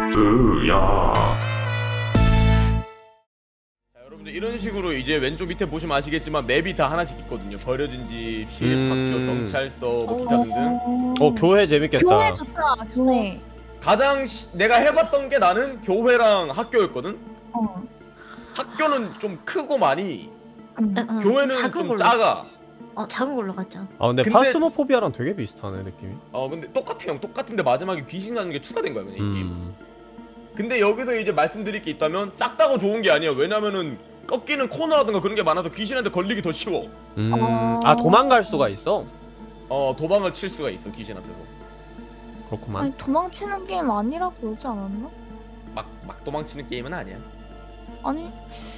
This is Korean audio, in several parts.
으야. 자, 여러분들 이런 식으로 이제 왼쪽 밑에 보시면 아시겠지만 맵이 다 하나씩 있거든요. 버려진 집, 시립학교, 경찰서, 뭐 기타 등등. 교회 재밌겠다. 교회 좋다. 교회. 가장 내가 해봤던 게 나는 교회랑 학교였거든. 학교는 좀 크고 많이, 교회는 작은 좀 걸로. 작아. 작은 걸로 가자. 근데 파스모포비아랑 되게 비슷하네 느낌이. 근데 똑같아 형. 똑같은데 마지막에 귀신이라는 게 추가된 거야 그냥 이 게임. 근데 여기서 이제 말씀드릴 게 있다면 작다고 좋은 게 아니야. 왜냐면은 꺾이는 코너라든가 그런 게 많아서 귀신한테 걸리기 더 쉬워. 도망갈 수가 있어? 도망을 칠 수가 있어 귀신한테서. 그렇구만. 아니 도망치는 게임 아니라고 그러지 않았나? 막 도망치는 게임은 아니야. 아니.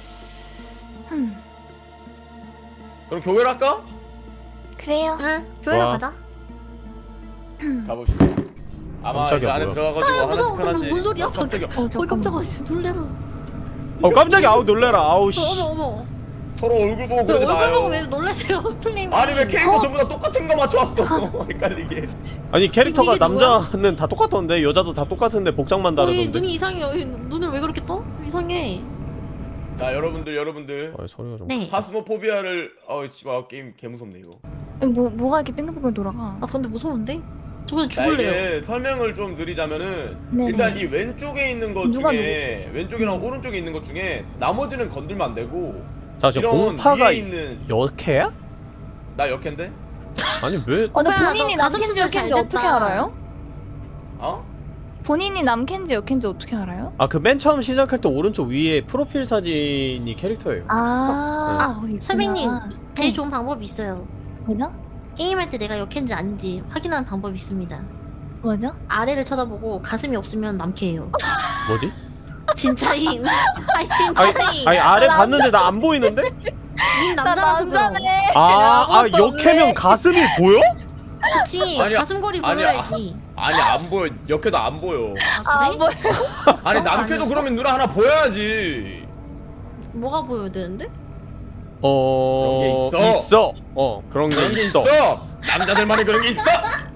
그럼 교회를 할까? 그래요. 응, 교회로 가자. 가봅시다. 아마 깜짝이야, 이제 안에 뭐야. 들어가가지고 무서워. 하나씩 뭔 소리야? 깜짝이야. 깜짝아, 진짜 놀래라. 깜짝이야. 아우 놀래라. 아우 씨. 어머. 서로 얼굴 보고 왜 그러지 얼굴 마요. 보고 왜 놀라세요, 플레임? 아니 왜 캐릭터 전부 다 똑같은 거 맞춰왔어? 헷갈리게. 아니 캐릭터가 이게 남자는 다 똑같던데 여자도 다 똑같은데 복장만 다르던데. 눈이 이상해요. 눈을 왜 그렇게 떠? 이상해. 자 여러분들 소리가 좀. 네. 파스모포비아를 씨발 게임 개 무섭네 이거. 뭐가 이렇게 빙글빙글 돌아가? 근데 무서운데? 저번에 자 죽을래요. 이게 설명을 좀 드리자면은 네네. 일단 이 왼쪽에 있는 것 누가 중에 왼쪽이랑 오른쪽에 있는 것 중에 나머지는 건들면 안 되고. 자 지금 이런 공파가 위에 있는 역해야? 나 역캔데? 아니 왜? 근데 오빠야, 본인이 너 가슴 남캔지 수술 여캔지 잘 어떻게 됐다. 알아요? 본인이 남캔지 여캔지 어떻게 알아요? 그 맨 처음 시작할 때 오른쪽 위에 프로필 사진이 캐릭터예요. 설백님, 제일 좋은 방법이 있어요. 뭐죠? 게임할 때 내가 역캔지 아닌지 확인하는 방법이 있습니다. 뭐죠? 아래를 쳐다보고 가슴이 없으면 남캐예요. 뭐지? 진짜임. 아니 진짜임. 아니 아래 봤는데 나 안 보이는데? 님 남자라서 그럼. 역해면 가슴이 보여? 그렇지. 아니야. 가슴골이 아니야. 보여야지. 아니 안 보여. 역해도 안 보여. 그래? 뭐 아니 남캐도 그러면 누나 하나 보여야지. 뭐가 보여야 되는데? 그런 게 있어. 그런 게 있어. 남자들만의 그런 게 있어.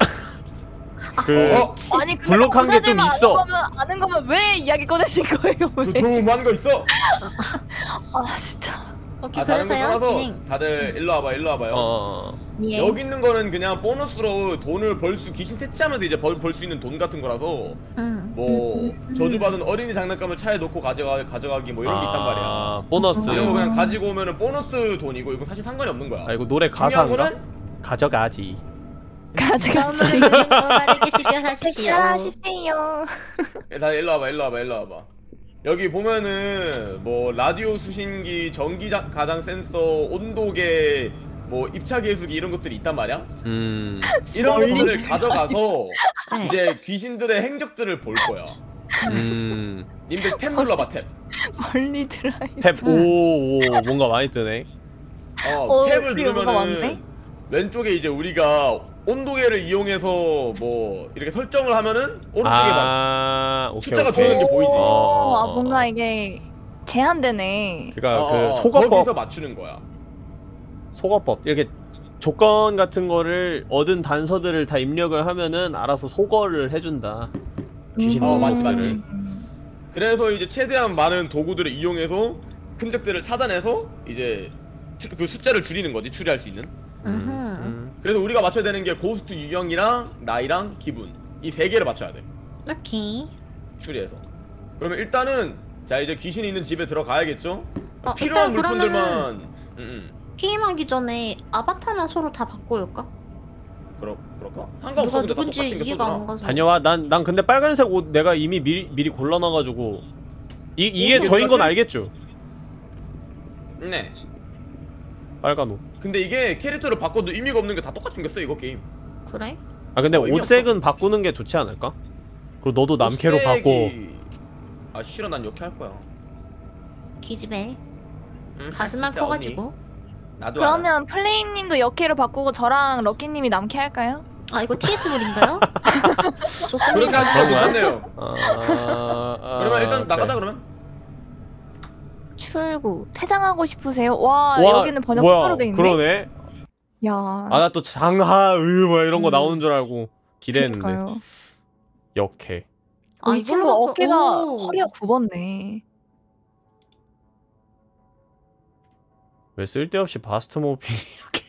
아니 블록한 게 좀 있어. 아는 거면 왜 이야기 꺼내신 거예요? 왜? 조그만 거 있어. 진짜. 오케이, 다른 거 그래서요. 떠나서 진행. 다들 일로 와봐요. 예. 여기 있는 거는 그냥 보너스로 돈을 귀신 퇴치하면서 이제 벌 수 있는 돈 같은 거라서 뭐 저주받은 어린이 장난감을 차에 놓고 가져가기 뭐 이런 게 있단 말이야. 보너스. 이런 거 그냥 가지고 오면은 보너스 돈이고 이거 사실 상관이 없는 거야. 이거 노래 중요한 가사인가? 거는 가져가지. 가져가지. 빠르게 식별하십시오. 하십시오. 다 일로 와봐. 여기 보면은 뭐 라디오 수신기, 전기 가장 센서, 온도계, 뭐 입차 계수기 이런 것들이 있단 말이야. 이런 것들을 가져가서 이제 귀신들의 행적들을 볼 거야. 님들 탭 눌러봐 탭. 멀리 드라이. 탭. 오 뭔가 많이 뜨네. 탭을 그게 뭐가 많네? 누르면은 왼쪽에 이제 우리가 온도계를 이용해서 뭐 이렇게 설정을 하면은 오른쪽에 숫자가 줄어드는 게 보이지. 뭔가 이게 제한되네. 그러니까 그 소거법. 거기서 맞추는 거야. 소거법. 이렇게 조건 같은 거를 얻은 단서들을 다 입력을 하면은 알아서 소거를 해준다. 귀신. 맞지. 그래서 이제 최대한 많은 도구들을 이용해서 흔적들을 찾아내서 이제 그 숫자를 줄이는 거지. 추리할 수 있는. 그래서 우리가 맞춰야 되는 게 고스트 유형이랑 나이랑 기분 이 세 개를 맞춰야 돼. 오케이. 추리해서. 그러면 일단은 자 이제 귀신이 있는 집에 들어가야겠죠? 일단 필요한 물품들만. 그러면은 게임하기 전에 아바타나 서로 다 바꿔올까? 그럴까? 상관없어. 근데 다 누군지 똑같이 이해가 안 생겼어. 가서. 다녀와. 난 근데 빨간색 옷 내가 이미 미리 골라놔가지고 이게 저인 건 알겠죠? 네. 빨간 옷. 근데 이게 캐릭터를 바꿔도 의미가 없는 게 다 똑같이 생겼어 이거 게임. 그래? 근데 의미 옷색은 바꾸는 게 좋지 않을까? 그리고 너도 남캐로 바꿔. 싫어. 난 이렇게 할 거야. 기집애. 가슴만 진짜 커가지고. 언니. 나도 알아. 그러면 플레임님도 역캐로 바꾸고 저랑 럭키님이 남캐 할까요? 이거 TS물인가요? 그렇게 좋습니다. 하시면 괜찮네요. 그러면 일단 오케이. 나가자 그러면. 출구. 퇴장하고 싶으세요? 와 여기는 번역 따로 돼 있네. 그러네. 야. 나 또 장하 뭐야 이런 거 나오는 줄 알고 기대했는데. 그러니까요. 역해. 이 친구 이걸로 어깨가 오. 허리가 굽었네. 왜 쓸데없이 바스트 모핑 이렇게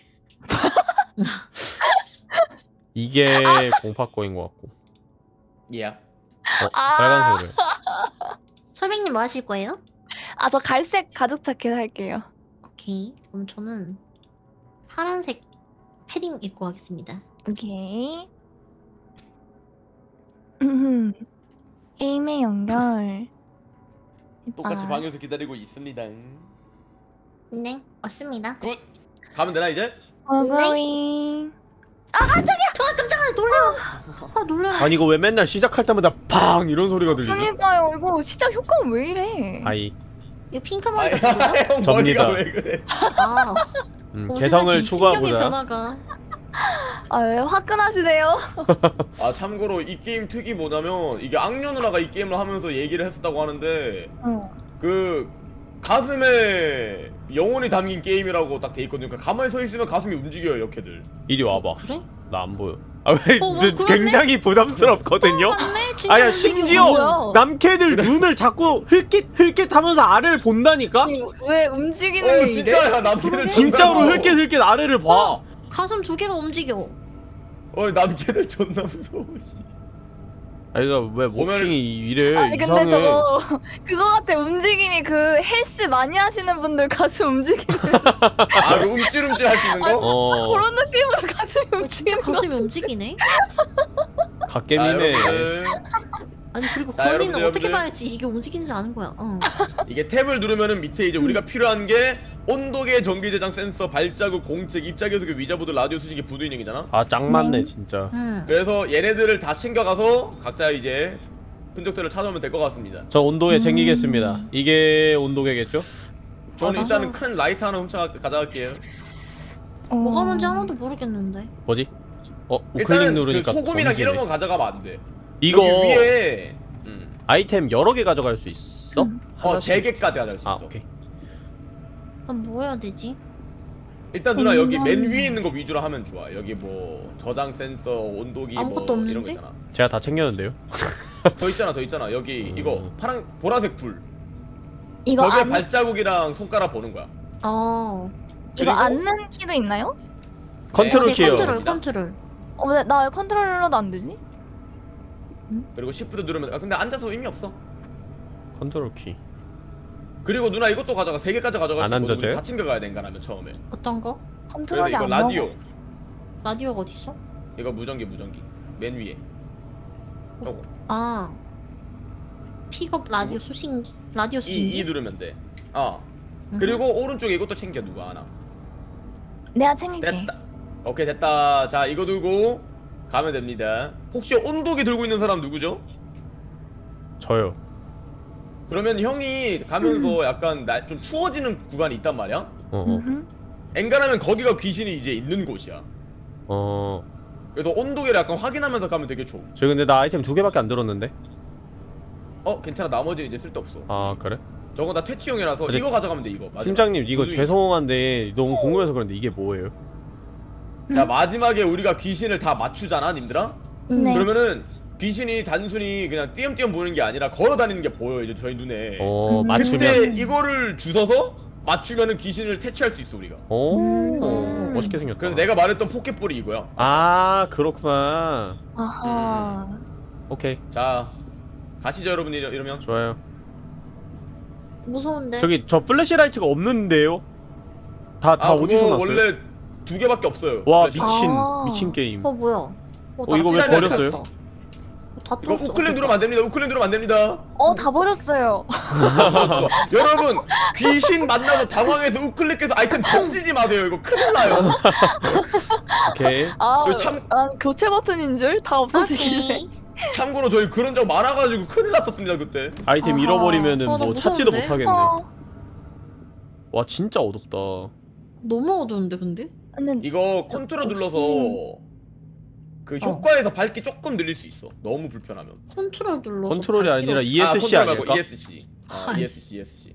이게 공파거인 것 같고. 예. 빨간색으로. 설백님 뭐 하실 거예요? 아, 저 갈색 가죽 자켓 할게요. 오케이. 그럼 저는 파란색 패딩 입고 하겠습니다. 오케이. 게임의 연결. 똑같이 아. 방에서 기다리고 있습니다. 네, 왔습니다. 굿. 가면 되나 이제? 어거잉. 깜짝이야, 놀래요. 놀래요. 아니 이거 왜 맨날 시작할 때마다 팡 이런 소리가 들리죠? 그러니까요. 이거 시작 효과는 왜 이래? 아이 이거 핑크머리가 뭐죠? 형 접니다. 머리가 왜 그래? 아, 개성을 심경의 추구하고자. 변화가. 아, 왜 화끈하시네요? 아 참고로 이 게임 특이 뭐냐면 이게 악녀 누나가 이 게임을 하면서 얘기를 했었다고 하는데 응. 그 가슴에 영혼이 담긴 게임이라고 딱 돼 있거든요. 그러니까 가만히 서 있으면 가슴이 움직여요 이렇게들. 이리 와봐. 그래? 나 안 보여. 아 왜? 그러네? 굉장히 부담스럽거든요. 맞네. 진짜 아야 움직이고 심지어 있어요. 남캐들 눈을 자꾸 흘끗흘끗하면서 아래를 본다니까? 아니, 왜 움직이는 게 이래? 진짜야 남캐들 진짜로 존나 흘끗흘끗 아래를 봐. 가슴 두 개가 움직여. 남캐들 존나 무서워. 아 이거 왜 보면은- 모핑이 이래 아니 근데 이상해. 저거 그거 같아. 움직임이 그 헬스 많이 하시는 분들 가슴 움직이는 아, 그 움찔움찔 할 수 있는 거? 그런 느낌으로 가슴이 진짜 움직이는 거. 가슴이 움직이네. 갓겜이네. 여러분들, 아니 그리고 자, 권리는 여러분들, 어떻게 여러분들. 봐야지 이게 움직이는지 아는 거야. 이게 탭을 누르면은 밑에 이제 우리가 필요한 게 온도계, 전기 제장 센서, 발자국, 공책, 입자 계속 위자보드, 라디오 수신기, 부두 인형이잖아. 아 짱 맞네 진짜. 그래서 얘네들을 다 챙겨가서 각자 이제 흔적들을 찾아오면 될 것 같습니다. 저 온도계 챙기겠습니다. 이게 온도계겠죠? 저는 맞아. 일단은 큰 라이터 하나 가져갈게요. 뭐가 뭔지 하나도 모르겠는데. 뭐지? 우클릭 일단은 누르니까 그 소금이랑 던지네. 이런 건 가져가면 안 돼. 이거 여기 위에 아이템 여러 개 가져갈 수 있어? 하나씩? 3개까지 가져갈 수 있어. 아 오케이. 그럼 뭐 해야 되지? 일단 누나 여기 맨 위에 있는 거 위주로 하면 좋아. 여기 뭐 저장 센서, 온도기 아무것도 뭐 이런 거 없는데? 있잖아. 제가 다 챙겼는데요. 더 있잖아. 여기 이거 파란 보라색 불. 이거 저게 안 발자국이랑 손가락 보는 거야. 어. 이거 그리고- 앉는 키도 있나요? 컨트롤 네, 키요. 컨트롤. 왜 나 컨트롤러도 안 되지? 그리고 시프트 누르면 근데 앉아서 의미 없어. 컨트롤 키. 그리고 누나 이것도 가져가. 3개까지 가져갈 안 수 있거든. 앉아져요? 다 챙겨가야 된가라면 처음에. 어떤 거? 그래서 컨트롤이 이거 안 라디오. 먹어. 라디오가 어디 있어? 이거 무전기 맨 위에. 저거. 아. 픽업 라디오 수신기. 라디오 이 수신기. 누르면 돼. 그리고 오른쪽에 이것도 챙겨 누가 하나. 내가 챙길게. 됐다. 오케이 됐다. 자 이거 들고 가면 됩니다. 혹시 온도계 들고 있는 사람 누구죠? 저요. 그러면 형이 가면서 약간 좀 추워지는 구간이 있단 말이야? 음흠. 엔간하면 거기가 귀신이 이제 있는 곳이야. 어. 그래서 온도계를 약간 확인하면서 가면 되게 좋아. 저 근데 나 아이템 2개밖에 안 들었는데. 괜찮아. 나머지는 이제 쓸데없어. 아 그래? 저거 다 퇴치용이라서 근데 이거 가져가면 돼. 이거 마지막. 팀장님 이거 부두이. 죄송한데 너무 궁금해서 그런데 이게 뭐예요? 자 마지막에 우리가 귀신을 다 맞추잖아 님들아? 네. 그러면은 귀신이 단순히 그냥 띄엄띄엄 보이는 게 아니라 걸어다니는 게 보여 이제 저희 눈에. 맞추면. 근데 이거를 주워서 맞추면은 귀신을 퇴치할 수 있어 우리가. 오. 멋있게 생겼다. 그래서 내가 말했던 포켓볼이 이거야. 아 그렇구나. 아하. 오케이 자 가시죠 여러분 이러면. 좋아요. 무서운데. 저기 저 플래시라이트가 없는데요? 다 어디서 그거 났어요? 원래 2개밖에 없어요. 와 플래시. 미친 게임. 뭐야? 이거 왜 버렸어요? 다 이거 우클릭 누르면 안 됩니다. 우클릭 누르면 안 됩니다. 다 버렸어요. 여러분 귀신 만나서 당황해서 우클릭해서 아이템 던지지 마세요. 이거 큰일 나요. 오케이. 난 교체 버튼인 줄 다 없어지길래. 참고로 저희 그런 적 많아가지고 큰일 났었습니다 그때. 아이템 아하. 잃어버리면은 나 뭐 찾지도 무서운데? 못하겠네. 와 진짜 어둡다. 너무 어두운데 근데? 근데 이거 컨트롤 눌러서 그 효과에서 밝기 조금 늘릴 수 있어. 너무 불편하면. 컨트롤 눌러서. 컨트롤이 아니라 ESC 컨트롤 말고 아닐까? ESC. ESC.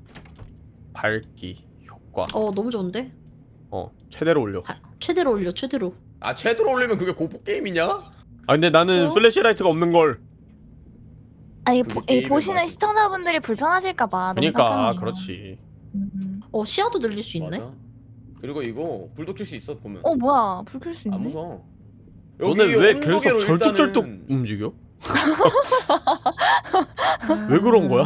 밝기 효과. 너무 좋은데? 최대로 올려. 최대로 올려 최대로. 최대로 올리면 그게 공포 게임이냐? 아 근데 나는 플래시라이트가 없는 걸. 아니 그게 게임의 보시는 맛이지. 시청자분들이 불편하실까봐. 그러니까 그렇지. 시야도 늘릴 수 있네. 맞아. 그리고 이거 불도 켤 수 있어 보면. 어 뭐야 불 켤 수 안 있네. 무서워. 너네 여기 왜 온도계로 계속 절뚝절뚝 일단은 움직여? 왜 그런 거야?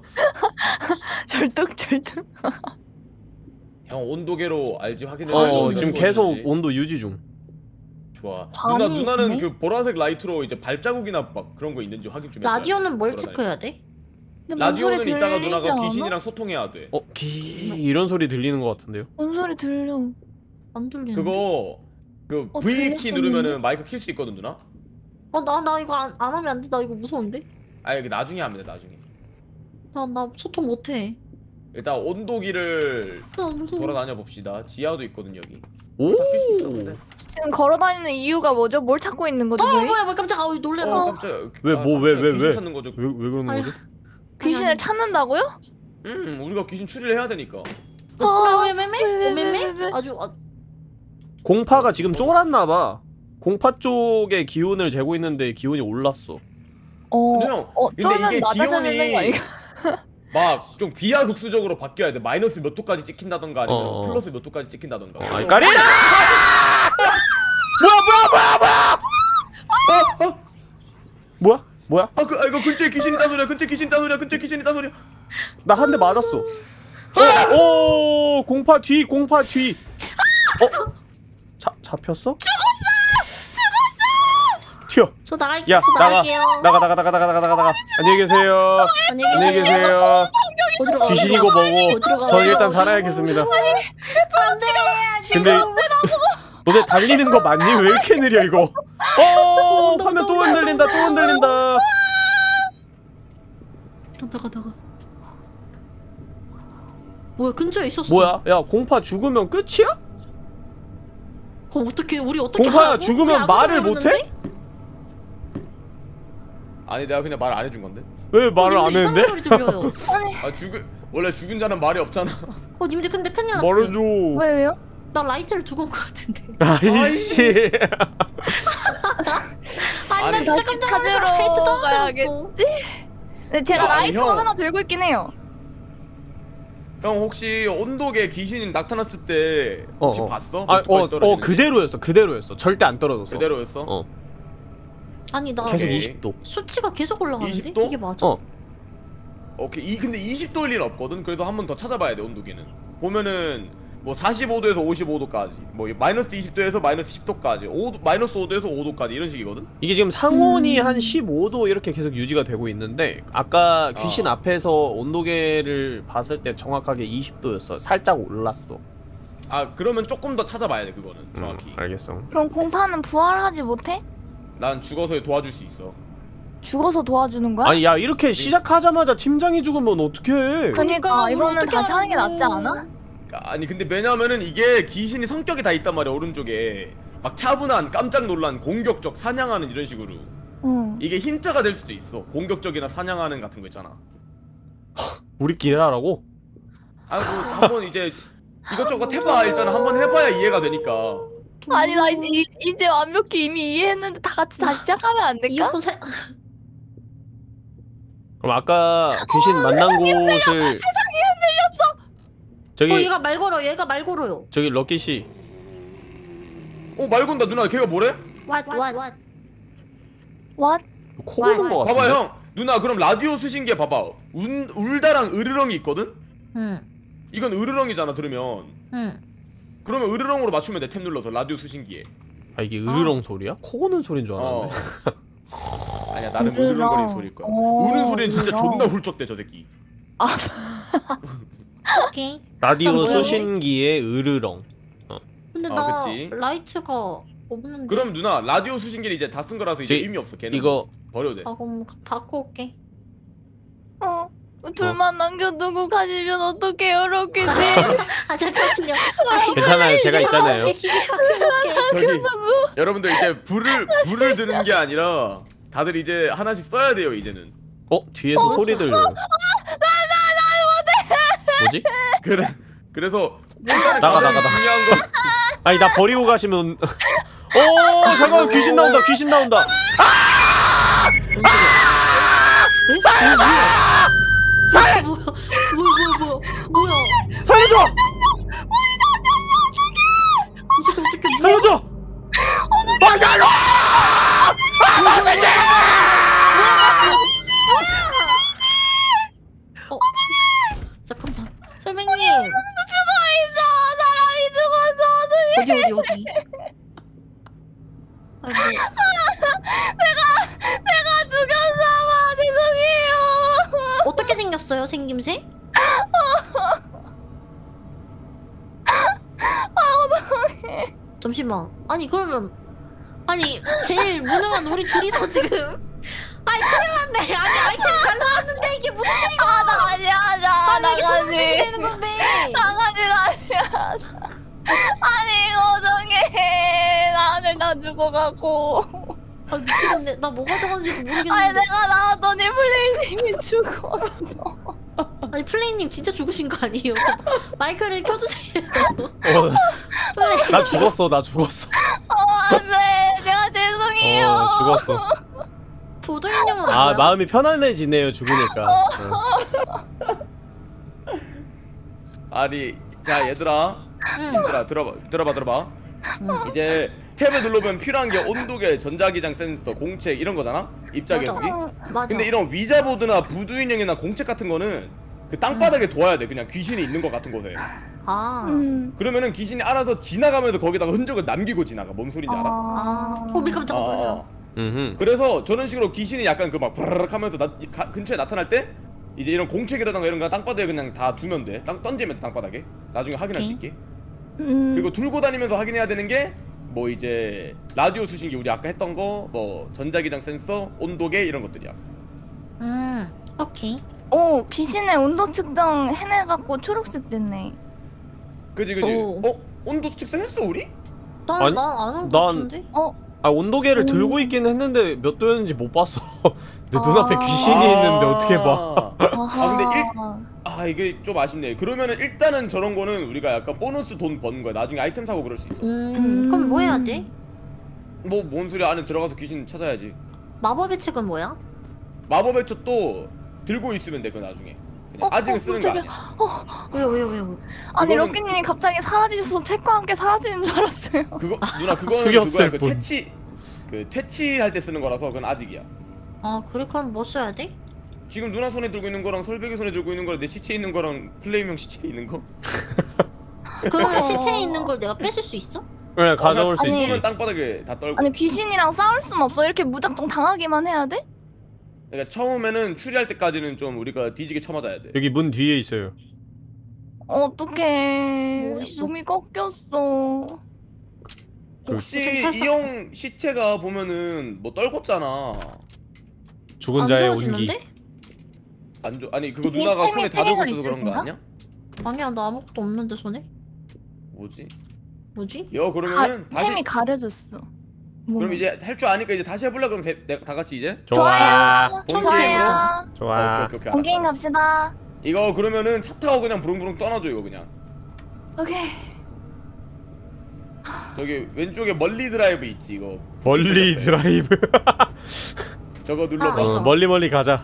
절뚝절뚝. 형 온도계로 알지 확인해. 지금 계속 온도 유지 중. 좋아. 관이 누나는 있네? 그 보라색 라이트로 이제 발자국이나 막 그런 거 있는지 확인 좀 해. 라디오는 뭘 체크해야 돼? 근데 뭔 소리 라디오는 이따가 들리지 누나가 않아? 귀신이랑 소통해야 돼. 이런 소리 들리는 것 같은데요? 뭔 소리 들려? 안 들리는데. 그거 그 어, V 키 들렸었는데? 누르면은 마이크 킬 수 있거든 누나. 나 이거 안 하면 안 돼. 나 이거 무서운데? 아 이게 나중에 하면 돼 나중에. 나 소통 못해. 일단 온도기를 나 무서워. 돌아다녀 봅시다. 지하도 있거든 여기. 오. 다킬수 있어 근데. 지금 걸어다니는 이유가 뭐죠? 뭘 찾고 있는 거죠? 저희? 뭐야 깜짝아. 놀래라. 깜짝이야. 왜, 뭐, 왜, 왜, 귀신 왜? 찾는 거죠. 왜 그러는 아니, 거지? 귀신을 아니. 찾는다고요? 우리가 귀신 추리를 해야 되니까. 왜? 아주 공파가 지금 쫄았나 봐. 공파 쪽에 기운을 재고 있는데 기운이 올랐어. 근데 형, 근데 쩌면 이게 낮아지는 기온이 거 아닌가? 막 좀 비하극수적으로 바뀌어야 돼. 마이너스 몇 도까지 찍힌다던가 아니면 어. 플러스 몇 도까지 찍힌다던가. 아이 까리! 뭐야? 이거 근처에 귀신 있다 소리야. 근처에 귀신 있다 소리야. 근처에 귀신 있다 소리야. 나 한 대 맞았어. 오, 공파 뒤. 잡혔어? 튀어. 저 나갈게. 야, 저 나갈게요. 나가. 안녕히 계세요. 안녕히 계세요. 어디로 가? 귀신이고 뭐고. 어디로 가? 저 일단 살아야겠습니다. 안돼. 근데 너네 달리는 거 맞니? 왜 이렇게 느려 이거? 화면 또 흔들린다. 나가. 뭐야 근처에 있었어. 뭐야? 야, 공파 죽으면 끝이야? 그럼 어떻게 우리 어떻게 공파야 하라고? 죽으면 우리 아무도 말을 모르는데? 못해? 아니 내가 그냥 말 안 해준 건데. 왜 말을 안 이상한 했는데? 소리 들려요. 원래 죽은 자는 말이 없잖아. 님들 근데 큰일 났어. 말해줘. 왜요? 나 라이트를 두고 온 것 같은데. 아이씨. 아니 나 아니, 진짜 깜짝 놀라서 라이트 찾으러 떨어뜨렸어. 네, 제가 아니, 라이터 형. 하나 들고 있긴 해요. 형 혹시 온도계 귀신이 나타났을 때 혹시 봤어? 몇 도까지 떨어지는지? 그대로였어. 절대 안 떨어졌어. 그대로였어? 아니 나 계속 오케이. 20도. 수치가 계속 올라가는데 20도? 이게 맞아? 오케이. 근데 20도일 리는 없거든. 그래서 한 번 더 찾아봐야 돼 온도계는. 보면은 뭐 45도에서 55도까지, 뭐 마이너스 20도에서 마이너스 10도까지, 마이너스 5도에서 5도까지 이런 식이거든. 이게 지금 상온이 한 15도 이렇게 계속 유지가 되고 있는데 아까 귀신 앞에서 온도계를 봤을 때 정확하게 20도였어. 살짝 올랐어. 아 그러면 조금 더 찾아봐야 돼 그거는 정확히. 알겠어. 그럼 공파는 부활하지 못해? 난 죽어서 도와줄 수 있어. 죽어서 도와주는 거야? 아니 야 이렇게 시작하자마자 팀장이 죽으면 어떡해? 그니까 우리 이거는 어떻게 다시 하는 게 하라고. 낫지 않아? 아니 근데 왜냐면은 이게 귀신이 성격이 다 있단 말이야 오른쪽에. 막 차분한, 깜짝 놀란, 공격적, 사냥하는 이런 식으로. 응. 이게 힌트가 될 수도 있어. 공격적이나 사냥하는 같은 거 있잖아. 우리끼리 하라고? 아 뭐 한번 이제 이것저것 해봐. 일단 한번 해봐야 이해가 되니까. 아니 나 이제 완벽히 이미 이해했는데 다 같이 다시 시작하면 안 될까? 이어폰 살. 그럼 아까 귀신 만난 곳을 세상에 흔들렸어. 저기 얘가 말 걸어요. 저기 럭키 씨. 말 건다 누나. 걔가 뭐래? What? What? 코 고는 거 같은데. 봐봐 형. 누나 그럼 라디오 수신기에 봐봐. 울다랑 으르렁이 있거든? 응. 이건 으르렁이잖아 들으면. 그러면 으르렁으로 맞추면 돼. 탭 눌러서 라디오 수신기에. 아 이게 으르렁 소리야? 코 고는 소리인 줄 알았네. 아니야 나는 으르렁거리는 소리일 거야. 우는 소리는 진짜 으르렁. 존나 훌쩍대 저 새끼. 오케이. 라디오 뭐야? 수신기의 으르렁. 근데 나 그치. 라이트가 없는데. 그럼 누나 라디오 수신기를 이제 다 쓴 거라서 이제 의미 없어. 걔는 이거 버려도 돼. 그럼 바꿔 올게. 둘만 남겨두고 가시면 어떡해요, 로켓님? 잠깐만요. 괜찮아요. 제가 있잖아요. 기계 바꿔올게. 저기 여러분들 이제 불을 드는 게 아니라 다들 이제 하나씩 써야 돼요 이제는. 뒤에서 소리 들려. 뭐지? 그래서 일단은 나가. 가장 중요한 건 아니 나 버리고 가시면 잠깐만 귀신 나온다. 주셨어요 생김새? 잠시만. 아니 그러면 아니 제일 무능한 우리 둘이서 지금 아니 큰일 났네. 아니 아이템 잘 나왔는데 이게 무슨 일이야? 나 아니야 아니 이게 나가지 도망치게 되는 건데. 나가지 아니 어떡해 나를 다 죽어가고 아 미치겠네. 나 뭐 가져간지도 모르겠는데. 아니 내가 나왔더니 플레이님이 죽었어 아니 플레이님 진짜 죽으신 거 아니에요? 마이크를 켜주세요. 나 죽었어. 나 죽었어. 안돼 제가 죄송해요 죽었어. 부도인형은 아 뭐야? 마음이 편안해지네요 죽으니까. 아니 자 얘들아 들어봐 이제 탭을 눌러보면 필요한 게 온도계, 전자기장 센서, 공책 이런 거잖아? 입자 계수기? 맞아. 근데 이런 위자보드나 부두 인형이나 공책 같은 거는 그 땅바닥에 둬야 돼. 그냥 귀신이 있는 것 같은 곳에. 아. 그러면은 귀신이 알아서 지나가면서 거기다가 흔적을 남기고 지나가. 뭔 소리인지 알아? 호비 깜짝 놀라. 그래서 저런 식으로 귀신이 약간 그 막 브라락 하면서 근처에 나타날 때 이제 이런 공책이라던가 이런 거 땅바닥에 그냥 다 두면 돼. 던지면 돼, 땅바닥에. 나중에 확인할 수 있게. 그리고 들고 다니면서 확인해야 되는 게 뭐 이제 라디오 수신기 우리 아까 했던 거, 뭐 전자기장 센서, 온도계 이런 것들이야. 오케이. 오 귀신의 온도 측정 해내갖고 초록색 됐네 그지? 오. 온도 측정했어 우리? 아니, 난안한 거 같은데? 아 온도계를 들고 있긴 했는데 몇 도였는지 못 봤어. 내 눈앞에 귀신이 있는데 어떻게 봐? 근데 이게 좀 아쉽네. 그러면은 일단은 저런 거는 우리가 약간 보너스 돈 버는 거야. 나중에 아이템 사고 그럴 수 있어. 그럼 뭐 해야 돼? 뭐 뭔 소리 안에 들어가서 귀신 찾아야지. 마법의 책은 뭐야? 마법의 촛도 들고 있으면 돼. 그 나중에. 그냥 아직은 쓰는 거 아니야. 왜요? 아니 그거는- 럭키님이 갑자기 사라지셔서 책과 함께 사라지는 줄 알았어요 그거 누나 그거는 숙였을 그거야. 뿐. 퇴치할 때 쓰는 거라서 그건 아직이야. 아 그래 그럼 뭐 써야 돼? 지금 누나 손에 들고 있는 거랑 설백이 손에 들고 있는 거랑 내 시체에 있는 거랑 플레이명 시체에 있는 거? 그러면 시체에 있는 걸 내가 뺏을 수 있어? 그래 가져올 수 아니, 있지. 그러면 땅바닥에 다 떨고. 아니 귀신이랑 싸울 순 없어 이렇게 무작정 당하기만 해야 돼? 그러니까 처음에는 추리할 때까지는 좀 우리가 뒤지게 쳐맞아야 돼. 여기 문 뒤에 있어요. 어떡해 뭐 있어? 몸이 꺾였어 혹시 살살- 이 형 시체가 보면은 뭐 떨궜잖아. 죽은 안 자의 온기. 좋아지는데? 아니 그거 이게 누나가 템이 손에 다 세 들고 개가 있어서 그런 거 있으신가? 아니야? 아니야 나 아무것도 없는데 손에? 뭐지? 뭐지? 그러면은 다시 템이 가려졌어 그럼 이제 할 줄 아니까 이제 다시 해볼라 그럼 다 같이 이제? 좋아. 본 좋아요 게임으로? 좋아. 오케이, 본 게임 알았어. 갑시다 이거 그러면은 차 타고 그냥 부릉부릉 떠나줘 이거 그냥. 오케이 저기 왼쪽에 멀리 드라이브 있지 이거. 멀리 드라이브. 저거 눌러봐. 이거. 멀리 가자.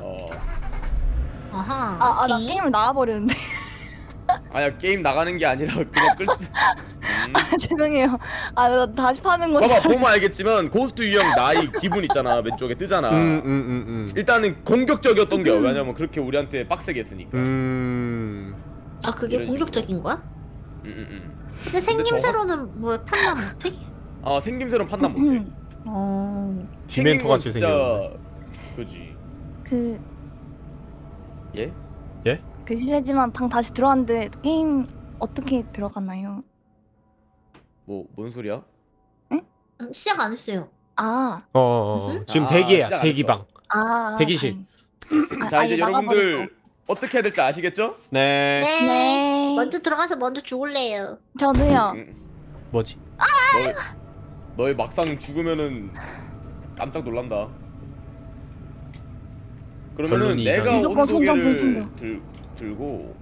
아하. 나 오케이. 게임을 나와버렸는데 아니야 게임 나가는 게 아니라 그냥 끌 수. 죄송해요 나 다시 파는 건 봐봐 줄 보면 알겠지만 고스트 유형 나이 기분 있잖아 왼쪽에 뜨잖아. 일단은 공격적이었던 게 왜냐면 그렇게 우리한테 빡세게 했으니까. 아 그게 이런 공격적인 거야? 근데 근데 생김새로는 뭐 판단 못해? 생김새로는 판단 못해. 디멘토 같이 진짜 생겼네. 그지. 그 예? 그 실례지만 방 다시 들어왔는데 게임 어떻게 들어갔나요? 뭔 소리야? 시작 안 했어요. 지금 아, 대기야. 시작 안 대기방. 자 대기실. 이제 아예 여러분들 어떻게 해야 될지 아시겠죠? 네. 네 먼저 들어가서 먼저 죽을래요. 저도요 뭐지? 너희 막상 죽으면은 깜짝 놀란다. 그러면은 결론이 내가 이상해. 무조건 손잡이를 온도계를 챙겨. 들고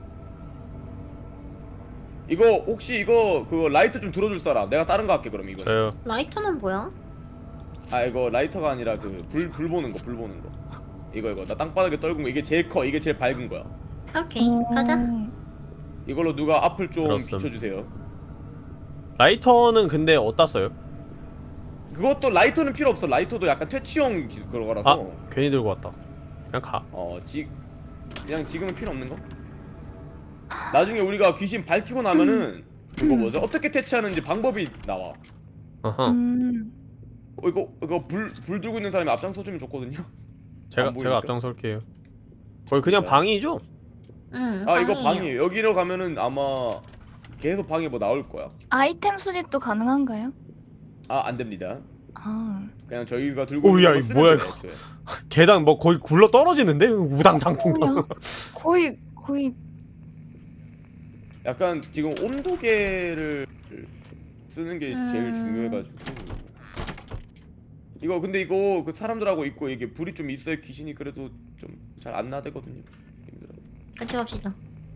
이거 혹시 그거 라이트 좀 들어줄 사람? 내가 다른 거 할게 그럼 이거. 저요. 라이터는 뭐야? 이거 라이터가 아니라 그 불 보는 거. 이거 나 땅바닥에 떨군 거 이게 제일 커. 이게 제일 밝은 거야. 오케이 가자. 이걸로 누가 앞을 좀 들었음. 비춰주세요. 라이터는 근데 어디다 써요? 그것도 라이터는 필요 없어. 라이터도 약간 퇴치형 그거라서. 괜히 들고 왔다. 그냥 가. 그냥 지금은 필요 없는 거? 나중에 우리가 귀신 밝히고 나면은 그거 뭐죠? 어떻게 퇴치하는지 방법이 나와. 어허. 이거 불 들고 있는 사람이 앞장서 주면 좋거든요. 제가 안 보이니까. 앞장설게요. 거의 그냥 방이죠? 응. 아 이거 방이에요. 여기로 가면은 아마 계속 방에 뭐 나올 거야. 아이템 수집도 가능한가요? 아 안 됩니다. 아 그냥 저희가 들고 오, 야, 거 이거 쓰면 뭐야, 돼요, 이거. 애초에. 계단 뭐 거의 굴러 떨어지는데? 우당탕풍당. 뭐야? 거의 약간 지금 온도계를 쓰는 게 제일 중요해가지고 이거 근데 이거 그 사람들하고 있고 이게 불이 좀 있어야 귀신이 그래도 좀 잘 안 나대거든요. 힘들어. 같이 갑시다.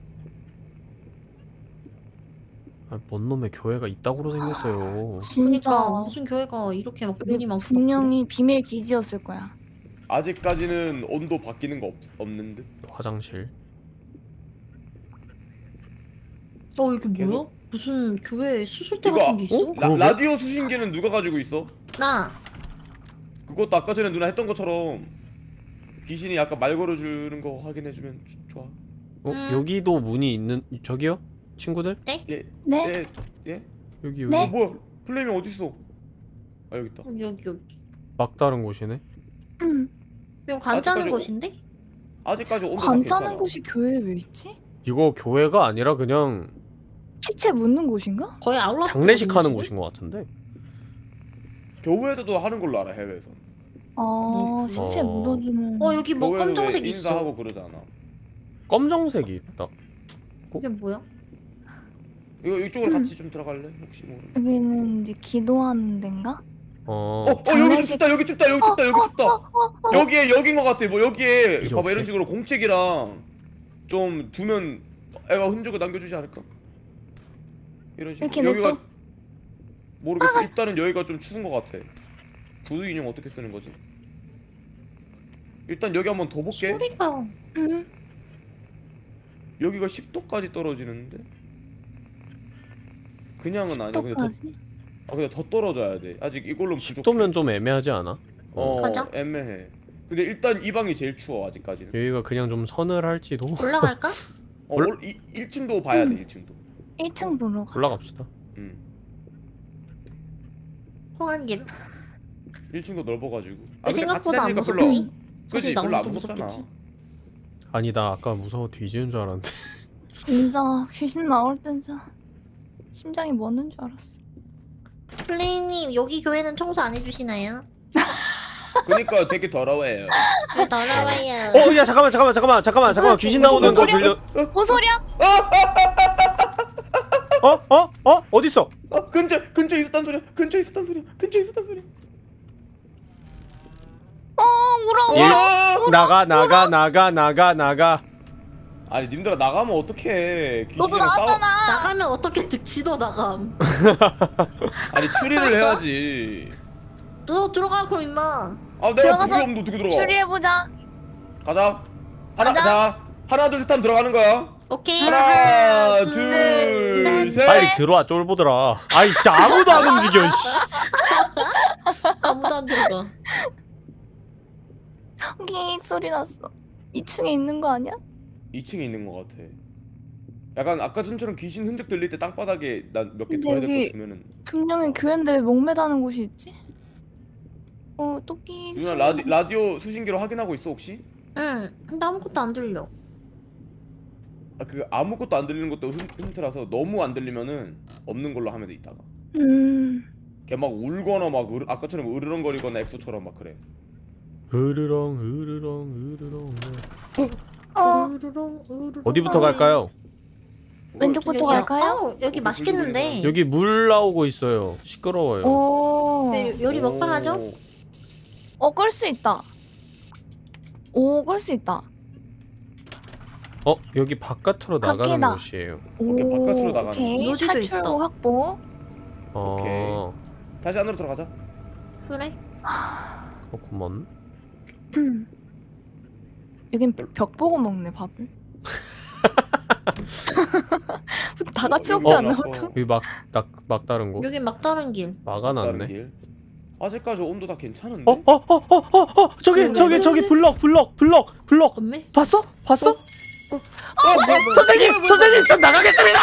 아, 뭔 놈의 교회가 이따구로 생겼어요. 진짜 그러니까 무슨 교회가 이렇게 막 여기 문이 많고. 분명히 비밀 기지였을 거야. 아직까지는 온도 바뀌는 거 없는 듯. 화장실. 이게 뭐야? 계속- 무슨 교회 수술대 이거- 같은 게 있어? 어? 그러게? 라디오 수신기는 누가 가지고 있어? 나. 그것도 아까 전에 누나 했던 것처럼 귀신이 약간 말 걸어주는 거 확인해주면 좋아. 여기도 문이 있는 저기요? 친구들? 예. 네? 예. 예? 여기 네? 뭐야? 플레이밍 어디 있어? 아 여기 있다. 여기. 막다른 곳이네. 이거 관짜는 아직까지 곳인데? 아직까지 온도 다 관짜는 괜찮아. 곳이 교회에 왜 있지? 이거 교회가 아니라 그냥 시체 묻는 곳인가? 거의 아울라스트 장례식 같은 하는 곳인데? 곳인 것 같은데. 교회에서도 하는 걸로 알아 해외에서. 아 시체 묻어주는. 여기 뭐 교회에서 검정색 왜 있어. 인사하고 그러잖아. 검정색이 있다. 이게 뭐야? 이거 이쪽으로 같이 좀 들어갈래? 혹시 모르. 여기는 이제 기도하는 데인가? 어. 여기 춥다 여기 춥다 여기 춥다 여기 춥다. 여기에 여긴 것 같아. 뭐 여기에 이제 봐봐 어떡해? 이런 식으로 공책이랑 좀 두면 애가 흔적을 남겨주지 않을까? 이런 식으로. 이렇게 냅둬? 모르겠어. 일단은 여기가 좀 추운 것 같아. 구두 인형 어떻게 쓰는 거지? 일단 여기 한번 더 볼게. 소리가. 응. 여기가 10도까지 떨어지는데? 그냥은 아니야. 근데 더, 10도까지? 근데 더 떨어져야 돼. 아직 이걸로 10도면 좀 애매하지 않아? 가자. 애매해. 근데 일단 이 방이 제일 추워 아직까지는. 여기가 그냥 좀 서늘할지도. 올라갈까? 1층도 봐야 돼. 1층도. 1층 보러 가. 올라갑시다. 호환길. 1층도 넓어가지고. 왜 근데 같이 생각보다 안 다니니까 별로 무섭지? 그지 사실 별로 안 나무도 무섭잖아. 무섭겠지. 아니 나 아까 무서워 뒤지는 줄 알았는데. 진짜 귀신 나올 땐 진짜 심장이 멎는 줄 알았어. 플레이님 여기 교회는 청소 안 해주시나요? 그러니까 되게 더러워요. 왜 더러워요? 야 잠깐만 귀신 나오는 거 들려. 뭔 소리야? 어딨어? 근처에 있었단 소리야. 근처에 있었단 소리야. 울어. 나가. 아니 님들아 나가면 어떡해. 너도 귀신이랑 싸워. 나왔잖아. 나가면 어떻게 득치도 나감. 아니 추리를 해야지. 너 들어가 그럼 임마. 아 내가 들어가서 불이 없는데 어떻게 들어가. 추리해보자. 가자. 가자. 자 하나 둘 셋 하면 들어가는 거야. 오케이. 하나 둘, 둘 셋. 셋. 빨리 들어와 쫄보들아. 아이 씨 아무도 안 움직여. 씨. 아무도 안 들어가. 끽 소리 났어. 2층에 있는 거 아니야? 2층에 있는 것 같아. 약간 아까 전처럼 귀신 흔적 들릴 때 땅바닥에 난 몇 개 근데 둬야 될 여기 거 두면은. 분명히 교회인데 왜 목매다는 곳이 있지? 토끼 누나 소리. 라디오 수신기로 확인하고 있어 혹시? 응. 근데 아무것도 안 들려. 아 그 아무것도 안 들리는 것도 힌트라서 너무 안 들리면은 없는 걸로 하면 돼 이따가. 걔 막 울거나 막 아까처럼 으르렁거리거나 엑소처럼 막 그래. 으르렁. 으르렁. 어디부터 갈까요? 왼쪽부터 여기요? 갈까요? 여기 맛있겠는데. 여기 물 나오고 있어요. 시끄러워요. 오. 요리 먹방 하죠? 끌 수 있다. 끌 수 있다. 여기 바깥으로 나가는 밖이다. 곳이에요. 오케이, 바깥으로 나가는 오케이. 노지도 탈출구 있다. 확보. 오케이. 다시 안으로 들어가자. 그래. 그렇구먼. 여긴 벽 보고 먹네 밥을. 다 같이 먹지 않나? 여기 막다른 곳. 여기 막다른 길. 막아놨네. 길. 아직까지 온도 다 괜찮은데? 저기 블럭. 엄매? 봤어? 뭐, 선생님 좀 나가겠습니다.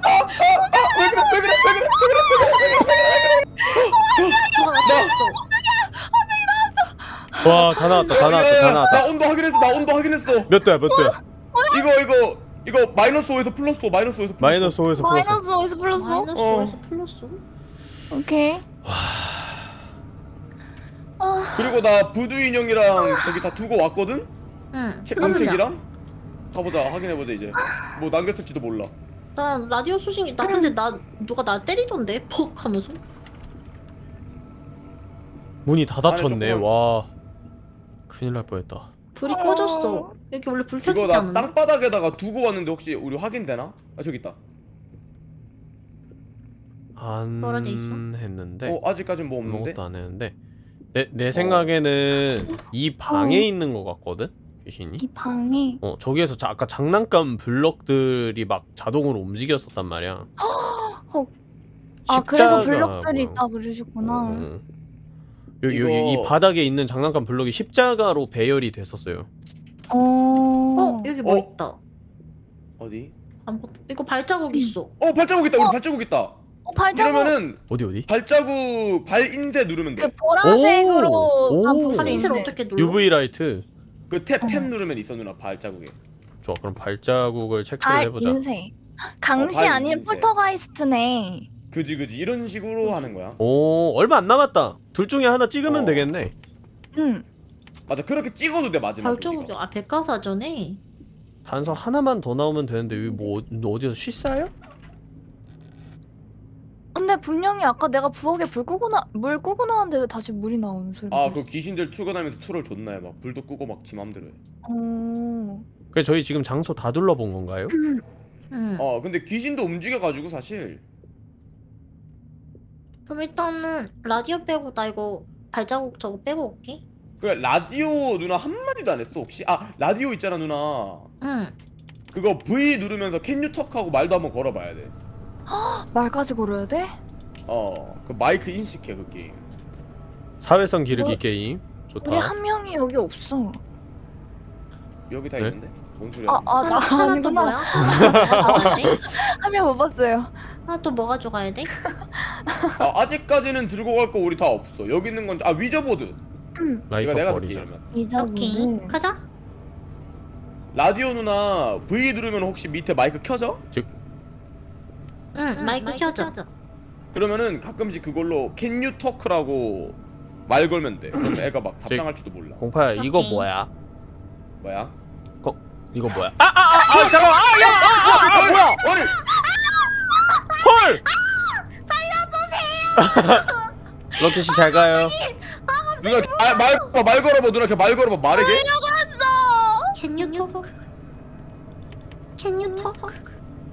누가 나타났어. 와, 다 나왔다, 다 나왔다, 다 나 나왔다. 온도 확인했어. 나 온도 확인했어. 몇 도야, 몇 도야? 이거 마이너스 5에서 플러스 5, 마이너스 5에서 플러스 5. 마이너스 5에서 플러스. 마이너스 5에서 플러스 5? 마이너스 5에서 플러스 5? 오케이. 그리고 나 부두 인형이랑 저기 다 두고 왔거든? 응. 책감책이랑? 가보자, 확인해보자 이제. 뭐 남겼을지도 몰라. 나 라디오 소식이 나 근데 나 누가 날 때리던데 퍽 하면서. 문이 다 닫혔네. 조금- 와. 큰일 날 뻔했다. 불이 꺼졌어. 여기 원래 불 이거 켜지지 나 않는데? 땅바닥에다가 두고 왔는데 혹시 우리 확인되나? 아 저기 있다. 안 떨어져 있어? 했는데. 아직까진 뭐 없는데? 아무것도 안 했는데. 내 생각에는 이 방에 있는 것 같거든? 귀신이? 이 방에 저기에서 아까 장난감 블럭들이 막 자동으로 움직였었단 말이야. 아 그래서 십자가 블록들이 모양. 있다 그러셨구나. 여기 이거- 이 바닥에 있는 장난감 블럭이 십자가로 배열이 됐었어요. 여기 뭐 어? 있다. 어디? 아무것도. 이거 발자국 있어. 발자국 있다. 우리 발자국 있다. 발자국 이러면은 어디? 발자국 발인쇄 누르면 그 돼. 보라색으로 오. 다 볼 수 발인쇄를 있는데. 어떻게 눌러? UV 라이트. 그 탭 누르면 있어 누나 발자국에. 좋아, 그럼 발자국을 체크를 해보자. 발인쇄. 강시 발 아닌 인쇄. 폴터가이스트네. 그지 이런 식으로 하는 거야. 오, 얼마 안 남았다. 둘 중에 하나 찍으면 되겠네. 응. 맞아 그렇게 찍어도 돼 마지막에. 발자국이 백과사전에. 단서 하나만 더 나오면 되는데 여기 뭐 어디서 쉬싸요? 근데 분명히 아까 내가 부엌에 물 끄고 나왔는데 왜 다시 물이 나오는 소리가 아그 들렸어? 귀신들 출근하면서 투를 존나 해. 막 불도 끄고 막 지 맘대로 해. 그래 저희 지금 장소 다 둘러본 건가요? 응. 근데 귀신도 움직여가지고 사실. 그럼 일단은 라디오 빼고 나 이거 발자국 저거 빼고 올게. 그래 라디오 누나 한마디도 안 했어 혹시? 라디오 있잖아 누나. 응. 그거 V 누르면서 캔 유 턱하고 말도 한번 걸어봐야 돼. 말까지 걸어야 돼? 그 마이크 인식해 그 게임. 사회성 기르기 뭐? 게임. 좋다. 우리 한 명이 여기 없어. 여기 다 네? 있는데? 뭔 소리야? 나 하나 또 아니구나. 뭐야? 가야 돼? 한 명 못 봤어요. 하나 또 뭐 가져가야 돼? 아직까지는 들고 갈 거 우리 다 없어. 여기 있는 건 위저보드. 라이터 이거 내가 버리자. 듣기 그러면. 오케이. 이자분은 가자. 라디오 누나 V 누르면 혹시 밑에 마이크 켜져? 응. 마이크 켜줘. 그러면은 가끔씩 그걸로 Can you talk라고 말 걸면 돼. 그럼 애가 막 답장할지도 몰라. 공파야 이거 오케이. 뭐야? 뭐야? 이거 뭐야? 잠깐만. 뭐야? 아니 헐! 럭키 씨 잘 가요. 누나 말 걸어봐 누나 말 걸어봐 말해 걔? Can you talk? Can you talk?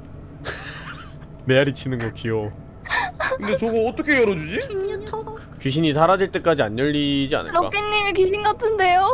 메아리 치는 거 귀여워. 근데 저거 어떻게 열어주지? Can you talk? 귀신이 사라질 때까지 안 열리지 않을까? 럭키님이 귀신 같은데요?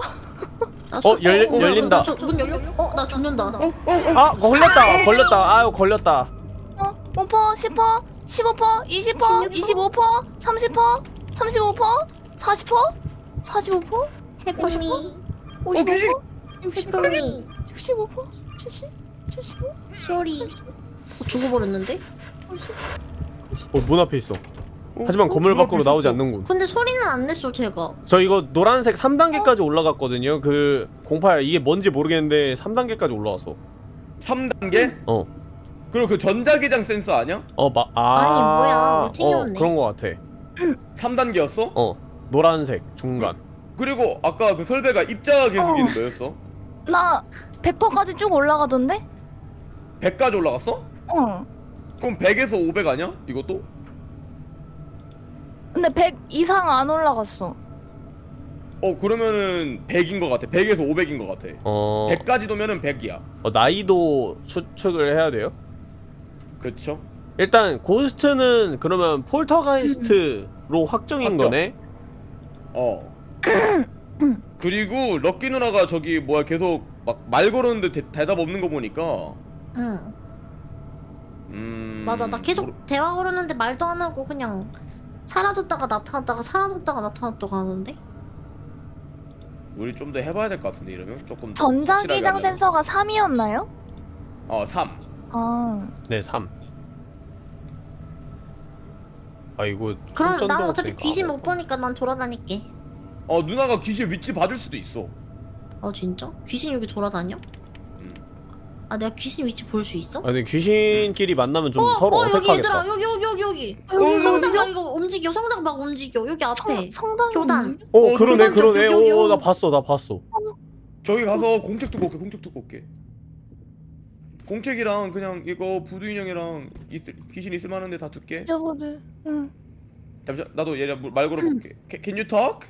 열린다. 문 열려? 나 죽는다. 걸렸다. 아유 걸렸다. 5%, 10%, 15%, 20%, 25%, 30%, 35%, 40%, 45%, 해보니. 55%, 해보니. 65%, 70, 75, 소리. 죽어버렸는데? 문 앞에 있어. 하지만 건물 밖으로 나오지 않는군. 근데 소리는 안 냈어 제가. 저 이거 노란색 3단계까지 올라갔거든요. 그 공파야 이게 뭔지 모르겠는데 3단계까지 올라왔어. 3단계? 어. 그리고 그 전자기장 센서 아니야? 아니, 뭐야, 튕겼네. 그런 거 같아. 3단계였어? 노란색 중간. 그리고 아까 그 설배가 입자 계수기는 뭐였어? 나 100%까지 쭉 올라가던데? 100까지 올라갔어? 어. 그럼 100에서 500 아니야? 이것도? 근데 100 이상 안 올라갔어. 그러면은 100인 것 같아. 100에서 500인 것 같아. 100까지 도면은 100이야. 나이도 추측을 해야 돼요? 그쵸? 일단 고스트는 그러면 폴터가이스트로 확정인 확정. 거네? 그리고 럭키 누나가 저기 뭐야 계속 막 말 걸었는데 대답 없는 거 보니까 응. 맞아. 나 계속 대화 걸었는데 말도 안 하고 그냥 사라졌다가 나타났다가 사라졌다가 나타났다가 하는데? 우리 좀 더 해봐야 될 것 같은데 이러면 조금 더 전자기장 확실하게 센서가 3이었나요? 하려면. 3. 네, 3. 이거 그럼 난 손전등 어차피 없으니까 귀신 못 아무것도. 보니까 난 돌아다닐게. 누나가 귀신 위치 봐줄 수도 있어. 진짜? 귀신 여기 돌아다녀? 아 내가 귀신 위치 볼 수 있어? 아 근데 귀신끼리 만나면 좀 서로 여기 어색하겠다. 얘들아 여기 성당 막 이거 움직여. 성당 막 움직여. 여기 앞에 성당 교단. 그러네 교단 쪽, 여기. 나 봤어. 저기 가서 공책 두고 올게. 공책이랑 그냥 이거 부두 인형이랑 귀신 있을 만한데 다 둘게. 저거들. 응. 잠시만 나도 얘랑 말 걸어볼게. Can you talk?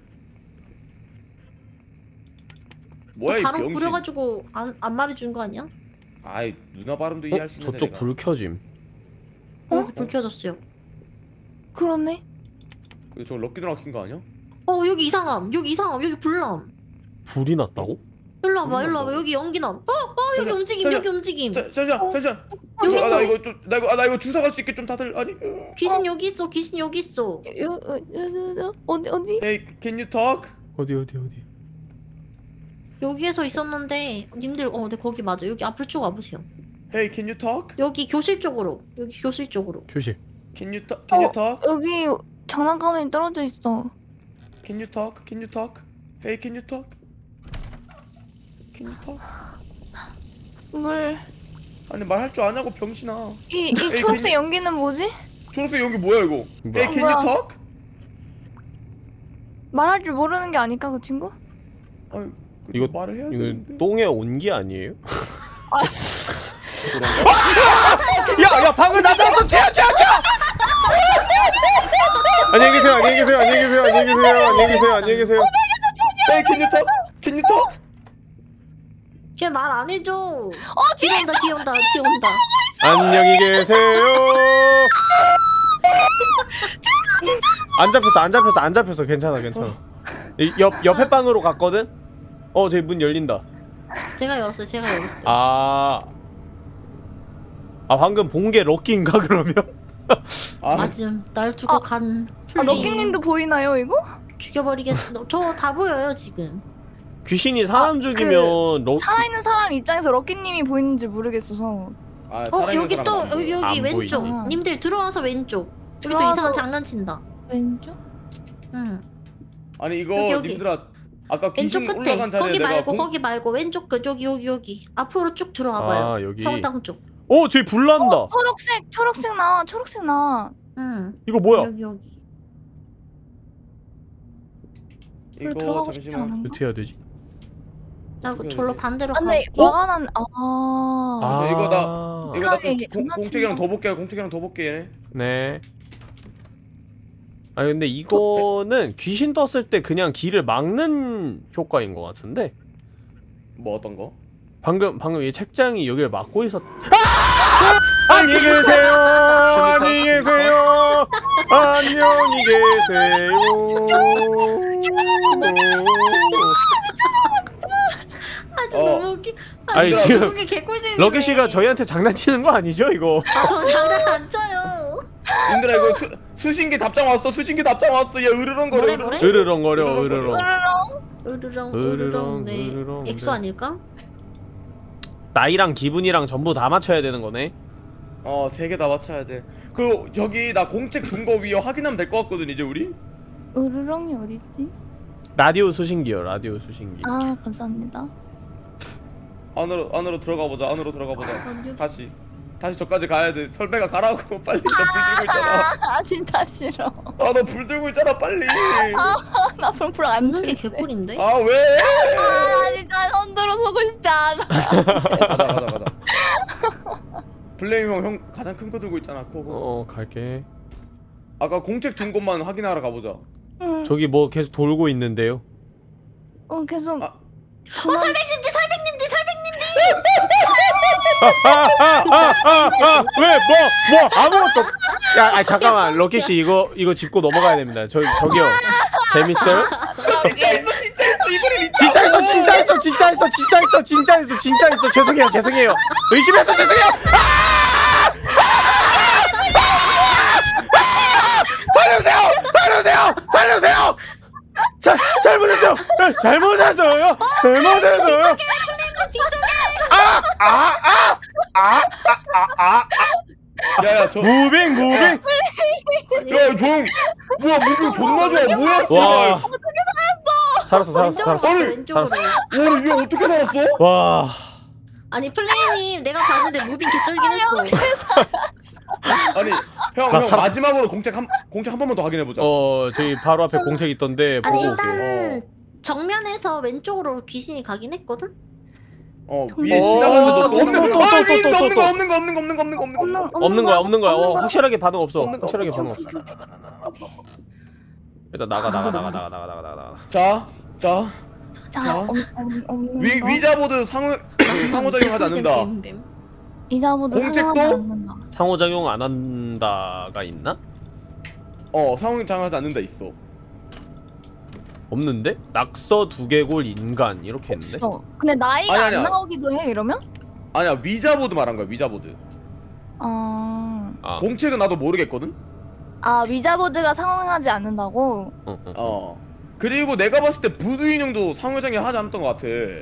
뭐야 이 발음 병신. 구려가지고 안 말해준 거 아니야? 아이 누나 발음도 이해할 수 있는 저쪽 애가. 불 켜짐. 여기 불 켜졌어요. 그러네. 저 럭키 누나 킨거 아니야? 여기 이상함. 여기 불남. 불이 났다고? 일로 와봐. 여기 연기남. 여기 움직임. 잠시만. 여기 나 있어. 이거 좀 나 이거 주워 갈 수 있게 좀 다들 아니. 귀신 여기 있어. 어디? Hey, can you talk? 어디? 여기에서 있었는데 님들 네 거기 맞아. 여기 앞을 쭉 와보세요. Hey, can you talk? 여기 교실 쪽으로. 교실. Can you talk? 여기 장난감이 떨어져 있어. Can you talk? Hey, can you talk? 물. 아니 말할 줄 아냐고 병신아. 이 초록색 연기는 뭐지? 초록색 연기 뭐야 이거? 뭐야? Hey, can you talk? 말할 줄 모르는 게 아닐까 그 친구? 아유, 이거 말을 해야 이거 되는데. 똥의 온기 아니에요? 그런가? 야 방금 나타났어. 튀어. 안녕히 계세요. Hey, can you talk? 걔 말 안 해줘. 뒤에 온다. 안녕히 계세요. 안 잡혔어. 괜찮아. 옆에 방으로 갔거든. 저기 문 열린다. 제가 열었어요. 방금 본 게 럭키인가 그러면? 맞음. 날 두고 간. 럭키님도 보이나요 이거? 죽여버리겠어. 저 다 보여요 지금. 귀신이 사람 죽이면 살아있는 사람 입장에서 럭키님이 보이는지 모르겠어서. 여기 또 여기 안 왼쪽. 보이지. 님들 들어와서 왼쪽. 여기 또 들어와서- 이상한 장난친다. 왼쪽? 응. 아니 이거 여기. 님들아 아까 귀신 왼쪽 끝에. 올라간 자리에 내가 거기 말고 왼쪽 끝. 여기. 앞으로 쭉 들어와봐요. 여기. 성당 쪽. 저기 불 난다. 초록색 나와. 응. 이거 뭐야? 여기. 별로 이거 들어가고 싶지 잠시만. 않은가? 어떻게 해야 되지? 나 절로 반대로 근데 갈게. 막아난 이거 나 생각이 공책이랑 더 볼게 얘네. 네. 근데 이거는 귀신 떴을 때 그냥 길을 막는 효과인 것 같은데. 뭐 어떤 거? 방금 이 책장이 여기를 막고 있었. 안녕히 계세요. 안녕히 계세요. 너무 웃기. 아니, 지금 개꿀잼이네. 럭키 씨가 저희한테 장난치는 거 아니죠, 이거? 저 장난 안 쳐요. 님들아 이거 수신기 답장 왔어. 얘 으르렁거려. 뭐래? 으르렁거려. 으르렁. 네. 으르렁. 엑소 아닐까? 나이랑 기분이랑 전부 다 맞춰야 되는 거네. 3개 다 맞춰야 돼. 저기 나 공책 준 거 위에 확인하면 될 것 같거든 이제 우리. 으르렁이 어딨지? 라디오 수신기요, 라디오 수신기. 감사합니다. 안으로 들어가 보자. 다시 저까지 가야 돼. 설배가 가라고 빨리. 너 불 들고 있잖아. 진짜 싫어. 너 불 들고 있잖아 빨리. 나 불 안 이게 들게. 개꿀인데? 왜? 진짜 손 들어서고 싶지 않아. 가자. 블레임 형 가장 큰 거 들고 있잖아. 갈게. 아까 공책 둔 곳만 확인하러 가보자. 저기 뭐 계속 돌고 있는데요. 계속. 설백님지. 왜 아무것도. 잠깐만, 럭키 씨 이거 짚고 넘어가야 됩니다. 저기요. 재밌어요? 진짜 있어 이분이 진짜 있어. 죄송해요. 의심해서 죄송해요. 살려주세요. 잘못했어요. 야야 저. 무빙. 야 좀. 뭐야 무빙 존나 좋아. 뭐야? 와. 살았어. 왼쪽으로 갔어, 왼쪽으로. 와 이게 어떻게 살았어? 와. 아니 플레이님 내가 봤는데 무빙 개쩔긴 했어. 아니 형 살았어. 마지막으로 공책 한 번만 더 확인해보자. 저희 바로 앞에 공책 있던데 보고 아니 올게요. 일단은 정면에서 왼쪽으로 귀신이 가긴 했거든? 위에 지나가는데 또, 없는 또, 거 또, 또, 또, 없는 거 없는 거야. 확실하게 반응 없어. 없는 거. 확실하게 반응 없어. 일단 나가. 자 자, 자. 없는 거. 위자보드 상호작용 하지 않는다. 이자보드 공책도? 상하지 않는다. 상호작용 안 한다가 있나? 상호작용 하지 않는다 있어. 없는데? 낙서 두개골 인간 이렇게 했는데? 없어. 근데 나이가 아니야. 안 나오기도 해 이러면? 아니야 위자보드 말한 거야 위자보드. 아, 공책은 나도 모르겠거든. 위자보드가 상응하지 않는다고? 그리고 내가 봤을 때 부두 인형도 상호작용 하지 않았던 것 같아.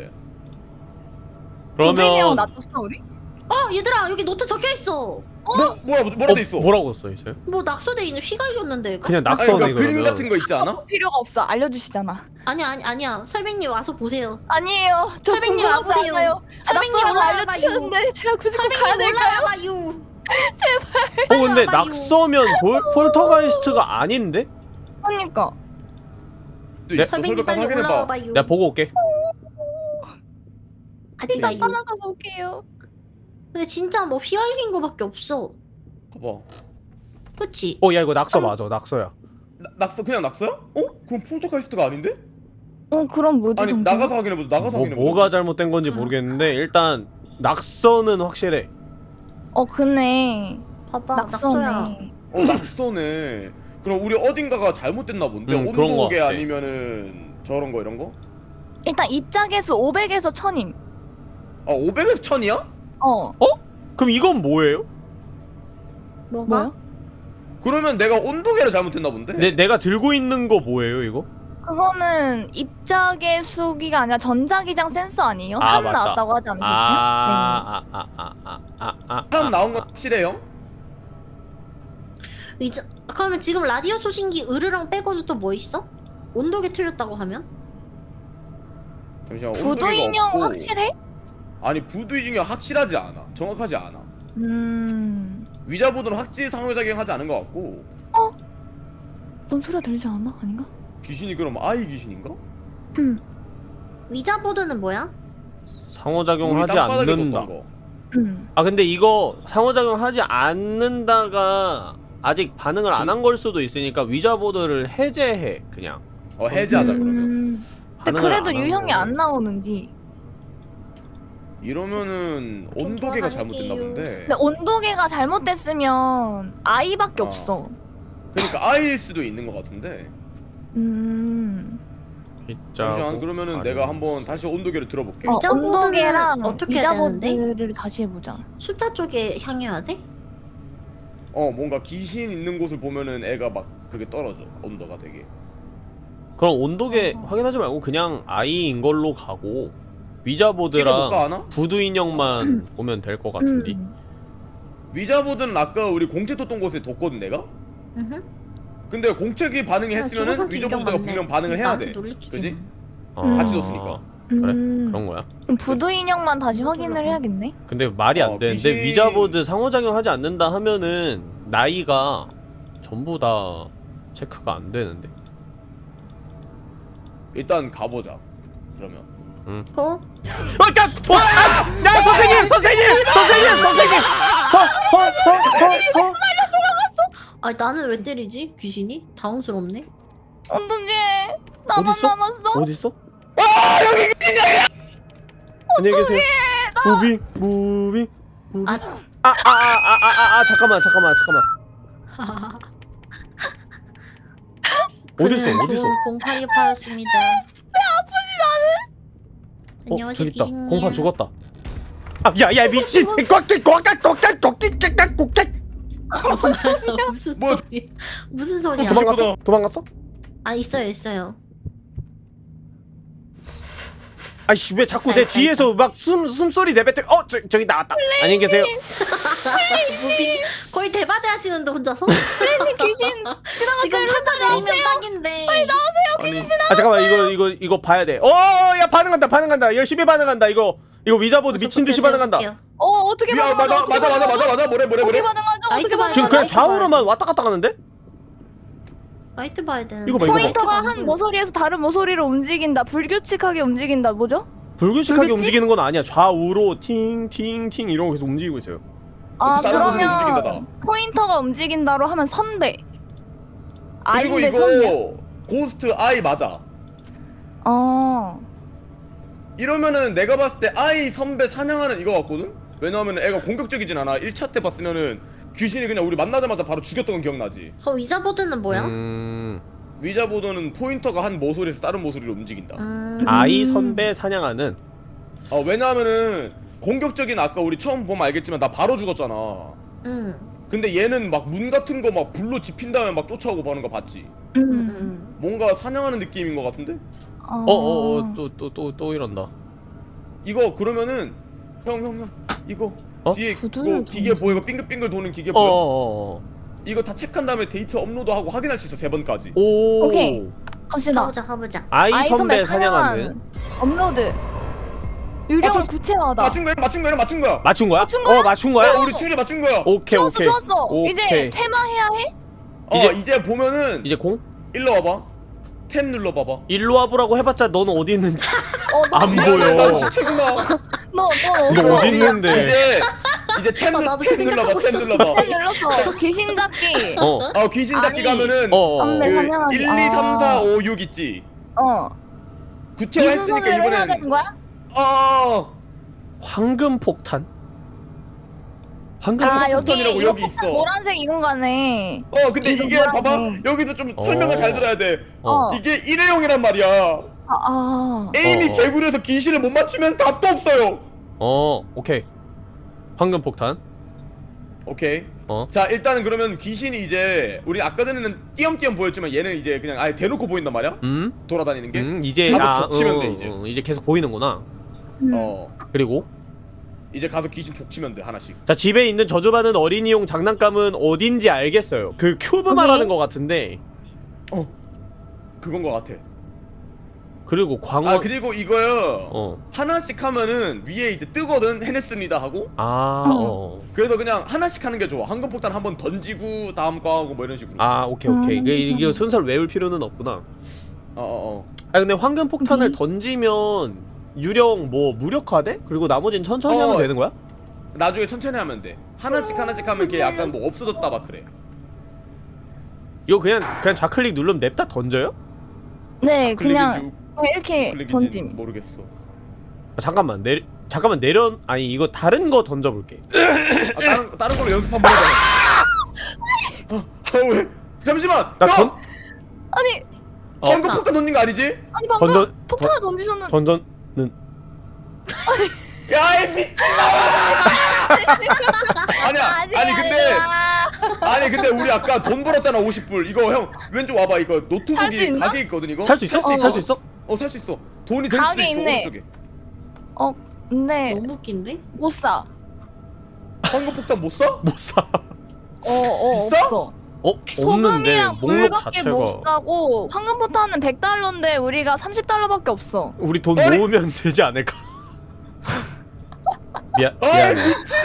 부두인형 그러면 놔뒀어 우리? 얘들아 여기 노트 적혀있어. 뭐라도 있어. 뭐라고 써 있어요? 뭐 낙서돼 있는 휘갈겼는데. 그냥 아니, 낙서네 그러니까 그림 그러면. 같은 거 있지 않아? 필요가 없어. 알려주시잖아. 아니야 설백님 와서 보세요. 아니에요. 저 설백님 궁금하지 와보세요. 않아요. 설백님 낙서를 올라와봐요. 알려주셨는데 제가 굳이 꼭 가야 설백님 될까요? 올라와봐요. 근데 와봐요. 낙서면 폴터가이스트가 아닌데? 그러니까. 네? 설백님 빨리 올라와봐요. 내가 보고 올게. 아직 일단 아유. 따라가서 올게요. 근데 진짜 뭐 휘갈긴 거밖에 없어. 봐봐. 그치? 야 이거 낙서 맞아. 낙서야. 낙서 그냥 낙서야? 그럼 폴터가이스트가 아닌데? 그럼 뭐지 아니 정답? 나가서 확인해보자. 뭐가 잘못된 건지 모르겠는데 일단 낙서는 확실해. 그네. 봐봐 낙서야. 낙서네. 낙서네. 그럼 우리 어딘가가 잘못됐나 본데. 그런 거 온도계 같아. 아니면은 저런 거 이런 거? 일단 입자개수 500에서 1000임. 500에서 1000이야? 그럼 이건 뭐예요? 뭐가? 뭐야? 그러면 내가 온도계를 잘못했나 본데? 내가 들고 있는 거 뭐예요 이거? 그거는 입자개수기가 아니라 전자기장 센서 아니에요? 아, 3 맞다. 나왔다고 하지 않으셨어요? 사람 나온 건 확실해요? 그러면 지금 라디오 소신기 으르렁 빼고는 또 뭐 있어? 온도계 틀렸다고 하면? 잠시만. 부두 온도계가 인형 없고. 확실해? 아니 부두 인형 확실하지 않아. 정확하지 않아. 위자보드는 확실히 상호작용하지 않은 것 같고. 뭔 소리가 들리지 않나? 아닌가? 귀신이 그럼 아이 귀신인가? 위자보드는 뭐야? 상호작용하지 우리 땅바닥에 않는다. 뒀던 거. 근데 이거 상호작용하지 않는다가 아직 반응을 안 한 걸 수도 있으니까 위자보드를 해제해 그냥. 해제하자 그러면. 근데 반응을 그래도 안 유형이 하고. 안 나오는디. 이러면은 온도계가 잘못됐나 본데. 근데 온도계가 잘못됐으면 아이밖에 없어. 그러니까 아이일 수도 있는 것 같은데. 잠시만 그러면은 내가 한번 다시 온도계를 들어볼게. 위자보드는 온도계랑 어떻게 해야 되는데? 위자보드를 다시 해보자. 숫자 쪽에 향해야 돼? 뭔가 귀신 있는 곳을 보면은 애가 막 그게 떨어져. 온도가 되게. 그럼 온도계 확인하지 말고 그냥 아이인 걸로 가고 찍어볼까, 위자보드랑 하나? 부두 인형만 보면 될 것 같은데. 위자보드는 아까 우리 공책 뒀던 곳에 뒀거든 내가? 근데 공책이 반응했으면은 위자보드가 분명 반응을 해야 돼. 그지? 같이 뒀으니까. 그래? 그런 거야? 그럼 부두 인형만 다시 확인을 해야겠네. 근데 말이 안 되는데 귀신- 위자보드 상호작용하지 않는다 하면은 나이가 전부 다 체크가 안 되는데. 일단 가보자. 그러면. 고? 야 선생님! 아니 나는 왜 때리지? 귀신이? 당황스럽네. 어떡해. 나만 어딨어? 남았어. 어딨어? 안녕히 계세요. 무빙. 잠깐만. 어딨어? 0828였습니다. 배 아프지 나는? 안녕하세요 저기 있다. 귀신님. 공판 죽었다. 야 미친! 무슨 소리야? 무슨 뭐? 소리야? 무슨 소리야? 도망갔어? 있어요. 아이씨 왜 자꾸 내 뒤에서 막 숨소리 내뱉어. 저기 나왔다. 안녕히 계세요. 무빙 거의 대바대 하시는데 혼자서? 플래닛 귀신 지금 지나갔어요. 판자 내리면 딱인데. 아 잠깐만 이거 봐야 돼. 야 반응한다. 열심히 반응한다. 이거 위자보드 미친 듯이 반응한다. 어떻게 반응하죠? 맞아. 뭐래. 어떻게 반응하죠? 어떻게 반응하죠? 지금 그냥 좌우로만 왔다 갔다 가는데? 라이트 봐야 되는데. 이거 봐. 포인터가 한 모서리에서 다른 모서리로 움직인다. 불규칙하게 움직인다. 뭐죠? 불규칙하게 불규칙? 움직이는 건 아니야. 좌우로 팅팅팅 이런 거 계속 움직이고 있어요. 다른 모서리로 움직인다다. 그러면 포인터가 움직인다로 하면 선배. 그리고 아인데 이거 선배. 고스트 아이 맞아. 이러면은 내가 봤을 때 아이 선배 사냥하는 이거 같거든? 왜냐하면 애가 공격적이진 않아. 1차 때 봤으면은 귀신이 그냥 우리 만나자마자 바로 죽였던 건 기억나지? 저 위자보드는 뭐야? 위자보드는 포인터가 한 모서리에서 다른 모서리로 움직인다. 아이 선배 사냥하는. 왜냐하면은 공격적인 아까 우리 처음 보면 알겠지만 나 바로 죽었잖아. 근데 얘는 막 문 같은 거 막 불로 지핀 다음에 막 쫓아오고 하는 거 봤지? 뭔가 사냥하는 느낌인 거 같은데? 또 이런다. 이거 그러면은 형 이거 뒤에 구두를 그거 기계 보여? 이거 빙글빙글 도는 기계 보여? 이거 다 체크한 다음에 데이터 업로드하고 확인할 수 있어 3번까지. 오케이. 갑시다. 가보자. 아이 선배 사냥하는. 업로드. 유령은 구체화하다. 맞춘 거야? 맞춘 거야? 맞춘 거야? 맞춘 거야? 우리 춘이 맞춘 거야. 오케이. 좋았어. 오케이. 이제 퇴마해야 해? 이제 보면은 이제 공? 일로 와봐. 탭 눌러봐봐. 일로 와보라고 해봤자 너는 어디 있는지 안 나 보여. 시체구나. 너 너 어디 있는데? 이제 탭 나도 눌러봐. 생각하고 탭 눌러봐. 탭 눌렀어. 귀신 잡기. 귀신 잡기 아니. 가면은 선배 그 사냥하기. 1, 2, 3, 4, 5, 6 있지. 이 구체화 했으니까 순서대로 해야 이번엔 되는 거야? 황금 폭탄? 폭탄이라고 이거 여기 폭탄 있어. 노란색 이건 거네. 근데 이거 이게 노란색. 봐봐. 여기서 좀 설명을 잘 들어야 돼. 어. 이게 일회용이란 말이야. 에임이 개구리에서 귀신을 못 맞추면 답도 없어요. 오케이. 황금 폭탄. 오케이. 자 일단은 그러면 귀신이 이제 우리 아까 전에는 띄엄띄엄 보였지만 얘는 이제 그냥 아예 대놓고 보인단 말이야. 돌아다니는 게. 이제 가서 족치면 돼 이제. 이제 계속 보이는구나. 그리고 이제 가서 귀신 족치면 돼 하나씩. 자 집에 있는 저주받은 어린이용 장난감은 어딘지 알겠어요. 그 큐브 말하는 거 같은데. 그건 거 같아. 그리고 광원. 그리고 이거요. 하나씩 하면은 위에 이제 뜨거든. 해냈습니다 하고. 그래서 그냥 하나씩 하는 게 좋아. 황금폭탄 한번 던지고 다음 거 하고 뭐 이런 식으로. 오케이. 이게 순서를 외울 필요는 없구나. 근데 황금폭탄을 던지면 유령 뭐 무력화돼? 그리고 나머지는 천천히 하면 되는 거야? 나중에 천천히 하면 돼. 하나씩 하면 걔 약간 뭐 없어졌다 막 그래. 이거 그냥 좌클릭 누르면 냅다 던져요? 네, 그냥 이렇게 던짐. 모르겠어. 잠깐만 내려. 아니 이거 다른 거 던져볼게. 다른 걸로 연습 한번 해봐. 왜? 잠시만. 아니 황금폭탄 던진 거 아니지? 아니 방금 폭탄을 던지셨는. 던전는. 야이 미친놈아! 아니 근데 우리 아까 돈 벌었잖아 50불. 이거 형 왼쪽 와봐. 이거 노트북이 가게 있거든 이거. 살 수 있어? 살 수 있어? 살 수 있어. 돈이 될 수도 가게 있어. 있네. 오른쪽에. 근데 너무 웃긴데? 못 사. 황금폭탄 못 사? 못 사. 없어. 없는데 소금이랑 목록 물밖에 자체가. 못 사고 황금포탄은 100달러인데 우리가 30달러밖에 없어. 우리 돈 모으면 되지 않을까? 미안해.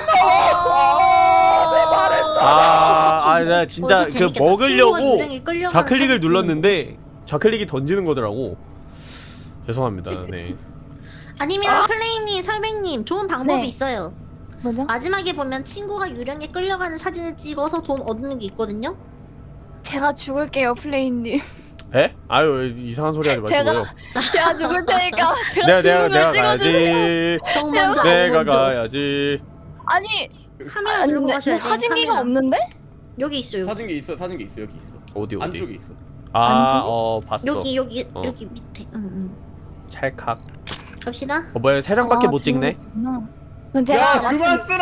나 진짜 그 먹으려고 좌클릭을 눌렀는데 좌클릭이 던지는 거더라고. 죄송합니다. 네. 아니면 플레이님, 설백님 좋은 방법이 네. 있어요. 뭐죠? 마지막에 보면 친구가 유령에 끌려가는 사진을 찍어서 돈 얻는 게 있거든요. 제가 죽을게요, 플레이님. 에? 아유 이상한 소리 하지 마시고요. 제가 죽을 테니까 내가 가야지. 먼저. 내가 가야지. 아니 카메라 들고 가셔야 돼요. 사진기가 카메라. 없는데? 여기 있어요. 사진기 있어 여기 있어. 어디? 안쪽에 있어. 봤어. 여기 밑에. 찰칵. 갑시다. 뭐야 3장밖에 못 찍네. 그럼 제가 그만 쓰라.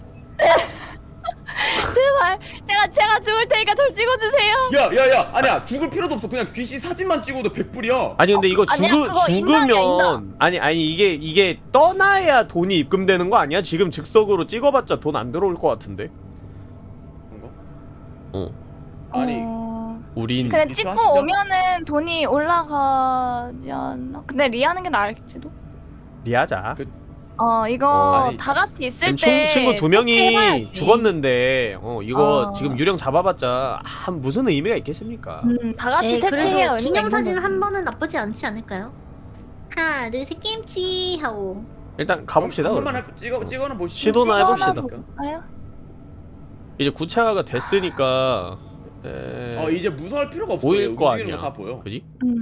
제발 제가 죽을 테니까 절 찍어주세요. 야야야 아니야 죽을 필요도 없어. 그냥 귀신 사진만 찍어도 100불이야. 아니 근데 이거 아니야, 그거 죽으면 인당이야. 아니 이게 떠나야 돈이 입금되는 거 아니야? 지금 즉석으로 찍어봤자 돈 안 들어올 것 같은데. 그런가? 아니 우린 근데 리스 찍고 하시죠? 오면은 돈이 올라가지 않나? 근데 리하는 게 나을지도. 리하자. 이거 아니, 다 같이 있을 때 친구 두 명이 해봐야지. 죽었는데 이거 어. 지금 유령 잡아봤자 무슨 의미가 있겠습니까? 다 같이 네, 퇴치해요. 그래도 기념사진 한 번은 나쁘지 않지 않을까요? 하나 둘 셋 김치 하고. 일단 가봅시다. 한 그럼. 번만 찍어는 보시죠. 시도나 해봅시다. 아요? 이제 구차가 됐으니까 이제 무서워할 필요가 없어. 보일 거 움직이는 아니야. 거다 보여. 그지?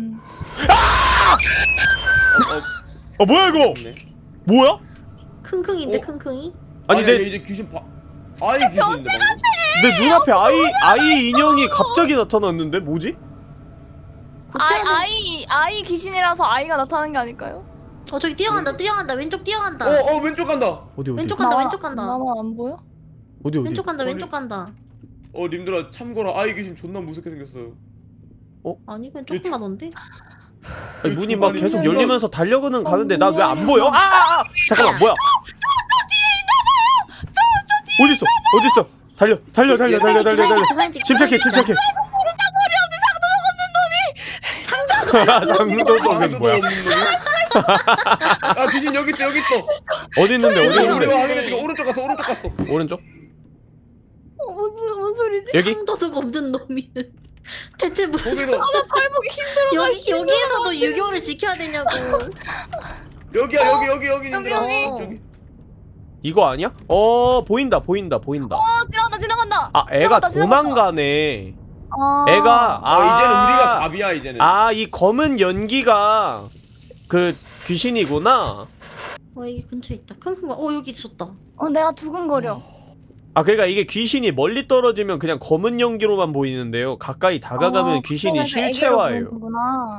뭐야 이거? 좋네. 뭐야? 킁킁인데 어? 킁킁이? 아니 얘 내 이제 귀신 아이 귀신인데 방금. 눈앞에 아이 인형이 갑자기 나타났는데 뭐지? 아이 귀신이라서 아이가 나타나는 게 아닐까요? 저기 뛰어간다 왼쪽 뛰어간다. 왼쪽 간다. 어디 왼쪽 간다 왼쪽 간다. 나만 안 보여? 어디 왼쪽 간다 어디? 왼쪽 간다. 님들아 참고로 아이 귀신 존나 무섭게 생겼어요. 아니 그냥 조금만한데? 아니, 문이 막 계속 문 열리면서 달려가는 가는데 나 왜 안 문이 보여? 잠깐만 뭐야? 어딨어? 어딨어? 달려. 침착해. 상도동은 뭐야? 귀신 여기 있어. 어디 있는데? 우리가 확인해주고 오른쪽 갔어. 오른쪽? 무슨 소리지? 여기? 상도덕 없는 놈이는 대체 무슨 거기서 발목이 힘들어. 여기에서도 유교를 지켜야 되냐고. 여기야 여기 여기. 이거 아니야? 보인다. 지나간다. 애가 지나간다. 도망가네. 아. 애가 이제는 우리가 답이야 이제는. 이 검은 연기가 그 귀신이구나. 여기 근처에 있다. 킁킁. 여기 있었다. 내가 두근거려. 그러니까 이게 귀신이 멀리 떨어지면 그냥 검은 연기로만 보이는데요. 가까이 다가가면 귀신이 그래서 애기로 실체화예요. 보이는구나.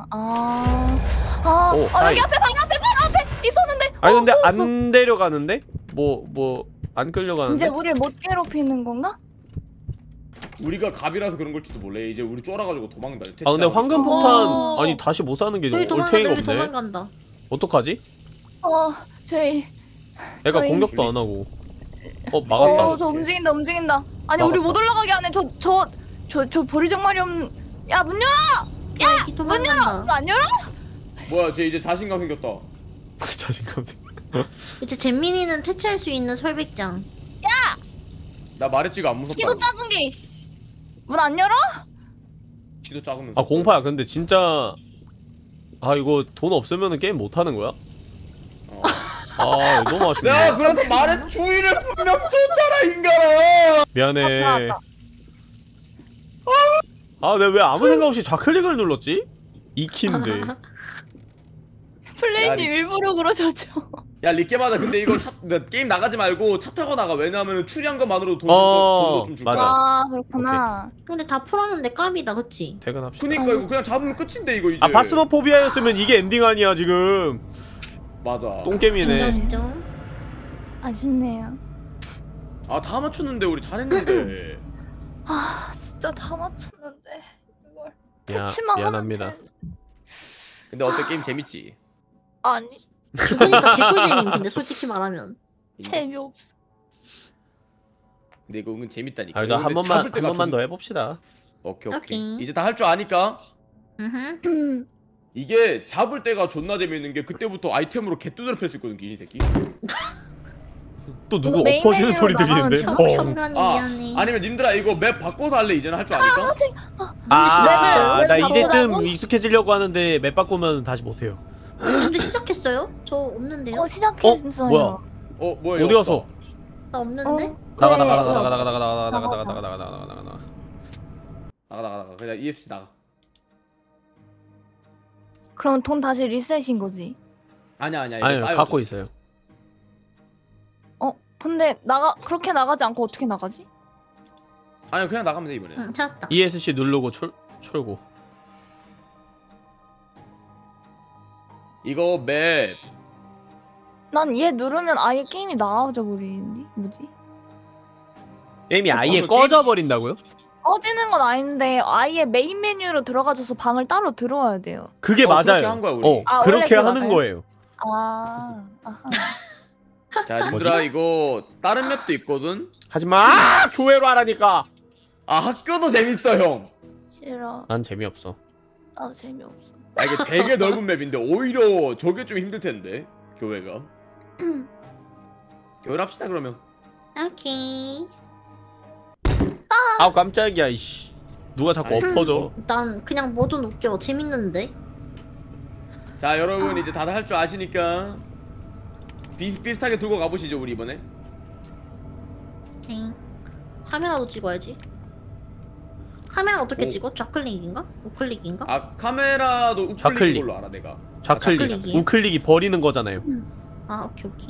하이. 여기 앞에 바로 앞에 있었는데. 아니 근데 없어졌어. 안 데려가는데? 뭐 안 끌려가는데? 이제 우리를 못 괴롭히는 건가? 우리가 갑이라서 그런 걸지도 몰라. 이제 우리 쫄아가지고 도망다. 근데 황금폭탄 어. 아니 다시 못 사는 게 여기 올탱이가 여기 없네. 도망간다. 어떡하지? 저희. 애가 저희- 공격도 안 하고. 막았다. 저 움직인다. 아니 우리 못 올라가게 하네. 저 보리정말이 없는. 야 문 열어. 여기 문 열어. 도망간다. 너 안 열어? 뭐야 쟤 이제 자신감 생겼다. 자신감. 이제 잼민이는 퇴치할 수 있는 설백장. 나 말했지가 안 무섭다. 키도 작은 게. 문 안 열어? 키도 작으면. 공파야 근데 진짜 이거 돈 없으면 게임 못 하는 거야? 너무 아쉽네. 내가 그래서 말했 주의를 분명 줬잖아 인간아. 미안해. 나왔다. 내가 왜 아무 생각 없이 좌클릭을 눌렀지? 2키인데. 플레이님 일부러 그러셨죠? 야 리게 맞아. 근데 이거 게임 나가지 말고 차 타고 나가. 왜냐하면 추리한 것만으로도 돈도 좀 줄 거야. 맞아. 그렇구나. 근데 다 풀었는데 깜이다, 그치? 퇴근합시다. 그니까 이거 그냥 잡으면 끝인데 이거 이제. 바스모포비아였으면 이게 엔딩 아니야 지금. 맞아. 똥게임이네. 인정. 아쉽네요. 다 맞췄는데 우리 잘했는데. 진짜 다 맞췄는데 이걸 야, 퇴치만 미안합니다. 하면 근데 어때 게임 재밌지? 아니 죽으니까 개꿀잼임, 근데 솔직히 말하면. 재미없어. 근데 이거 은근 재밌다니까. 일단 한 근데 번만 잡을 때가 더 해봅시다. 오케이. 오케이. 이제 다 할 줄 아니까. 이게 이게 잡을 때가 존나 재밌는 게 그때부터 아이템으로 개뚜드려 팰 수 있거든 귀신 새끼. 또 누구 메인 엎어지는 메뉴로 소리 나가면 들리는데? 평간이 미안해. 아니면 님들아 이거 맵 바꿔서 할래? 이제는 할 줄 아니까? 나 맵을 이제쯤 바꾸자고? 익숙해지려고 하는데 맵 바꾸면 다시 못해요. 근데 시작했어요? 저 없는데요? 시작했어요. 뭐야? 뭐야? 어디 갔어? 나 없는데? 나가. 나가. 그냥 ESC 나가. 그럼 돈 다시 리셋인 거지. 아니야. 이거 아니요 쌓여져. 갖고 있어요. 근데 그렇게 나가지 않고 어떻게 나가지? 아니야 그냥 나가면 돼 이번에. 응, 찾았다. ESC 누르고 출구. 이거 맵 난 얘 누르면 아예 게임이 나와져 버리는데 뭐지? 게임이 아예 게임- 꺼져 버린다고요? 꺼지는 건 아닌데 아예 메인 메뉴로 들어가줘서 방을 따로 들어와야 돼요. 그게 그렇게 맞아요. 한 거야, 우리. 그렇게 원래 하는 그거 거예요. 아하. 자 님들아 이거 다른 맵도 있거든. 하지마. 교회로 하라니까. 학교도 재밌어 형. 싫어. 난 재미없어. 나도 재미없어. 아 이게 되게 넓은 맵인데 오히려 저게 좀 힘들 텐데 교회가. 교회합시다 그러면. 오케이. 아 깜짝이야 이씨. 누가 자꾸 아이, 엎어져. 난 그냥 뭐든 웃겨. 재밌는데. 자 여러분 이제 다들 할 줄 아시니까 비슷비슷하게 들고 가보시죠 우리 이번에. 엥. 카메라도 찍어야지. 카메라 어떻게 오. 찍어? 좌클릭인가? 우클릭인가? 아 카메라도 좌클릭. 우클릭인 걸로 알아 내가. 좌클릭, 좌클릭이에요? 우클릭이 버리는 거잖아요. 아 오케이 오케이.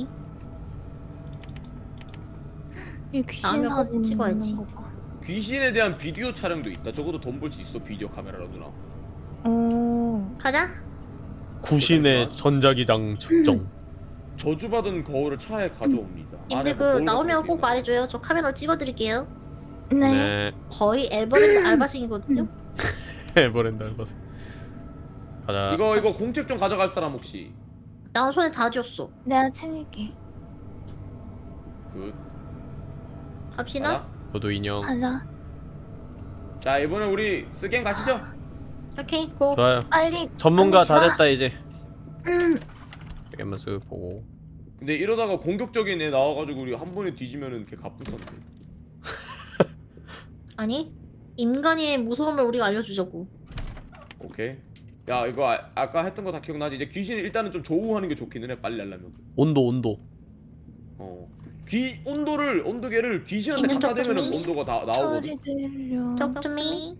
이 귀신 다음에 꼭 사진 찍어야지. 있는 거 봐. 귀신에 대한 비디오 촬영도 있다. 적어도 돈 벌 수 있어 비디오 카메라로 누나. 오. 가자. 구신의 전자기장 측정. 저주받은 거울을 차에 가져옵니다. 님들 안에 그 거울 나오면 같은 게 꼭 있나? 말해줘요. 저 카메라로 찍어드릴게요. 네. 네. 거의 에버랜드 알바생이거든요. 에버랜드 알바생. 가자. 이거 공책 좀 가져갈 사람 혹시? 나 손에 다 쥐었어. 내가 챙길게. 굿. 갑시다. 가자. 저도 인형. 가자. 자 이번에 우리 쓰게임 가시죠. 오케이 고. 좋아요. 빨리. 전문가 다 갑시다. 됐다 이제. 한번 쓱 보고. 근데 이러다가 공격적인 애 나와가지고 우리 한 번에 뒤지면은 걔 갑분싼데. 아니 인간의 무서움을 우리가 알려주자고. 오케이. 야 이거 아까 했던 거 다 기억나지? 이제 귀신 일단은 좀 조우하는 게 좋기는 해. 빨리 하려면. 온도. 온도계를 귀신한테 귀신 갖다 대면은 덕분에 온도가 다 나오거든. 소리 들려. Talk to me.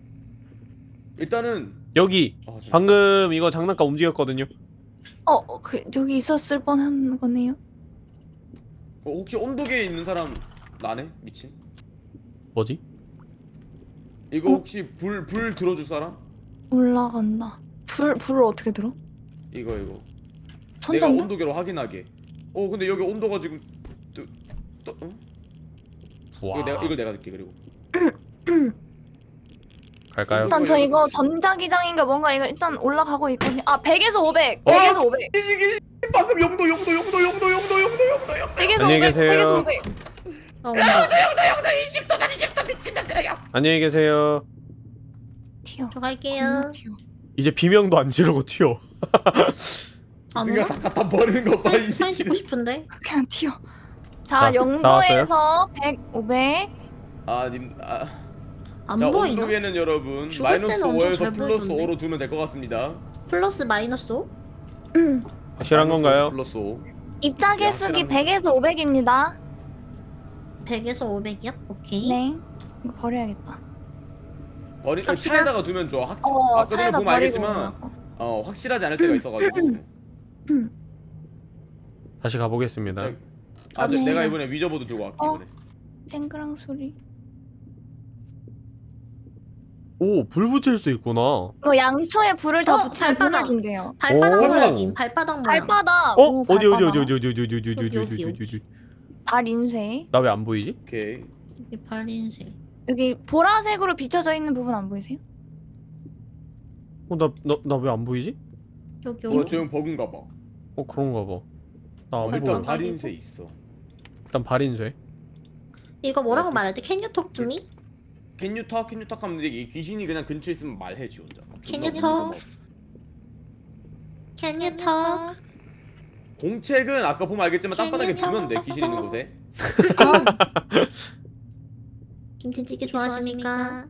일단은 여기 잠시만. 방금 이거 장난감 움직였거든요. 그 여기 있었을 뻔한 거네요. 혹시 온도계에 있는 사람 나네? 미친. 뭐지? 이거 혹시 불 들어줄 사람? 올라간다. 불을 어떻게 들어? 이거. 내가 손전등? 온도계로 확인하게. 근데 여기 온도가 지금 우와. 이걸 내가 듣게 그리고. 갈까요? 일단 저 이거 전자기장인가 뭔가 이거 일단 올라가고 있거든요. 100에서 500. 100에서 500. 방금 영도. 100에서 안녕히 500. 계세요. 100에서 500. 온다. 20도 미친놈들이야. 안녕히 계세요. 튀어. 저 갈게요. 겁나 튀어. 이제 비명도 안 지르고 튀어. 안 네가 오나? 다 갖다 버리는 거 봐. 이 사진 찍고 새끼는. 싶은데. 그냥 튀어. 자, 자, 영도에서 나왔어요? 100, 500. 안 자 보이나? 온도계는 여러분 죽을 마이너스 때는 엄청 5에서 잘 플러스 보이던데. 5로 두면 될 것 같습니다. 플러스 마이너스 5? 확실한 건가요? 플러스 5. 입자 개수기 100에서 500입니다. 100에서 500이야? 오케이. 네. 이거 버려야겠다. 갑시다. 차에다가 두면 좋아. 아까 전에 차에다 보면 버리고. 알겠지만 확실하지 않을 때가 있어가지고. 다시 가보겠습니다. 갑시다. 내가 이번에 위저보드 들고 갈게 이번에. 쨍그랑 소리. 오, 불 붙일 수 있구나. 이거 양초에 불을 다 어, 붙이면 발바닥. 돈을 준대요. 발바닥 오. 모양임. 발바닥 모양. 발바닥. 어? 오, 어디 발바닥. 어디. 발 인쇄. 나 왜 안 보이지? 오케이. 이게 발인색. 여기 보라색으로 비춰져 있는 부분 안 보이세요? 나 왜 안 보이지? 여기 저 형 버그인가 봐. 그런가 봐. 나 안 일단 보여. 발인세 있어. 일단 발인쇄. 이거 뭐라고 말할 때? Can you talk to me? Can you talk 하면 이 귀신이 그냥 근처에 있으면 말해 지 혼자. Can you talk? Can you talk? 공책은 아까 보면 알겠지만 Can 땅바닥에 you 두면 돼 talk? 귀신 있는 곳에. 김치찌개 좋아하십니까?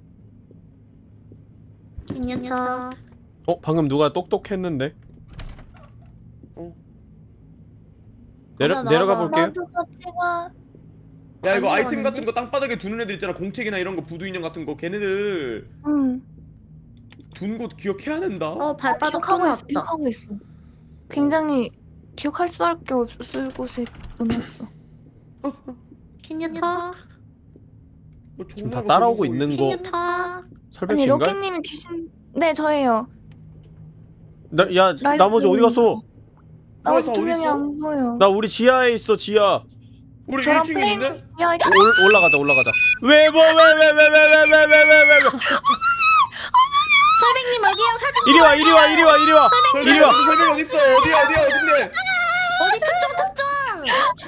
Can you talk? 방금 누가 똑똑했는데? 하나 내려가 나와봐. 볼게요. 나도 같이 가. 야 이거 안 아이템 들어가는데? 같은 거 땅바닥에 두는 애들 있잖아. 공책이나 이런 거 부두 인형 같은 거 걔네들 응. 둔 곳 기억해야 된다. 발바닥 기억하고 있어. 써놨다. 기억하고 있어. 굉장히 기억할 수밖에 없을 곳에 놓았어. Can you talk? 뭐 지금 다 정말 따라오고 그런 있는 Can 거 you talk? 아니 설백씨인가? 로켓님이 귀신. 네 저예요. 야 나머지 어디 갔어? 나머지 다 두 어디 명이 있어? 안 보여. 나 우리 지하에 있어 지하. 우리 저랑 1층에 플레임. 있는데? 야 이거 올라가자. 왜? 설백님 어디요? 사진 이리 와. 이리 와. 설명 어디 있어? 어디야 어딘데? 어디 특정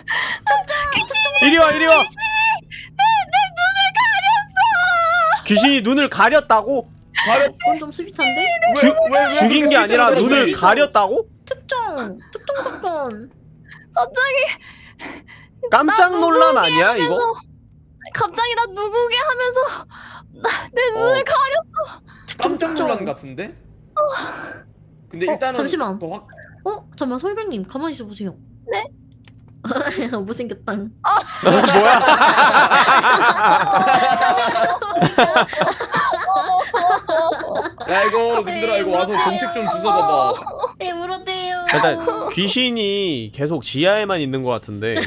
이리 와. 내 눈을 가렸어. 귀신이 눈을 가렸다고? 가려. 그건 좀 스윗한데? 죽인 게 아니라 그렇게 눈을 어디서? 가렸다고? 특정 사건. 갑자기 깜짝 나 논란 누구게 아니야 이거? 하면서 갑자기 나 누구게 하면서 내 눈을 가려. 깜짝 놀란 같은데? 근데 일단은 잠시만. 더 확. 잠깐만 설백님 가만히 있어 보세요. 네? 못생겼다. 뭐야? 야 이거 님들아 이거 와서 정책 좀 주워봐봐. 네 물어대요. 일단 귀신이 계속 지하에만 있는 것 같은데.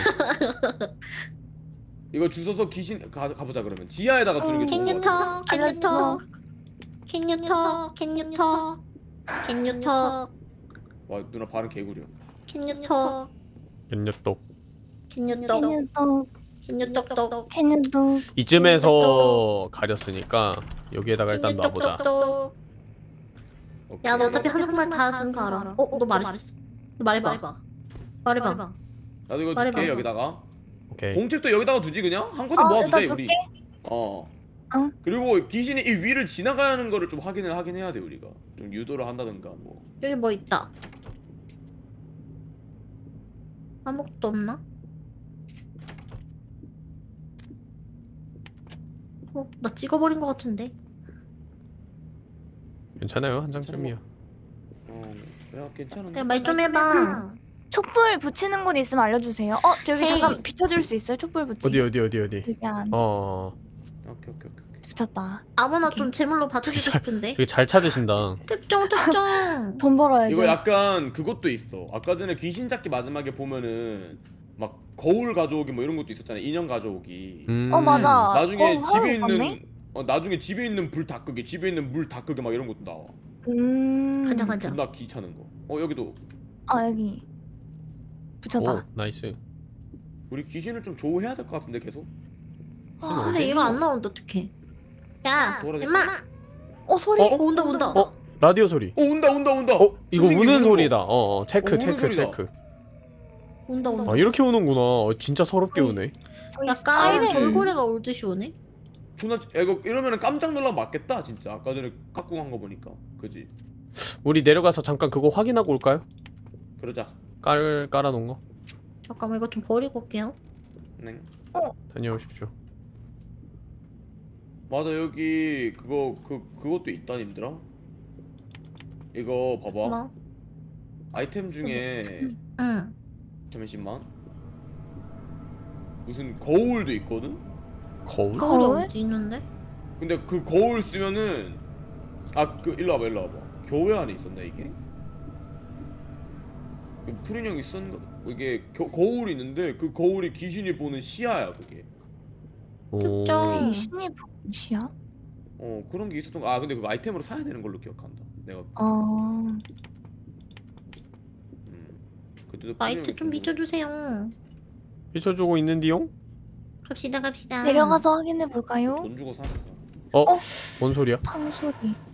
이거 주워서 귀신 가보자 그러면. 지하에다가 두는 게 좋은 Can you 거 같아. talk? Can you talk? Can you talk? Can you talk? Can you talk? 와 누나 발음 개구려. Can you talk? 연녀똑. Can you talk? 캐년도 Can you talk? talk? 캐년도 이쯤에서 가렸으니까 여기에다가 일단 Can you 놔보자. talk? talk? 오케이. 야, 너 어차피 한국말 다 듣는 거 알아. 너 말했어. 너 말해봐. 말해봐. 나도 이거 말해봐. 둘게 여기다가. 오케이. 공책도 여기다가 두지 그냥? 한 곳에 모아두자 일단 우리. 줄게. 어. 응. 그리고 귀신이 이 위를 지나가는 거를 좀 확인을 하긴 해야 돼 우리가. 좀 유도를 한다든가 뭐. 여기 뭐 있다. 아무것도 없나? 나 찍어버린 것 같은데. 괜찮아요 한 장쯤이야. 야 괜찮은데. 그냥 말 좀 해봐. 촛불 붙이는 곳 있으면 알려주세요. 저기 헤이. 잠깐 비춰줄 수 있어요? 촛불 붙이. 어디. 여기 안 오케이. 붙였다. 아무나 오케이. 좀 제물로 봐주고 싶은데. 되게 잘 찾으신다. 특정. 돈 벌어야지. 이거 약간 그것도 있어. 아까 전에 귀신 잡기 마지막에 보면은 막 거울 가져오기 뭐 이런 것도 있었잖아. 인형 가져오기. 맞아. 나중에 집에 맞네? 있는 나중에 집에 있는 불 다 끄게, 집에 있는 물 다 끄게 막 이런 것도 나와. 가자. 존나 귀찮은 거. 여기도 여기 붙였다. 오 나이스. 우리 귀신을 좀 조우해야 될 것 같은데 계속. 근데 얘가 안 나온다 어떡해. 야, 돌아다니고. 임마. 소리. 온다. 라디오 소리. 온다. 이거 선생님 우는 우는 소리다. 거. 체크 우는 소리다. 온다. 아 이렇게 우는구나. 진짜 서럽게 우네. 저기 약간 사이렌. 돌고래가 올 듯이 오네. 존나 이거 이러면은 깜짝 놀라 맞겠다 진짜. 아까 전에 깍꿍한 거 보니까. 그지? 우리 내려가서 잠깐 그거 확인하고 올까요? 그러자. 깔아놓은 거. 잠깐만 이거 좀 버리고 올게요. 네. 다녀오십시오. 맞아 여기 그것도 있다 님들아. 이거 봐봐. 뭐? 아이템 중에 응. 잠시만. 무슨 거울도 있거든? 거울? 거울이 거울? 어디 있는데? 근데 그 거울 쓰면은 일로 와봐. 교회 안에 있었나 이게? 푸린 형이 쓴 이게 거울이 있는데 그 거울이 귀신이 보는 시야야 그게. 오. 특정. 귀신이 무시야? 그런 게 있었던 거. 근데 그거 아이템으로 사야 되는 걸로 기억한다. 내가. 그때도 라이트 좀 비춰주세요. 비춰주고 있는디용? 갑시다. 내려가서 확인해 볼까요? 돈 주고 사는 거. 뭔 소리야? 탕 소리.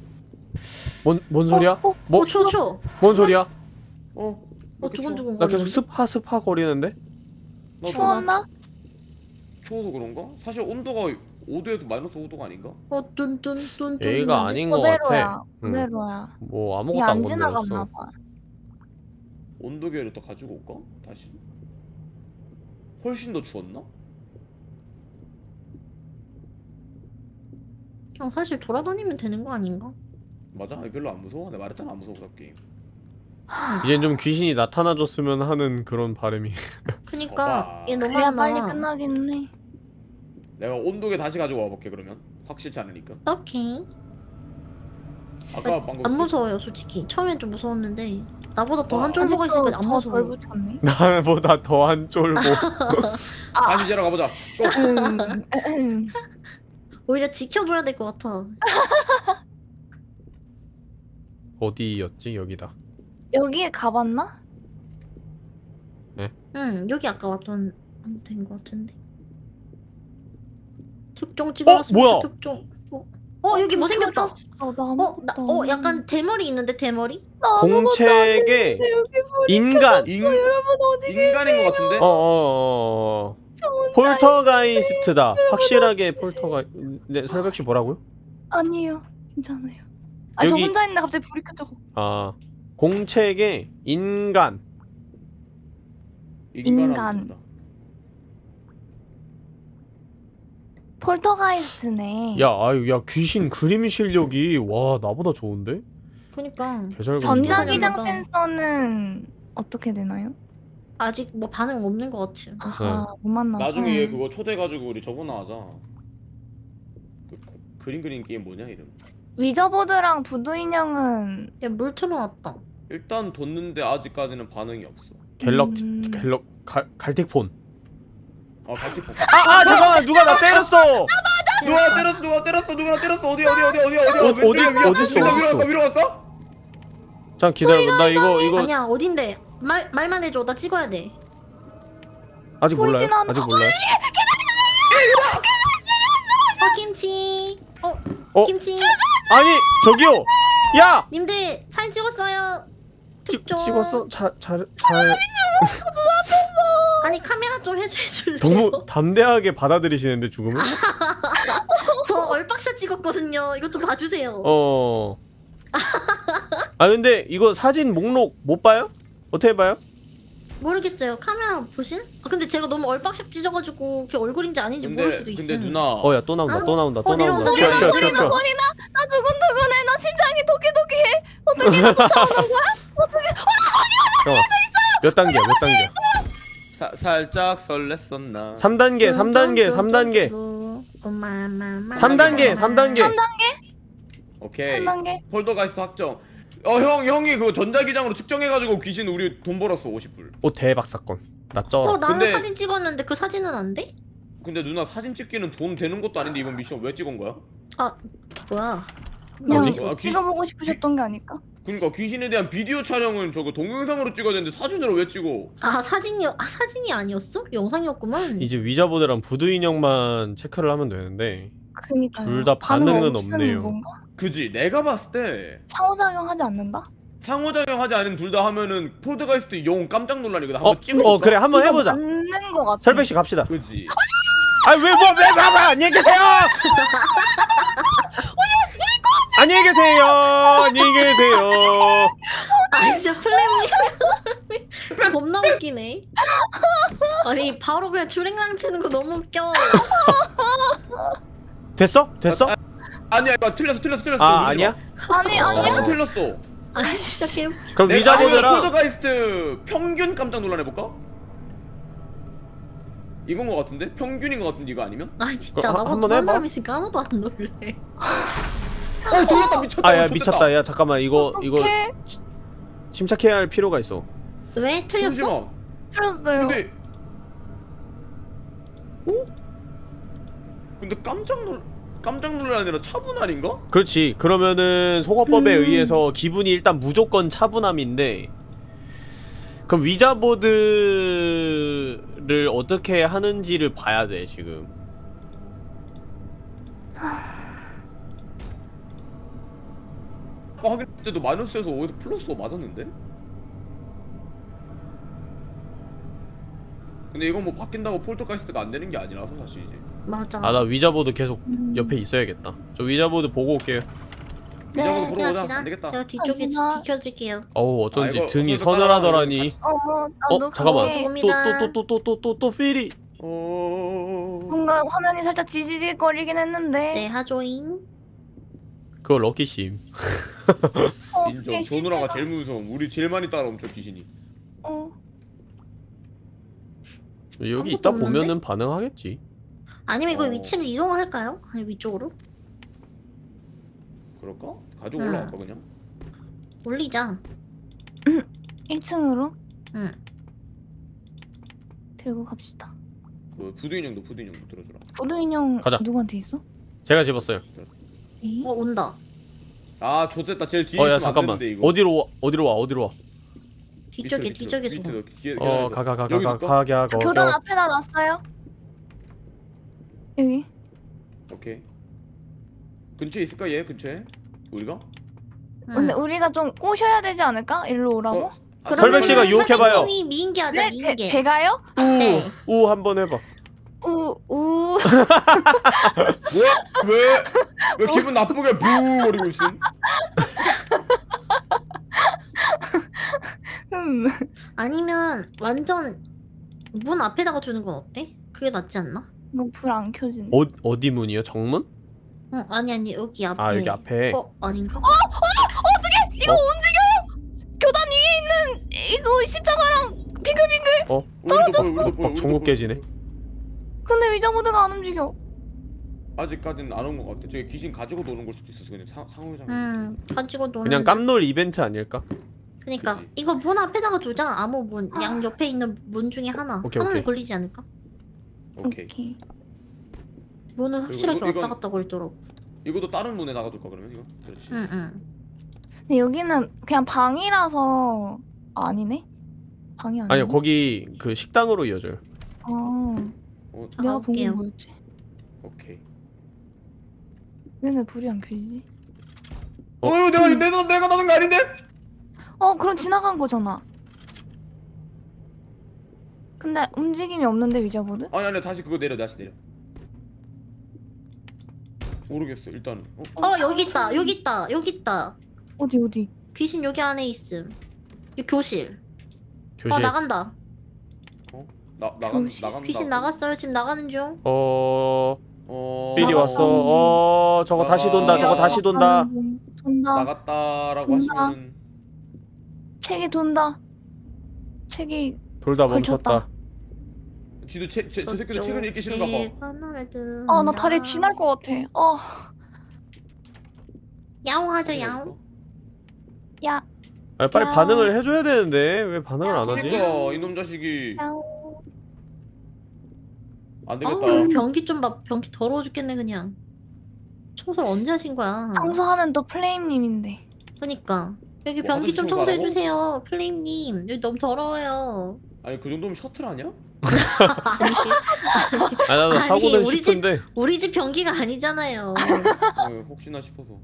뭔 소리야? 뭐? 초. 뭔 소리야? 두근두근. 나 계속 스파 거리는데? 추웠나? 추워서 그런가? 사실 온도가 5도에서 마이너스 5도가 아닌가? 뚠. 얘가 아닌 것 그대로야. 같아. 그대로야. 뭐 이 아무것도 안 안 지나갔나 건드렸어. 봐. 온도계를 또 가지고 올까? 다시? 훨씬 더 추웠나? 그냥 사실 돌아다니면 되는 거 아닌가? 맞아? 별로 안 무서워? 내가 말했잖아 안 무서워 그런 게임. 이젠 좀 귀신이 나타나줬으면 하는 그런 바람이. 그니까 얘 너무 그래야 안 빨리 나와. 끝나긴 해. 내가 온도계 다시 가지고 와볼게 그러면. 확실치 않으니까. 오케이. 아까 방금 안 무서워요 솔직히. 처음엔 좀 무서웠는데 나보다 더 한 쫄 쫄보가 있으니까 안 덜 무서워. 붙였네. 나보다 더한 쫄보. 다시 자러 가보자. 고! 오히려 지켜줘야 될 것 같아. 어디였지? 여기다. 여기에 가봤나? 응 여기 아까 왔던 데인 것 같은데. 특종 찍어놨습니다. 뭐야? 특종. 여기 뭐 생겼다. 약간 대머리 있는데 대머리? 공책에 인간. 여러분 어디 인간인 것 같은데? 폴터가이스트다. 확실하게 폴터가. 네, 설백씨 뭐라고요? 아니에요. 괜찮아요. 아니 저 여기- 혼자 있는데 갑자기 불이 켜져. 아 공책에 인간. 인간. 폴터가이스트네. 야 귀신 그림 실력이 와 나보다 좋은데? 그니까 개잘 전자기장 그림이다. 센서는 어떻게 되나요? 아직 뭐 반응 없는 것 같아. 아하 못 만나. 나중에 얘 그거 초대해가지고 우리 저거나 하자. 그림 그리는 게임 뭐냐 이름? 위저보드랑 부두 인형은 야물 틀어놨다. 일단 뒀는데 아직까지는 반응이 없어. 갈틱폰. 갈티포. 잠깐만 누가 나 때렸어. 누가 때렸어 어디야 어딨어? 위로 갈까? 잠 기다려. 나 이거 아니야 어딘데? 말만 해줘. 나 찍어야 돼. 아직 몰라요. 보이진 않아. 아직 몰라요. 김치. 어? 김치. 아니 저기요. 야 님들 사진 찍었어요. 찍었어? 잘 아니 카메라 좀 해줄래요? 너무 담대하게 받아들이시는데 죽음을? 저 얼박샷 찍었거든요. 이것 좀 봐주세요. 아 근데 이거 사진 목록 못 봐요? 어떻게 봐요? 모르겠어요. 카메라 보실? 근데 제가 너무 얼박샷 찢어가지고 그게 얼굴인지 아닌지 모를 수도 있어. 근데 누나 야 또 나온다. 내려온다. 소리나 튀어. 소리나 나 두근두근해. 나 심장이 도끼도끼해. 어떻게 나 쫓아오는 거야? 몇 단계? 살짝 설렜었나? 3단계 3단계 3단계 오케이. 3단계? 폴더가이스트 확정. 형이 그거 전자기장으로 측정해가지고 귀신 우리 돈 벌었어 50불. 오 대박 사건. 나 쩔어. 나는 근데- 사진 찍었는데 그 사진은 안 돼? 근데 누나 사진 찍기는 돈 되는 것도 아닌데 이번 미션 왜 찍은 거야? 뭐야? 그냥 뭐지? 찍어보고 싶으셨던 게 아닐까? 그러니까 귀신에 대한 비디오 촬영은 저거 동영상으로 찍어야 되는데 사진으로 왜 찍어? 사진이 아니었어? 영상이었구만. 이제 위자보드랑 부두 인형만 체크를 하면 되는데 그니까요. 둘다 반응은 없음 없네요. 건가? 그지? 내가 봤을 때 상호작용하지 않는다? 상호작용하지 않은 둘 다 하면은 폴드가이스트 영웅 깜짝 놀라니까 한번 찍어. 그래 한번 이거 해보자. 맞는 거 같아. 설백씨 갑시다. 그지? 왜 봐봐 안녕히 계세요. 안녕히 계세요. 안녕히 계세요. 진짜 플래미 겁나 웃기네. 아니 바로 그냥 주랭랑 치는 거 너무 웃겨. 됐어? 아니야 이거 틀렸어. 아니야? 아니야? 틀렸어. 아니 진짜 개웃겨. 그럼 내가 위자보드랑 폴드가이스트 평균 깜짝 놀라내볼까? 이건 거 같은데? 평균인 거 같은데 이거 아니면? 아니 진짜 그럼 나보다 한번 좋은 해봐. 사람 있으니까 하나도 안 놀래. 돌렸다 미쳤다. 야 미쳤다. 야 잠깐만 이거 어떡해? 침착해야 할 필요가 있어. 왜 틀렸어? 잠시만. 틀렸어요. 근데 근데 깜짝 놀라 아니라 차분할인가? 그렇지. 그러면은 소거법에 의해서 기분이 일단 무조건 차분함인데 그럼 위자보드를 어떻게 하는지를 봐야 돼 지금. 아까 확인할 때도 마이너스에서 어디서 플러스 맞았는데? 근데 이건 뭐 바뀐다고 폴터가이스트가 안 되는 게 아니라서 사실 이제. 맞아. 나 위자보드 계속 옆에 있어야겠다. 저 위자보드 보고 올게요. 위자보드 네, 보러 가자. 합시다. 안 되겠다. 제가 뒤쪽에 합시다. 지켜드릴게요. 어우 어쩐지 이거 등이 어디서 서늘하더라니. 나도 잠깐만. 그게 봅니다. 또 필이. 뭔가 화면이 살짝 지지직거리긴 했는데. 네 하조잉. 그거 럭키심. 인정. 조누라가 제일 무서움. 우리 제일 많이 따라오죠 귀신이. 여기 아무것도 있다 없는데? 보면은 반응하겠지. 아니면 이거 위치를 이동을 할까요? 아니 위쪽으로? 그럴까? 가지고 응. 올라갈까 그냥? 올리자. 1층으로 응. 들고 갑시다. 그 부두 인형도 들어주라. 부두 인형 가자. 누구한테 있어? 제가 집었어요. 에이? 온다. 아 좋됐다. 제일 뒤에 야 있으면 잠깐만. 안 되는데 이거. 어디로 와? 뒤쪽에서. 가. 교단 앞에다 놨어요. 여기. 오케이. 근처에 있을까 얘 근처에? 우리가? 근데 우리가 좀 꼬셔야 되지 않을까? 일로 오라고? 설백 씨가 유혹해봐요. 설백님이 미인계 하자. 미인계. 제가요? 네. 우 한번 해봐. 우. 왜 기분 나쁘게 부거리고 있음? 아니면 완전 문 앞에다가 두는 건 어때? 그게 낫지 않나? 이거 불 안 켜지네. 어디 문이요? 정문? 응, 아니 여기 앞에. 아 여기 앞에. 아닌가? 어떻게 이거 움직여? 교단 위에 있는 이거 십자가랑 빙글빙글. 떨어졌어. 막 전국 깨지네. 근데 위자보드가 안 움직여. 아직까지는 안 온 것 같아. 저기 귀신 가지고 노는 걸 수도 있어. 그냥 상호장. 가지고 노는. 그냥 깜놀 이벤트 아닐까? 그니까 그치. 이거 문 앞에다가 두자. 아무 문, 양 옆에 있는 문 중에 하나. 오케이, 하나는 오케이. 걸리지 않을까? 오케이. 문은 확실하게 이건- 왔다 갔다 거리더라고. 이것도 다른 문에 나가둘까 그러면 이거? 그렇지. 응. 근데 여기는 그냥 방이라서 아니네. 방이 아니네. 아니요 거기 그 식당으로 이어져요. 내가 본 게 가볼게요. 뭐였지? 오케이. 왜 불이 안 켜지지? 내가 나는 거 아닌데? 그럼 지나간 거잖아. 근데 움직임이 없는데 위자보드? 아니 다시 그거 내려. 다시 내려. 모르겠어. 일단은. 여기 있다. 어디? 귀신 여기 안에 있음. 이 교실. 교실. 나간다. 나간다. 귀신 나갔어요. 지금 나가는 중. 필이 나갔다. 왔어. 저거 다시 돈다. 저거 다시 돈다. 돈다. 나갔다라고 돈다. 하시면은 책이 돈다. 책이 돌다 걸쳤다. 멈췄다. 지도 저 새끼도 책은 읽기 싫은가 봐. 나 다리 쥐날 것 같아. 야옹하자 야옹. 야. 아니, 빨리 야. 반응을 해줘야 되는데 왜 반응을 안 하지? 그러니까 이놈 자식이 야옹. 안 되겠다. 변기 좀 봐. 변기 더러워 죽겠네 그냥. 청소를 언제 하신 거야? 청소하면 또 플레임님인데. 그러니까 여기 뭐 변기 좀 화장실 청소하라고? 청소해 주세요, 플레임님. 여기 너무 더러워요. 아니 그 정도면 셔틀 아니야? 나도 아니, 하고는 우리 집- 싶은데. 우리 집 변기가 아니잖아요. 혹시나 싶어서.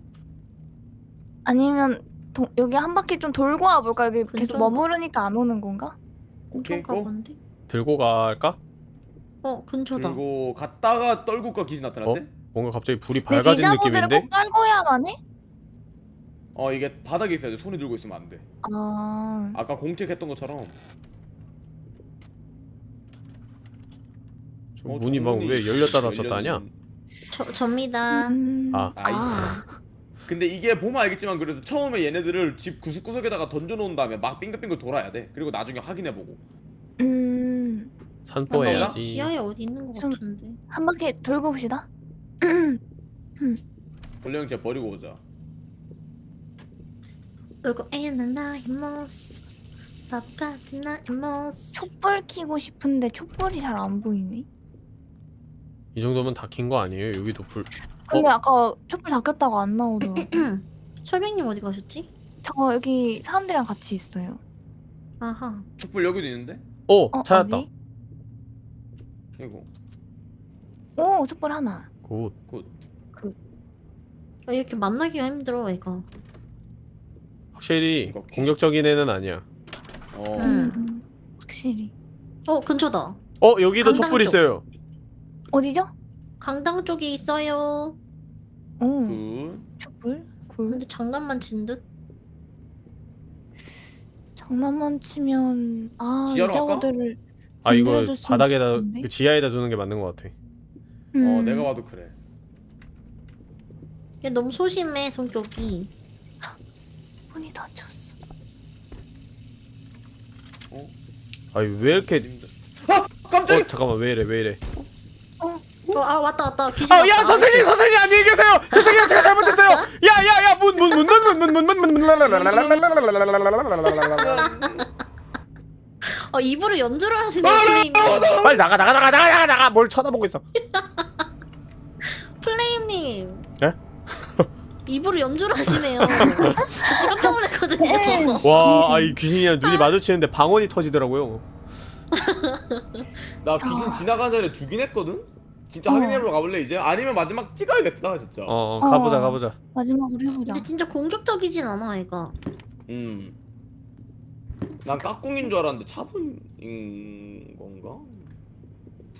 아니면 여기 한 바퀴 좀 돌고 와볼까? 여기 계속 근처인가? 머무르니까 안 오는 건가? 오케이 근처인가 고. 본데? 들고 갈까? 근처다. 그리고 갔다가 떨굴까 귀신 나타났대? 뭔가 갑자기 불이 내 밝아진 위자보드를 느낌인데? 꼭 떨궈야만 해? 이게 바닥에 있어야 돼. 손에 들고 있으면 안 돼. 아까 공책했던 것처럼. 저 문이 막 왜 열렸다 닫혔다 하냐? 접니다. 아이. 근데 이게 보면 알겠지만 그래서 처음에 얘네들을 집 구석구석에다가 던져놓은 다음에 막 빙글빙글 돌아야 돼. 그리고 나중에 확인해보고. 산보해야지. 지하에 어디 있는 것 좀- 같은데. 한 바퀴 돌고 봅시다. 권령제 버리고 오자. 울고 애는 나의 모습, 밥 같은 나의 모습. 촛불 켜고 싶은데 촛불이 잘 안 보이네. 이 정도면 다 킨 거 아니에요? 여기도 불. 근데 아까 촛불 다 켰다고 안 나오더라고. 설백님 어디 가셨지? 저 여기 사람들이랑 같이 있어요. 아하. 촛불 여기도 있는데? 찾았다. 어디? 이거. 오, 촛불 하나. 굿. 이렇게 만나기가 힘들어 이거. 확실히 이거 공격적인 애는 아니야. 확실히. 근처다. 여기도 강당 촛불 쪽. 있어요. 어디죠? 강당 쪽에 있어요. 오, 촛불? 굴. 근데 장난만 친 듯? 장난만 치면 지하로 갈까? 위자보드를 이거 만들어줬으면 바닥에다 좋겠는데? 그 지하에다 두는 게 맞는 것 같아. 내가 봐도 그래. 얘 너무 소심해 성격이. 문이 닫혔어. 왜 이렇게? 깜짝이야! 잠깐만 왜 이래? 왔다 귀신 왔다. 야 선생님 안녕히 계세요. 죄송해요 제가 잘못했어요. 야야야 문. 입으로 연주를 하시네 플레임님. 빨리 나가. 뭘 쳐다보고 있어? 플레임님. 예? 입으로 연주를 하시네요. 진짜 깜짝 놀랐거든요. 와, 이 귀신이랑 눈이 마주치는데 방언이 터지더라고요. 나 귀신 지나가는 전에 두긴 했거든? 진짜 확인해보러 가볼래 이제? 아니면 마지막 찍어야겠다 진짜. 가보자. 마지막으로 해보자. 근데 진짜 공격적이진 않아 얘가. 난 까꿍인 줄 알았는데 차분인 건가?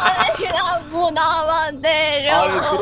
아니 그냥 뭐 나만 때려. 아니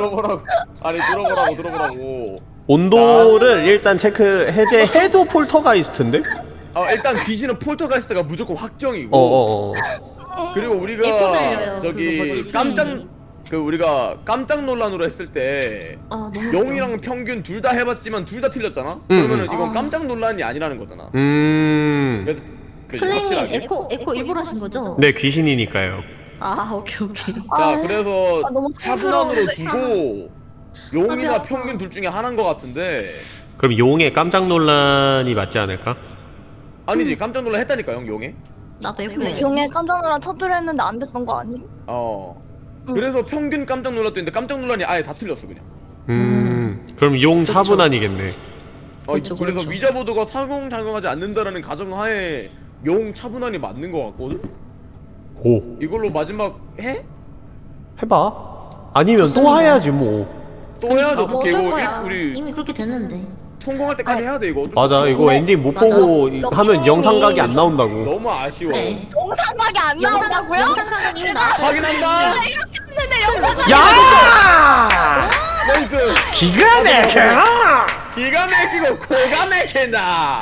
들어보라고. 온도를 일단 체크 해제해도 폴터가이스트인데? 일단 귀신은 폴터가이스트가 무조건 확정이고. 그리고 에코 우리가 들려요. 저기 그거 뭐지? 우리가 깜짝 논란으로 했을 때 너무 용이랑 평균 둘 다 해봤지만 둘 다 틀렸잖아. 그러면은 이건 깜짝 논란이 아니라는 거잖아. 그래서 플레이님 확실하게. 에코 일부러 하신 거죠? 네, 귀신이니까요. 오케이. 자, 그래서 너무 차분한으로 촌스러운데. 두고 용이나 아파. 평균 둘 중에 하나인 것 같은데. 그럼 용의 깜짝 논란이 맞지 않을까? 아니지, 깜짝 놀란 했다니까 용에. 나도 에코 근데 해야지. 용에 깜짝 놀라 터뜨려 했는데 안 됐던 거 아니? 그래서 평균 깜짝 놀랐도 있는데 깜짝 논란이 아예 다 틀렸어 그냥. 그럼 용 그쵸. 차분한이겠네. 그쵸, 그래서 그쵸. 위자보드가 사용작용하지 않는다라는 가정하에 용 차분한이 맞는 것 같거든? 고 이걸로 마지막 해? 해봐. 아니면 또 좋습니다. 해야지 뭐. 또 해야죠. 뭐 어떻게 어쩔 이거 거야. 우리 이미 그렇게 됐는데. 성공할 때까지 해야 돼 이거. 어쩔 수 맞아, 없어. 이거 근데- 엔딩 못 맞아. 보고 너 하면 게임이- 영상각이 안 나온다고. 너무 아쉬워. 그래. 영상각이 안 나온다고요? 영상각은 이미 나왔어요. 확인한다. 근데 영상각 야! 나이스. 기가 막혀! 기가 막히고 고가 막힌다.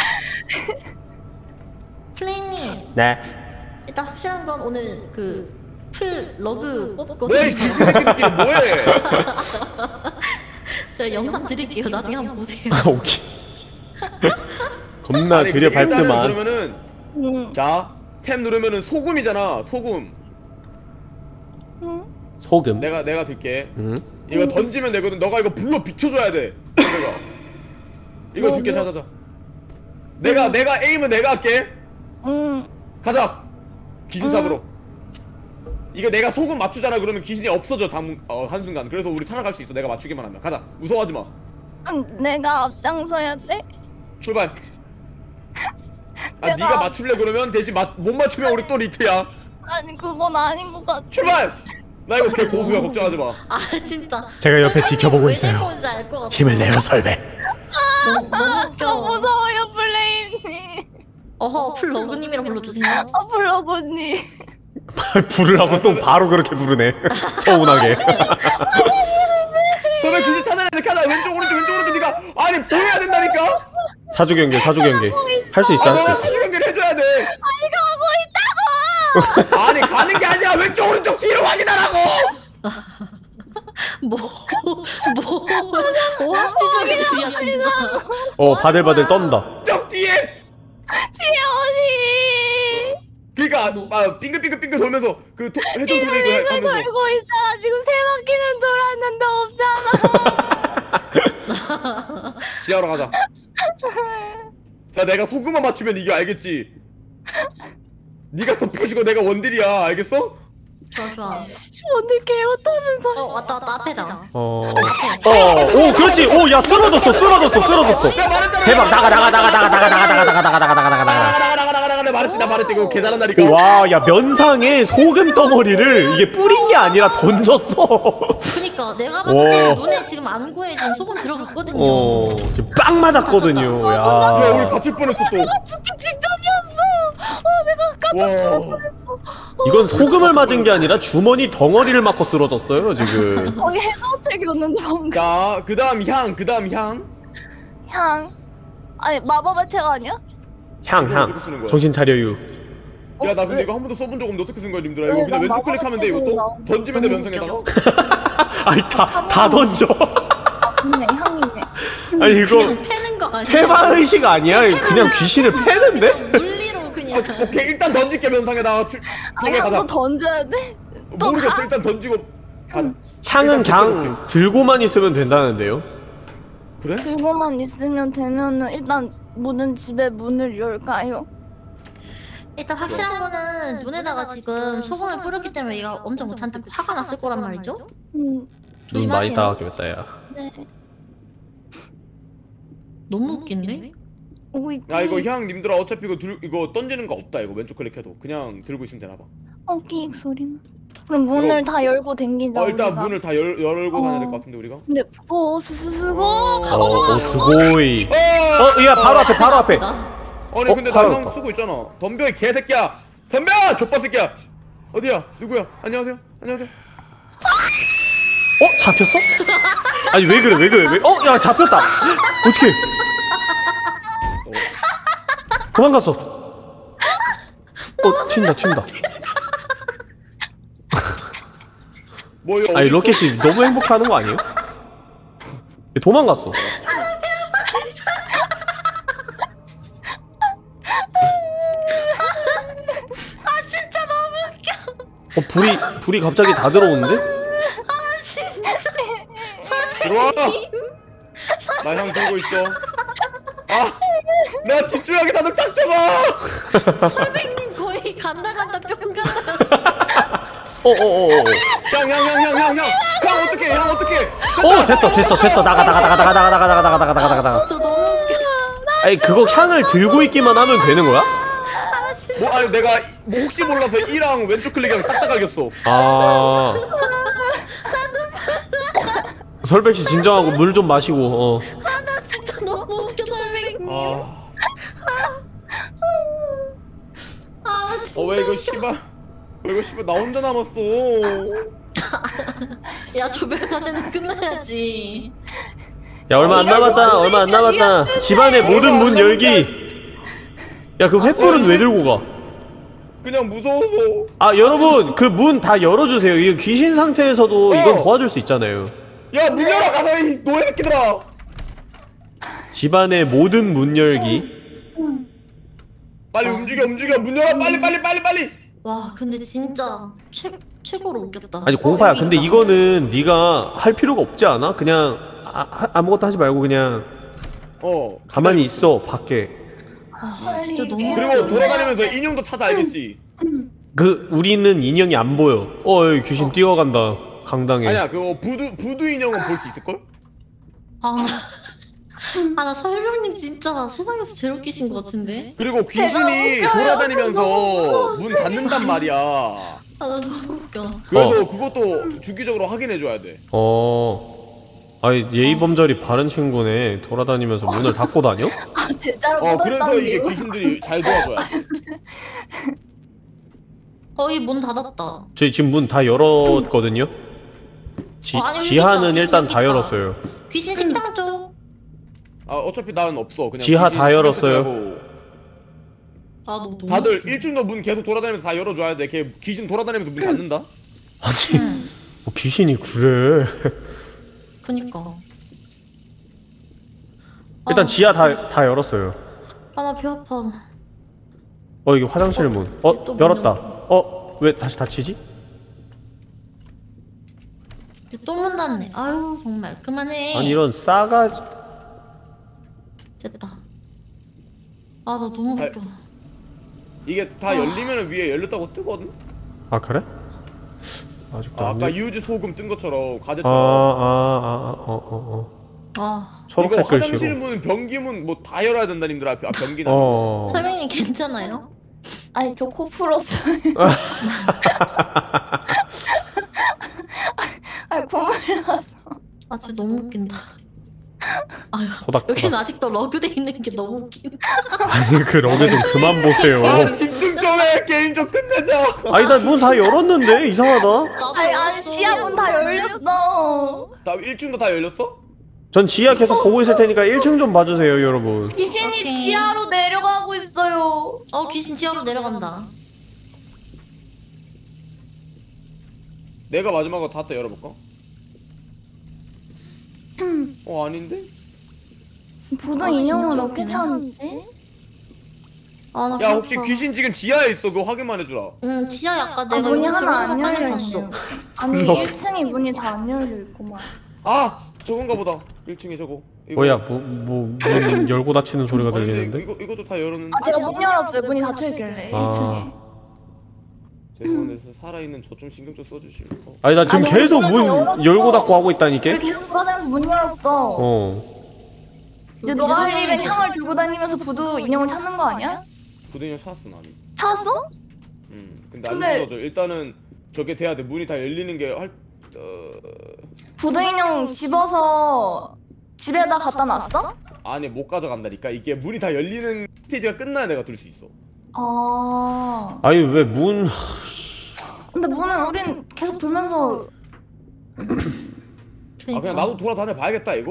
플레이님 네. 일단 확실한 건 오늘 풀 러그 뽑고 뭐야 이 지지새끼들끼리 뭐해? 제가 영상 드릴게요. 나중에 한번 보세요. 오케이. 겁나 아니, 들여 일단은 밟더만. 그러면은 자 탭 누르면은 소금이잖아. 소금. 소금. 내가 들게. 응? 이거 던지면 되거든. 너가 이거 불로 비춰줘야 돼. 이거 줄게. 자자자. 내가 에임은 내가 할게. 가자. 귀신 잡으러. 이거 내가 소금 맞추잖아. 그러면 귀신이 없어져 한순간. 그래서 우리 살아갈 수 있어. 내가 맞추기만 하면. 가자. 무서워하지 마. 내가 앞장서야 돼? 출발. 내가- 네가 맞출래 그러면 대신 못 맞추면 우리 또 리트야. 아니 그건 아닌 것 같아. 출발. 나 이거 개 고수야. 걱정하지 마. 진짜. 제가 옆에 지켜보고 왜 있어요. 데리고 온지 알 것 같아. 힘을 내요, 설배. 너무 웃겨. 너무 무서워요 플레임님. 풀 러그님이라 불러주세요. 블로그님. 불을 하고 또 바로 그렇게 부르네. 서운하게. 선배 귀신 찾아야 돼. 가자. 왼쪽 오른쪽 네가 아니 보여야 된다니까. 사주 경계. 할 수 있어, 할 수 너가 있어. 사주 연결 해줘야 돼. 가고 있다고. 아니 가는 게 아니야. 왼쪽 오른쪽 뒤로 확인하라고. 오합지졸이야 진짜. 바들바들 떤다. 쪽 뒤에. 지연이. 그러니까 빙글빙글 돌면서 그 회전 이걸 돌리고 하면서. 돌고 있잖아. 지금 세 바퀴는 돌았는데 없잖아. 지하로 가자. 자 내가 소금만 맞추면 이겨. 알겠지? 네가 서포시고 내가 원딜이야. 알겠어? 좋아. 오늘 개웠다면서. 왔다 앞에다. 오, 그렇지. 오, 야, 쓰러졌어. 대박, 나가. 나 말했지. 그거 개 잘한다니까. 와, 야, 면상에 소금 덩어리를 이게 뿌린 게 아니라 던졌어. 그니까 내가 봤을 때 와. 눈에 지금 안구에 지금 소금 들어갔거든요. 지금 빵 맞았거든요. 야 야. 우리 갇힐 뻔했어 또. 죽기 직전이었어. 내가 깜짝 와. 이건 소금을 맞은 게 아니라 주머니 덩어리를 맞고 쓰러졌어요, 지금. 거기 해저택이었는데 방금. 자 그다음 향. 향. 아니 마법의 책 아니야? 향. 어떻게 쓰는 거야? 정신 차려유. 야 나 근데 이거 한 번도 써본 적 없는데 어떻게 쓴 거야 님들아? 이거 왜, 그냥 나 왼쪽 클릭하면 돼 이것도? 마법의 던지면 돼 너무 면상에다가? 아니, 다 던져. 있네 향이네. 아니, 이거 그냥 패는 거 아니야? 테마의식 아니야? 그냥 귀신을 패는데? 물리로 그냥. 오케이 일단 던질게 면상에다가 아니 가자. 한번 던져야 돼? 또 모르겠어 가? 일단 던지고 가자. 향은 일단 그냥 들고만 있으면 된다는데요? 그래? 들고만 있으면 되면은 일단 모든 집의 문을 열까요? 일단 확실한 거는 눈에다가 지금 소금을 뿌렸기 때문에 얘가 엄청 잔뜩 화가 났을 거란 말이죠? 눈 조심하세요. 많이 따갑겠다, 야. 네. 너무 웃긴데? 오고 있지. 야 이거 향 님들아 어차피 이거 던지는 거 없다. 이거 왼쪽 클릭해도 그냥 들고 있으면 되나봐. 끼익 소리는. 그럼 문을 다 열고 댕기자. 일단 우리가. 문을 다 열고 다녀야 될 것 같은데 우리가. 근데 스스고. 스고이. 야, 바로 앞에. 아니 근데 나 살아났다. 형 쓰고 있잖아. 덤벼 이 개새끼야. 덤벼 족밥 새끼야. 어디야? 누구야? 안녕하세요. 안녕하세요. 잡혔어? 아니 왜 그래 왜 그래 왜? 야 잡혔다. 어떻게? 도망갔어. 튄다. 뭐 이거 아니 어딨어? 로켓이 너무 행복해하는 거 아니에요? 얘 도망갔어. 아 진짜 너무 웃겨. 불이 갑자기 다 들어오는데? 아 진짜. 들어와. 나 형 들고 있어. 아, 내가 집중하게 다들 딱 잡아. 설백님 거의 간다 뿅 간다. 형 어떡해? 형 어떡해? 됐어. 나가. 저 너무 웃겨. 아니 그거 향을 들고 있기만 하면 되는 거야? 아 진짜. 뭐 아니 내가 뭐 혹시 몰라서 E랑 왼쪽 클릭이랑 딱딱 알겠어. 아. 설백씨 진정하고 물 좀 마시고. 아 나 진짜 너무 웃겨 설백님. 아 진짜. 왜 이거 씨발? 왜 이거 씨발 나 혼자 남았어? 야 조별과제는 끝나야지. 야 얼마 안 남았다. 집안의 모든 문 열기. 야 그 횃불은 왜 들고 가? 그냥 무서워서. 아 여러분 그 문 다 열어주세요. 이거 귀신 상태에서도 이건 도와줄 수 있잖아요. 야 문 열어 가서 이 노예 새끼들아. 집안의 모든 문 열기. 빨리 움직여 문 열어 빨리. 와 근데 진짜 최고로 웃겼다. 아니 공파야 근데 이거는 네가 할 필요가 없지 않아? 그냥 아무것도 하지 말고 그냥 가만히 있어 밖에. 아 진짜 너무 그리고 웃겨. 돌아다니면서 인형도 찾아 알겠지? 우리는 인형이 안 보여. 여기 귀신 뛰어간다 강당에. 아니야 그거 부두 인형은 볼 수 있을걸? 나 설명님 진짜 세상에서 제일 웃기신 것 같은데? 그리고 귀신이 돌아다니면서 문 닫는단 말이야. 나 너무 웃겨. 그래서 그것도 주기적으로 확인해줘야 돼. 아니 예의범절이 바른 친구네. 돌아다니면서 문을 닫고 다녀? 대자로 그래서 이게 귀신들이 잘 도와줘야 돼. 거의 문 닫았다. 저희 지금 문 다 열었거든요? 아니, 여기 지하는 있다. 일단 여기 다 있다. 열었어요. 귀신 식당 쪽. 어차피 나는 없어. 그냥 지하 귀신 다 신경 열었어요. 쓰지 말고. 너무 다들 웃겨. 1중도 문 계속 돌아다니면서 다 열어줘야 돼. 걔 귀신 돌아다니면서 문 닫는다? 아니 응. 귀신이 그래. 그니까. 일단 지하 다 열었어요. 나 배 아파. 이게 화장실 문. 또 문 열었다. 왜 다시 닫히지? 또 문 닫네. 아유 정말 그만해. 아니 이런 싸가지. 됐다. 나 너무 웃겨. 이게 다 열리면 위에 열렸다고 뜨거든? 아 그래? 아직도 안 아까 돼? 유즈 소금 뜬 것처럼 과제처럼. 초록색 이거 화장실 글씨로. 문, 변기 문 뭐 다 열어야 된다 님들아. 변기나. 설명님 괜찮아요? 아니 저 코 풀었어요. 아니 콧물 나서. 진짜 너무 웃긴다. 아유 토닥토닥. 여기는 아직도 러그돼 있는 게 너무 웃긴다. 아니 그 러그 좀 그만 보세요. 집중 좀 해. 게임 좀 끝내자. 아니 나 문 다 열었는데 이상하다. 아니 지하문 다 열렸어. 다 1층도 다 열렸어? 전 지하 계속 보고 있을 테니까 1층 좀 봐주세요 여러분. 귀신이 오케이. 지하로 내려가고 있어요. 귀신 지하로 내려간다. 내가 마지막으로 닫았다 열어볼까? 아닌데? 부도 인형은 어떻게 찾는지? 나 야 혹시 배고파. 귀신... 귀신 지금 지하에 있어? 그거 확인만 해주라. 응 지하 약간 내가 문이 여기 하나 안 들어가까지 열려 봤어. 있네. 아니 너- 1층이 문이 다 안 열려 있구만. 저건가 보다. 1층에 저거. 이거. 뭐야 문 열고 닫히는 소리가 아닌데, 들리는데? 이것도 다 열었는데. 제가 문 열었어요. 문이 닫혀 있길래 1층에. 죄송한데 살아있는 저 좀 신경 좀 써주실까? 아니 나 지금 아니, 계속 문을 문 열었어. 열고 닫고 하고 있다니까? 왜 계속 돌아다니면서 문 열었어. 이제 너가 할 일은 향을 들고 다니면서 부두 인형을 찾는 거 아니야? 부대인형 찾았어 나는. 찾았어? 근데 안 근데- 무서워져. 일단은 저게 돼야 돼. 문이 다 열리는 게 부두 인형 집어서 집에다 갖다 놨어? 아니 못 가져간다니까. 이게 문이 다 열리는 스테이지가 끝나야 내가 들 수 있어. 아. 아니 왜 문... 근데 문은 우린 계속 돌면서. 아 그냥 나도 돌아다녀 봐야겠다 이거.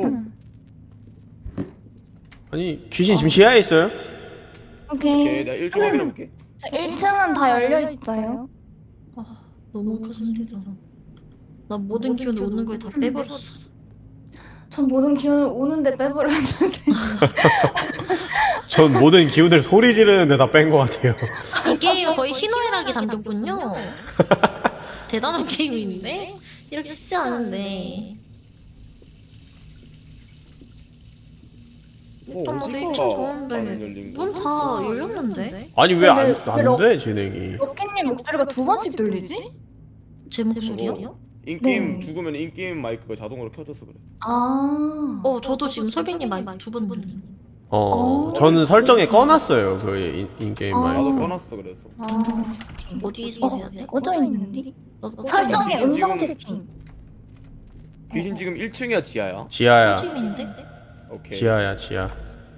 아니 귀신 지금 지하에 있어요? 오케이 오케이. 내가 1중 확인해볼게. 1층은 다 열려 있어요. 너무 힘들잖아. 나 모든 기운이 오는 걸 다 빼버렸어. 전 모든 기운을 오는데 빼버렸는데. 전 모든 기운을 소리 지르는데 다 뺀 것 같아요. 이 게임 거의 희노애락이 담겼군요. 대단한 게임인데? 이렇게 쉽지 않은데. 일단 나도 1층 좋은데 문 다 열렸는데? 아니 왜 근데 안 돼 진행이? 럭키님 목소리가 2번씩 들리지? 제 목소리요? 인게임 네. 죽으면 인게임 마이크가 자동으로 켜져서 그래. 아. 저도 지금 설빙님 마이크 2번 들림. 저는 설정에 꺼놨어요 그 인게임 아. 마이크. 나도 꺼놨어 그래서. 어디서 해야 돼? 꺼져 있는데? 나도 꼭 설정에 지금- 음성 채팅. 귀신 지금 1층이야 지하야? 지하야. 팀인데? 오케이. 지하야 지하.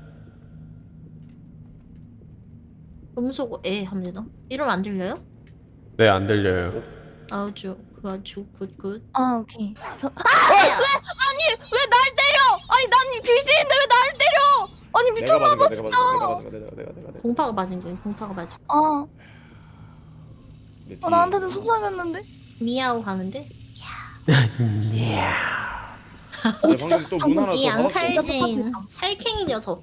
음소거 하면 되나? 이러면 안 들려요? 네 안 들려요. 아주 굿. 아 오케이. 왜 날 때려? 아니 난 귀신인데 왜 날 때려? 아니 내가 미쳤나봐 맞은 거야 진짜. 내가. 공파가 맞은 거예요. 공파가 맞은 거. 아 내 뒤에. 나한테도 속삭였는데. 미야오 하는데? 내 방금 또 문 하나 이 더 닫았어. 앙탈진 살쾡이 녀석.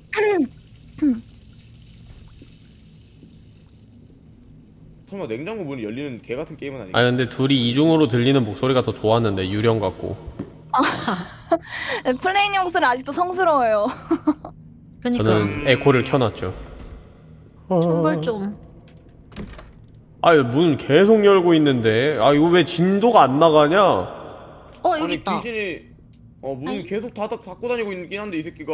설마 냉장고 문이 열리는 개 같은 게임은 아니겠지? 아니 근데 둘이 이중으로 들리는 목소리가 더 좋았는데 유령 같고. 플레이님 목소리 아직도 성스러워요. 그니까 저는 에코를 켜놨죠. 정말 좀. 아니 문 계속 열고 있는데 아 이거 왜 진도가 안 나가냐? 여기 아니 있다. 귀신이 문 아니. 계속 닫고 다니고 있긴 한데 이 새끼가.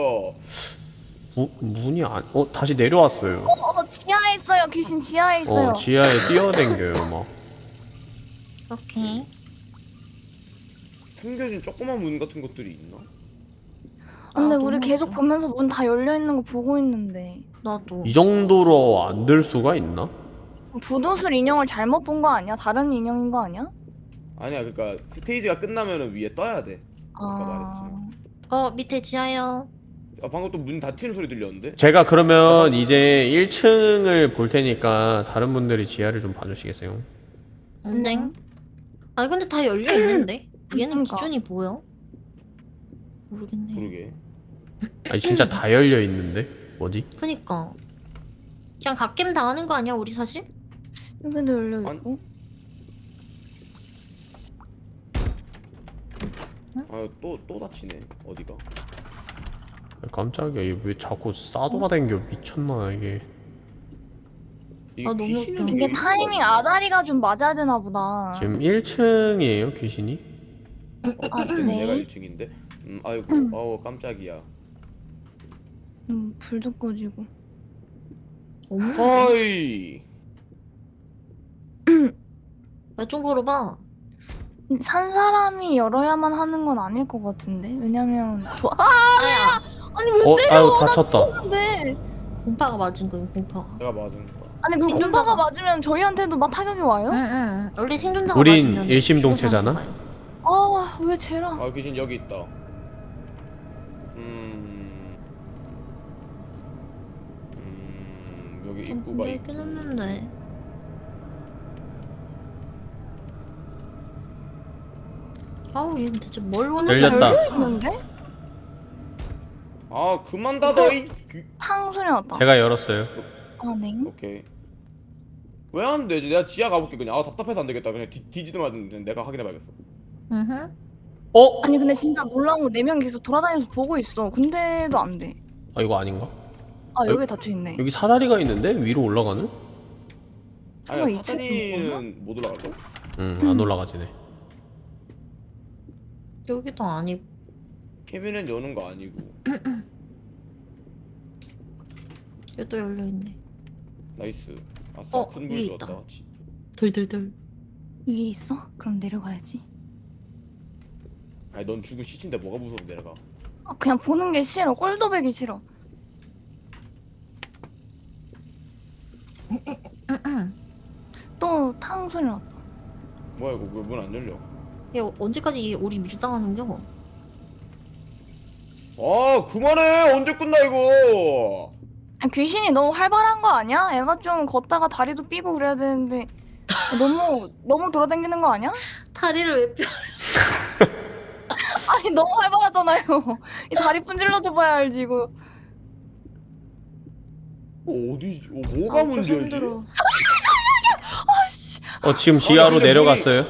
문이 안.. 다시 내려왔어요. 지하에 있어요. 귀신 지하에 있어요. 지하에 뛰어댕겨요 막. 오케이. 숨겨진 조그만 문 같은 것들이 있나? 근데 너무 우리 계속 웃겨. 보면서 문 다 열려 있는 거 보고 있는데 나도. 이 정도로 안 될 수가 있나? 부두술 인형을 잘못 본 거 아니야? 다른 인형인 거 아니야? 아니야 그러니까 스테이지가 끝나면은 위에 떠야 돼. 아까 말했지. 밑에 지하요. 방금 또 문 닫히는 소리 들렸는데? 제가 그러면 이제 1층을 볼 테니까 다른 분들이 지하를 좀 봐주시겠어요? 땡. 아니 근데 다 열려 있는데? 얘는 그러니까. 기준이 뭐야? 모르겠네. 그러게. 아니 진짜 다 열려 있는데? 뭐지? 그니까. 그냥 갓겜 당하는 거 아니야 우리 사실? 여기도 열려 있고. 또 닫히네. 어디가? 깜짝이야. 이게 왜 자꾸 싸돌아댕겨. 미쳤나 이게. 이게 너무 귀신은 웃겨. 이게 이유가 타이밍 없나? 아다리가 좀 맞아야 되나 보다. 지금 1층이에요 귀신이? 아 내가 네. 1층인데? 아이고 아우 깜짝이야. 불도 꺼지고. 허이. 좀 걸어봐. 산 사람이 열어야만 하는 건 아닐 것 같은데. 왜냐면 아야. 아니 왜 때려? 아유 다쳤다. 근데 공파가 맞은 거예요 공파가. 내가 맞은 거야. 아니 그 공파가 맞으면 저희한테도 막 타격이 와요? 응. 원래 생존자가 우린 맞으면 일심동체잖아? 죽은 사람도 아 왜 쟤랑? 아 귀신 여기 있다. 여기 좀 입구가 힘들긴 있고. 했는데. 아우 얘는 대체 뭘 원하는 열렸다. 열려 있는데? 아 그만 닫아 이. 탕 소리 났다. 제가 열었어요. 아 네. 오케이. 왜 안 되지? 내가 지하 가볼게 그냥. 아 답답해서 안 되겠다. 그냥 뒤지더만 내가 확인해봐야겠어. 응. 아니 근데 진짜 놀라운 거 4명이 계속 돌아다니면서 보고 있어. 근데도 안 돼. 아 이거 아닌가? 아 여기 닫혀있네. 여기 사다리가 있는데? 위로 올라가는? 설마 아니 2층에 사다리는 못 올라갈걸? 안 올라가지네. 여기도 아니고. 캐비넷 여는 거 아니고. 얘도 열려 있네. 나이스. 아싸 큰 위에 불 있다. 줬다. 덜덜덜. 위에 있어? 그럼 내려가야지. 아니 넌 죽은 시체인데 뭐가 무서워 내려가. 아, 그냥 보는 게 싫어. 꼴도 보기 싫어. 또 탕 소리 났다. 뭐야 이거 왜 문 안 열려? 야 언제까지 우리 밀당하는겨? 아 그만해 언제 끝나 이거. 귀신이 너무 활발한 거 아니야? 애가 좀 걷다가 다리도 삐고 그래야 되는데 너무 돌아다니는 거 아니야? 다리를 왜 펴? 아니 너무 활발하잖아요. 이 다리 분질러줘 봐야 알지 이거. 어디 뭐가 문제지? 힘들어. 지금 지하로 근데 내려갔어요.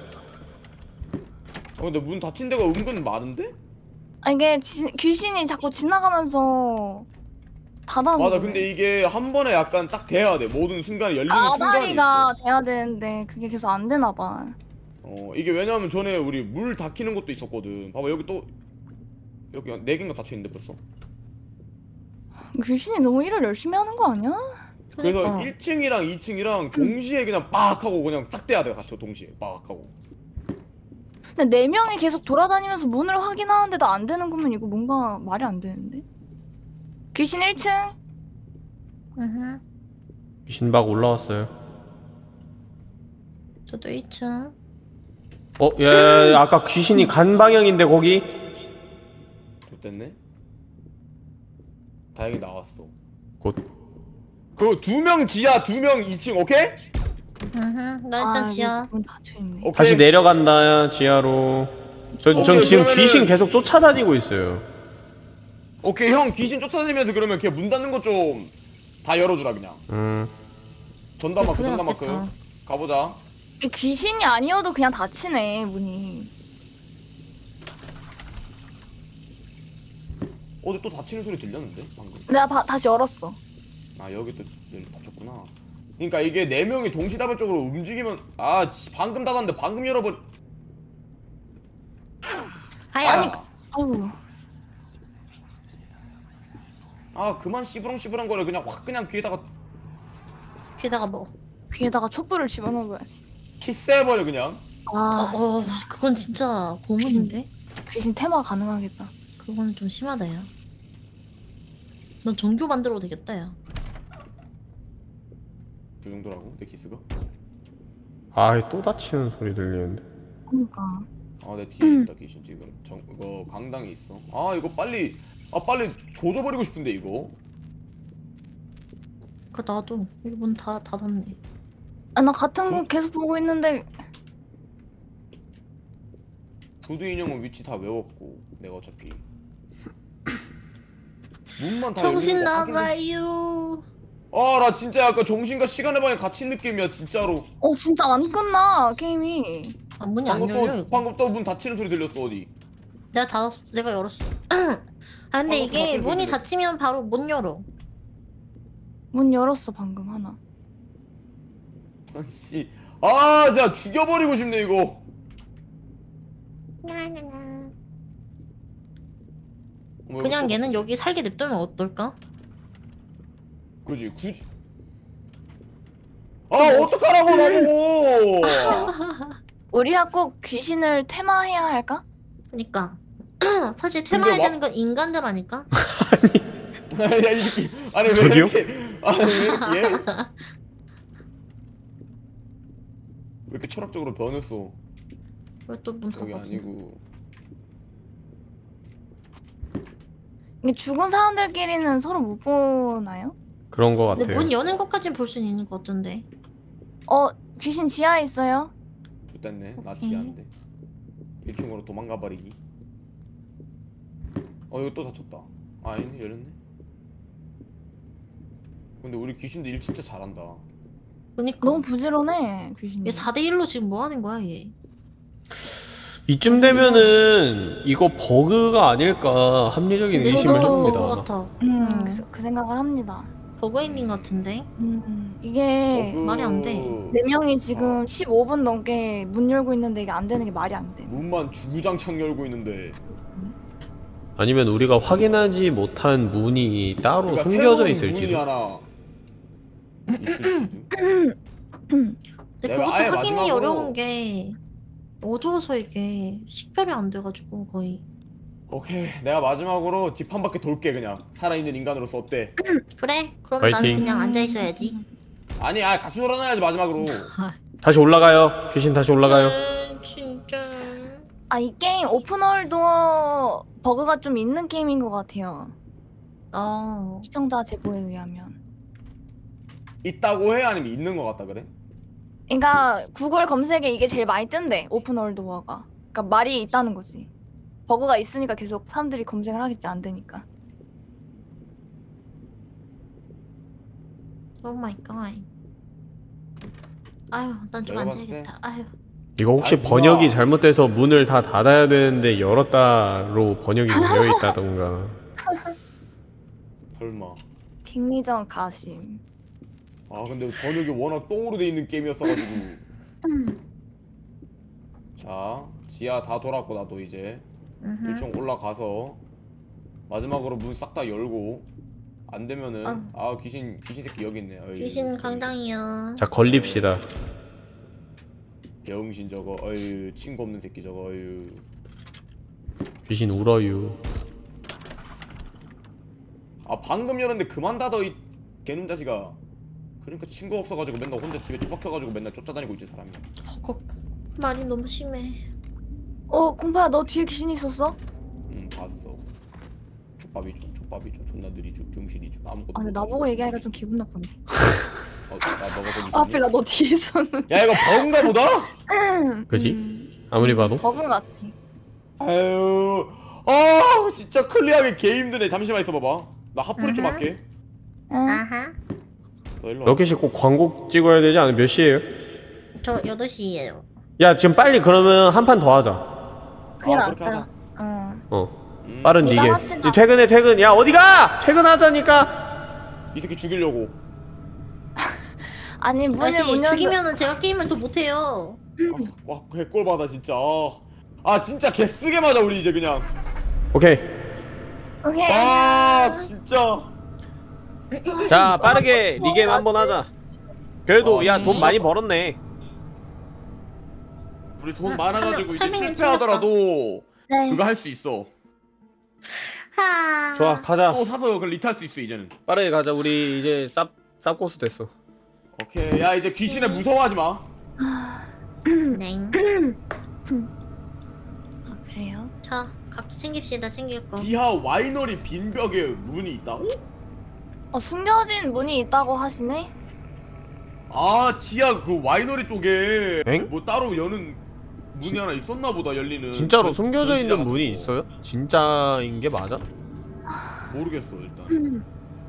근데 문 닫힌 데가 은근 많은데? 아 이게 귀신이 자꾸 지나가면서 닫아서. 맞아. 그래. 근데 이게 한 번에 약간 딱 돼야 돼. 모든 순간에 열리는 순간이 아다리가 있어. 돼야 되는데 그게 계속 안 되나 봐. 이게 왜냐면 전에 우리 물 닫히는 것도 있었거든. 봐봐 여기 또 여기 4개인가 닫혀 있는데 벌써. 귀신이 너무 일을 열심히 하는 거 아니야? 그래서 그러니까. 1층이랑 2층이랑 동시에 그냥 빡 하고 그냥 싹 돼야 돼. 닫혀 동시에 빡 하고. 근데 4명이 계속 돌아다니면서 문을 확인하는데도 안 되는 거면 이거 뭔가 말이 안 되는데? 귀신 1층? 귀신박 올라왔어요. 저도 1층. 야, 아까 귀신이 간 방향인데 거기? 됐네. 다행히 나왔어. 곧. 그 2명 지하 2명 2층 오케이? 나 일단 지하. 문 닫혀있네. 오케이. 다시 내려간다 지하로. 전 오케이, 지금 그러면은- 귀신 계속 쫓아다니고 있어요. 오케이 형 귀신 쫓아다니면서 그러면 걔 문 닫는 거 좀 다 열어주라 그냥. 전담마크 그래, 전담마크 맞겠다. 가보자. 귀신이 아니어도 그냥 닫히네 문이. 어제 또 닫히는 소리 들렸는데 방금. 내가 다시 열었어. 아 여기 또 닫혔구나. 그러니까 이게 4명이 동시다발적으로 움직이면 방금 닫았는데 방금 열어버. 가야. 아니, 아이고. 그만 씨부렁씨부렁 거려. 그냥 확 그냥 귀에다가 게다가 뭐? 귀에다가 촛불을 집어넣어야지. 키스해버려 그냥. 그건 진짜 고문인데? 귀신 테마 가능하겠다. 그건 좀 심하다 야. 넌 종교 만들어도 되겠다 야. 그 정도라고 내 키스가? 또 다치는 소리 들리는데. 그러니까. 내 뒤에 있다 귀신 지금. 이거 강당에 있어. 이거 빨리 조져버리고 싶은데 이거. 그 나도 여기 문 다 닫았네. 나 같은 거 계속 보고 있는데 구두 인형은 위치 다 외웠고 내가 어차피 문만 다 정신 열리는 거 확인해. 나가요. 나 진짜 약간 정신과 시간의 방에 갇힌 느낌이야 진짜로. 진짜 안 끝나 게임이. 문이 안 열려 이거. 방금 또 문 닫히는 소리 들렸어 어디. 내가 닫았어. 내가 열었어. 근데 이게 닫힌 문이 소리네. 닫히면 바로 못 열어. 문 열었어 방금 하나. 씨. 진짜 죽여버리고 싶네 이거. 그냥 얘는 여기 살게 냅두면 어떨까? 그지 굳이. 어떡하라고 나보고. 우리가 꼭 귀신을 테마해야 할까? 그니까 사실 테마해야 근데 되는 건 인간들 아닐까? 야, 이 새끼. 아니 왜 저기요? 이렇게 왜 이렇게 철학적으로 변했어. 왜 또 문 여기 닫았지? 아니고. 이게 죽은 사람들끼리는 서로 못 보나요? 그런 거 근데 같아요. 문 여는 것까진 볼 수는 있는 것 같은데. 귀신 지하에 있어요? 됐네. 나 오케이. 지하인데. 1층으로 도망가 버리기. 이거 또 닫혔다. 아니네 열렸네. 근데 우리 귀신도 일 진짜 잘한다. 그니까 너무 부지런해 귀신이. 얘 4대1로 지금 뭐 하는 거야 얘? 이쯤 되면은 이거 버그가 아닐까 합리적인 근데 의심을 저도 해봅니다. 버그 같아. 그 생각을 합니다. 버그 엔딩 같은데? 이게 말이 안 돼. 4명이 지금 15분 넘게 문 열고 있는데 이게 안 되는 게 말이 안 돼. 문만 주구장창 열고 있는데. 아니면 우리가 확인하지 못한 문이 따로 그러니까 숨겨져 새로운 있을지도. 문이 하나 있을지도. 근데 내가 그것도 아예 확인이 마지막으로- 어려운 게 어두워서 이게 식별이 안 돼가지고 거의. 오케이 내가 마지막으로 집 한 바퀴 돌게 그냥. 살아있는 인간으로서 어때? 그래? 그러면 나는 파이팅. 그냥 앉아있어야지. 아니 같이 돌아놔야지 마지막으로. 다시 올라가요. 귀신 다시 올라가요. 진짜. 아, 이 게임 오픈월드 버그가 좀 있는 게임인 것 같아요. 시청자 제보에 의하면. 있다고 해? 아니면 있는 거 같다 그래? 그러니까 구글 검색에 이게 제일 많이 뜬대. 오픈월드 버거가. 그러니까 말이 있다는 거지. 버그가 있으니까 계속 사람들이 검색을 하겠지. 안 되니까. 오 마이 갓. 아유, 난 좀 내가 앉아야겠다. 아유. 이거 혹시 아이, 번역이 뭐야. 잘못돼서 문을 다 닫아야 되는데 열었다로 번역이 되어 있다던가. 설마. 킹리전 가심. 아 근데 번역이 워낙 똥으로 돼 있는 게임이었어가지고. 자 지하 다 돌았고 나도 이제 1층 올라가서 마지막으로 문 싹 다 열고 안 되면은 아 귀신 새끼 여기 있네. 어이, 귀신 강당이요. 자, 걸립시다. 병신 저거. 어유 친구 없는 새끼 저거. 어유. 귀신 울어요. 아 방금 열었는데 그만 닫아 이 개놈 자식아. 그러니까 친구 없어가지고 맨날 혼자 집에 처박혀가지고 맨날 쫓아다니고 있지 사람이. 말이 너무 심해. 공파야, 너 뒤에 귀신 있었어? 응 봤어. 족밥이죠 존나 느리죠 병신이죠 아무것도. 아, 근데 나보고 얘기하니까 좀 기분 나쁘네. 나 너가 거기 앞에 나 너 뒤에 있었는데. 야 이거 버그인가 보다? 그지? 아무리 봐도. 버그 같아. 아유 아 진짜 클리어하기 개 힘드네. 잠시만 있어봐봐. 나 핫플이 좀 할게. 아하. 너 일로 와. 몇 개씩 꼭 광고 찍어야 되지 않으면 몇 시에요? 저 8시예요. 야, 지금 빨리 그러면 한 판 더 하자. 그게 그렇게 낫다. 응. 빠른 이거 리게. 합시다. 퇴근해, 퇴근. 야, 어디가? 퇴근하자니까. 이 새끼 죽이려고. 아니, 문을 다시 문 열. 죽이면은 제가 게임을 더 못해요. 와 개꼴 받아 진짜. 아 진짜 개 쓰게 맞아 우리 이제 그냥. 오케이. 오케이. 아 진짜. 자, 빠르게 리게임 한번 하자. 그래도 야, 돈 많이 벌었네. 우리 돈 많아가지고 이제 설명이 실패하더라도 네. 그거 할 수 있어. 하. 좋아, 가자. 또 사서 그걸 리트할 수 있어 이제는. 빠르게 가자. 우리 이제 쌉고수 됐어. 오케이 야 이제 귀신에 무서워하지 마. 네. 그래요? 자, 각자 챙깁시다. 챙길 거. 지하 와이너리 빈벽에 문이 있다고? 숨겨진 문이 있다고 하시네? 아 지하 그 와이너리 쪽에 엥? 뭐 따로 여는 문이 하나 있었나 보다 열리는. 진짜로 그 숨겨져 있는 전시장 문이 같은 거. 있어요? 진짜인 게 맞아? 모르겠어 일단.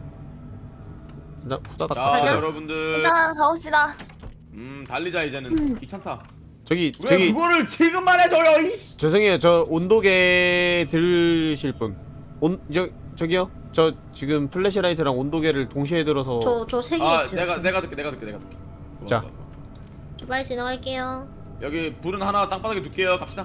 일단 후다닥 자 갑시다. 여러분들 일단 가봅시다. 달리자 이제는. 귀찮다. 저기 왜 저기 그거를 지금 말해줘요 이. 죄송해요. 저 온도계 들으실 분. 저기요. 저 지금 플래시라이트랑 온도계를 동시에 들어서 저 3개 아 있어요. 내가 듣게. 자. 저 빨리 지나갈게요. 여기 불은 하나 땅바닥에 둘게요. 갑시다.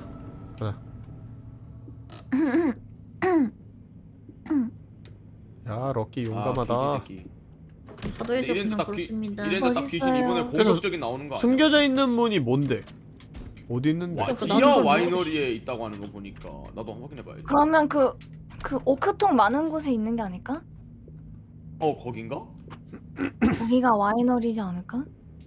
야, 럭키 아, 용감하다. 귀신 새끼. 가도에서 이랬는데 그냥 딱 그렇습니다. 이랬는데 딱 귀신 멋있어요. 이번에 그래서 공격적인 나오는 거 아니야? 숨겨져 있는 문이 뭔데? 어디 있는데? 와, 그러니까 지하 나도 그걸 와이너리에 있다고 하는 거 보니까 나도 한번 확인해봐야지. 그러면 그 오크통 많은 곳에 있는 게 아닐까? 거긴가? 거기가 와이너리지 않을까?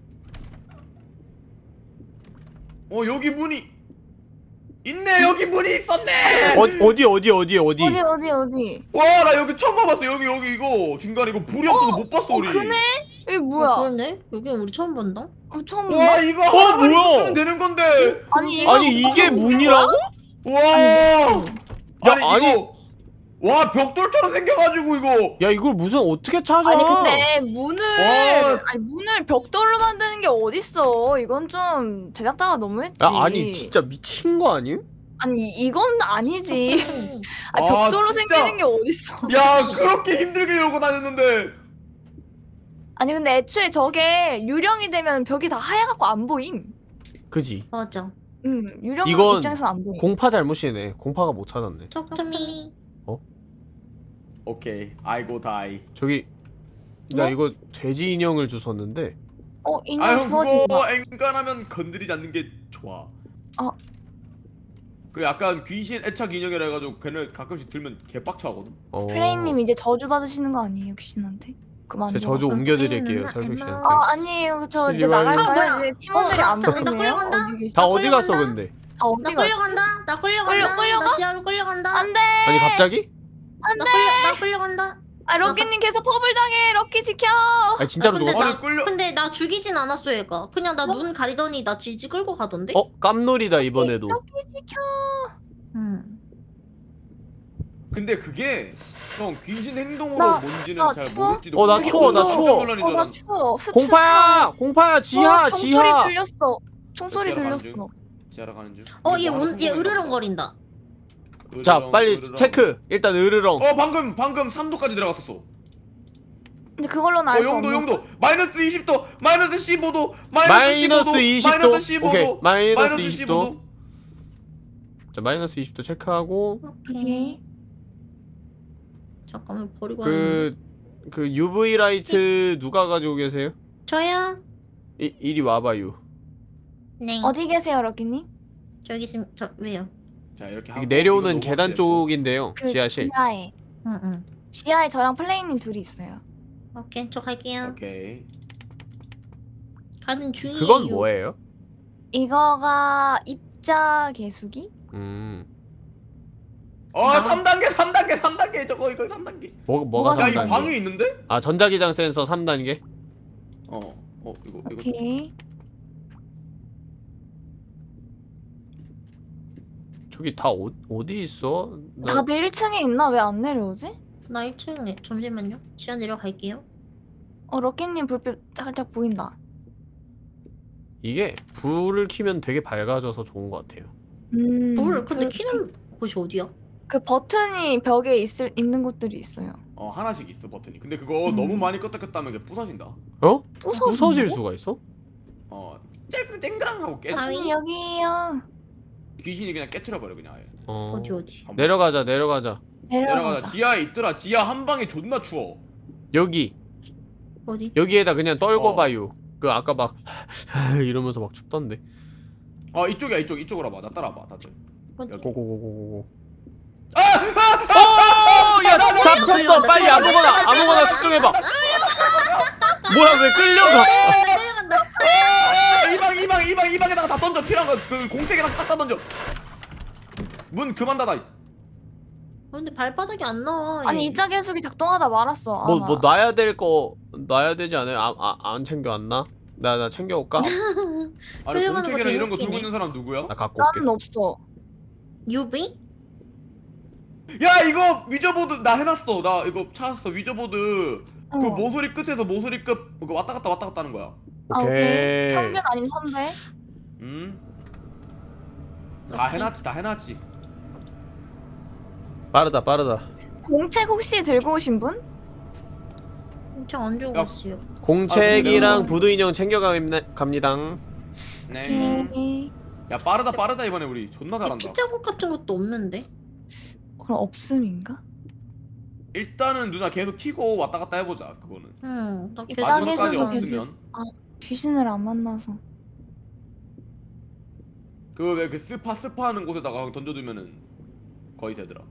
여기 문이 있네. 여기 문이 있었네. 어디? 어디? 와 나 여기 처음 봐봤어. 여기 이거 중간에 이거 불이 없어서 못 봤어 우리. 그네? 이게 뭐야? 그러네? 여기 우리 처음 본다? 처음 와 본다? 이거 뭐야? 하나만 있으면 되는 건데. 아니 이게 문이라고? 와. 아니. 이거 와 벽돌처럼 생겨가지고 이거. 야, 이걸 무슨 어떻게 찾아? 아니 근데 문을 와. 문을 벽돌로 만드는 게 어딨어? 이건 좀 제작자가 너무했지. 야, 아니 진짜 미친 거 아님? 아니 이건 아니지. 아니, 아, 벽돌로 진짜. 생기는 게 어딨어? 야 그렇게 힘들게 열고 다녔는데. 아니 근데 애초에 저게 유령이 되면 벽이 다 하얘갖고 안 보임. 그지? 맞아. 유령 이건 입장에서는 안 보임. 공파 잘못이네. 공파가 못 찾았네. 톡투미. 오케이 아이고 다이. 저기 나 네? 이거 돼지 인형을 주웠는데 인형 형 주워진다. 그거 엔간하면 건드리지 않는 게 좋아. 그 약간 귀신 애착 인형이라 해가지고 걔네 가끔씩 들면 개빡쳐하거든. 플레이님 이제 저주 받으시는 거 아니에요 귀신한테? 그만. 제 저주 옮겨드릴게요 설백 씨한테. 아니에요. 저 이제 이리 와, 나갈까요? 이리 와. 이제 팀원들이 안 나 보이네요. 끌려간다. 어디 계시? 다 어디 끌려간다. 갔어 근데? 다 어디 나 갔지? 끌려간다. 나 끌려간다. 끌려가? 나 지하로 끌려간다. 안 돼. 아니 갑자기? 나 끌려간다. 아 럭키님 계속 퍼블 당해. 럭키 지켜. 아니 진짜로 근데 죽었어? 아니, 끌려- 근데 나 죽이진 않았어 얘가. 그냥 나 눈 가리더니 나 질질 끌고 가던데. 깜놀이다 이번에도. 럭키 지켜. 근데 그게 형 귀신 행동으로 나- 뭔지는 나 잘 추워? 모를지도 나 모르겠어. 추워, 나 깜짝 추워. 놀라는 줄 나 알았는데. 추워. 공파야 지하 총소리 지하. 들렸어. 총소리 지하로 가는 들렸어. 중. 지하러 가는 중. 얘 으르렁거린다. 자 빨리 체크. 일단 으르렁. 방금 3도까지 들어갔었어. 근데 그걸로는 알 수 영도 없는. 영도 마이너스 20도 마이너스 15도 마이너스 20도. 마이너스 15도 오케이 마이너스 마이너스 20도. 자 마이너스 20도 체크하고 오케이. 잠깐만 버리고 왔는데. 그 UV 라이트 누가 가지고 계세요? 저요? 이리 와봐요. 네. 어디 계세요, 럭키님? 저기 있으면 왜요? 자 이렇게 여기 하고 내려오는 이거 계단 넘어가세요. 쪽인데요. 그 지하실. 지하에. 응. 지하에 저랑 플레이님 둘이 있어요. 오케이 저 갈게요. 오케이. 가는 중이에요. 그건 뭐예요? 이거가 입자 개수기? 3단계 저거 이거 3단계. 뭐가 뭐가 야 이거 3단계? 방에 있는데? 아 전자기장 센서 3단계? 이거 오케이. 저기 다 어디 있어? 다들 1층에 있나? 왜 안 내려오지? 나 1층에 잠시만요. 지하 내려갈게요. 럭키님 불빛 살짝 보인다. 이게 불을 켜면 되게 밝아져서 좋은 것 같아요. 불 근데 불 키는 곳이 어디야? 그 버튼이 벽에 있는 곳들이 있어요. 하나씩 있어 버튼이. 근데 그거 너무 많이 껐다 켰다 하면 이게 부서진다. 어? 부서진다고? 부서질 수가 있어? 땡그랑 하고 깨. 아니, 여기요. 귀신이 그냥 깨트려 버려 그냥 아예. 어디? 내려가자. 내려가자. 내려가자. 지하에 있더라. 지하 한 방에 존나 추워. 여기 어디? 여기에다 그냥 떨궈봐요. 그 아까 막 이러면서 막 춥던데. 이쪽이야 이쪽으로 와봐. 나 따라와봐 다들. 어디? 고고고고고. 야 잡혔어. 빨리 아무거나 측정해봐. 뭐야 왜 끌려가? 내려간다. 이 방에다가 다 던져. 필요한 거 그 공책이랑 싹 다 던져. 문 그만 닫아. 근데 발바닥이 안 나와. 아니 얘. 입자 개수기 작동하다 말았어. 뭐 놔야 될 거 놔야 되지 않아요? 안 챙겨왔나? 나 챙겨올까? 아니 끌려가는 거 공책이랑 되게 이런 거 들고 웃기네. 있는 사람 누구야? 나 갖고 올게. 나는 없어. UV? 야 이거 위저보드 나 해놨어. 나 이거 찾았어. 위저보드 그 모서리 끝에서 모서리 끝 그거 왔다 갔다 하는 거야. 오케이. 평균 아니면 선배? 다 오케이. 해놨지. 빠르다. 공책 혹시 들고 오신 분? 엄청 안 좋은 야. 것이요. 공책이랑 아, 부두 인형 챙겨갑니다. 네. 오케이. 야 빠르다 이번에 우리 존나 잘한다. 피자국 같은 것도 없는데? 그럼 없음인가? 일단은 누나 계속 키고 왔다 갔다 해보자. 그거는 응. 나 대장 마지막까지 계속 없으면 귀신을 안 만나서. 그 왜 그 스파 하는 곳에다가 던져두면은 거의 되더라.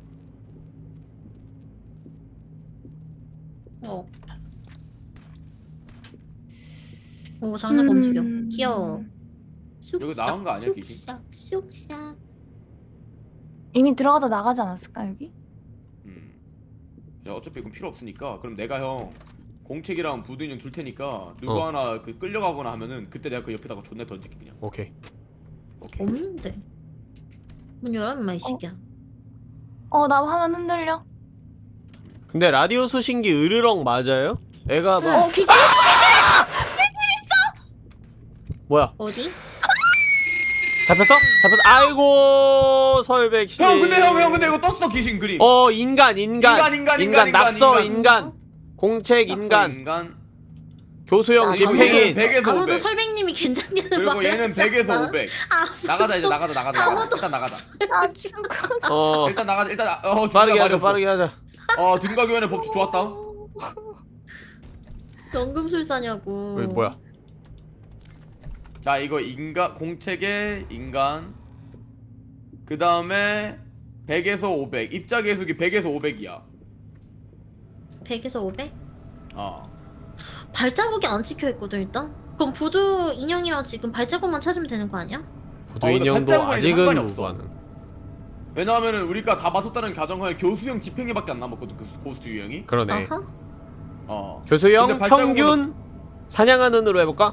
오 장난 움직여. 귀여워. 여기 나온 거 아니야, 귀신? 쑥싹. 이미 들어가다 나가지 않았을까 여기? 야 어차피 이건 필요 없으니까 그럼 내가 형 공책이랑 부두 인형 둘 테니까 누구 하나 그 끌려가거나 하면은 그때 내가 그 옆에다가 존나 던질게 그냥. 오케이. 없는데. 문 열어면 이 새끼야. 나 화면 흔들려. 근데 라디오 수신기 으르렁 맞아요? 애가 막 귀신! 뭐야? 어디? 잡혔어? 아이고 설백 씨. 형 근데 이거 떴어 귀신 그림. 인간 낙서 인간 공책 인간 교수형 집행인. 100에서 아무도 500. 설백님이 괜찮냐는 그리고 말을 얘는 하지 100에서 않아? 500. 나가자 이제 나가자. 일단 나가자. 나 죽었어. 일단 나가자. 일단 빠르게 하자. 등가교환의 법칙 좋았다. 연금술사냐고. 뭐야? 자 이거 공책의 인간. 그 다음에 100에서 500. 입자 계수기 100에서 500이야. 100에서 500? 발자국이 안 찍혀있거든 일단. 그럼 부두 인형이랑 지금 발자국만 찾으면 되는 거 아니야? 부두 근데 인형도 발자국은 아직은 상관이 없어. 무관은. 왜냐하면은 우리가 다 맞췄다는 가정하에 교수형 집행이밖에 안 남았거든. 그 고스트 유형이. 그러네. 어허. 교수형 근데 발자국으로- 평균 사냥하는으로 해볼까?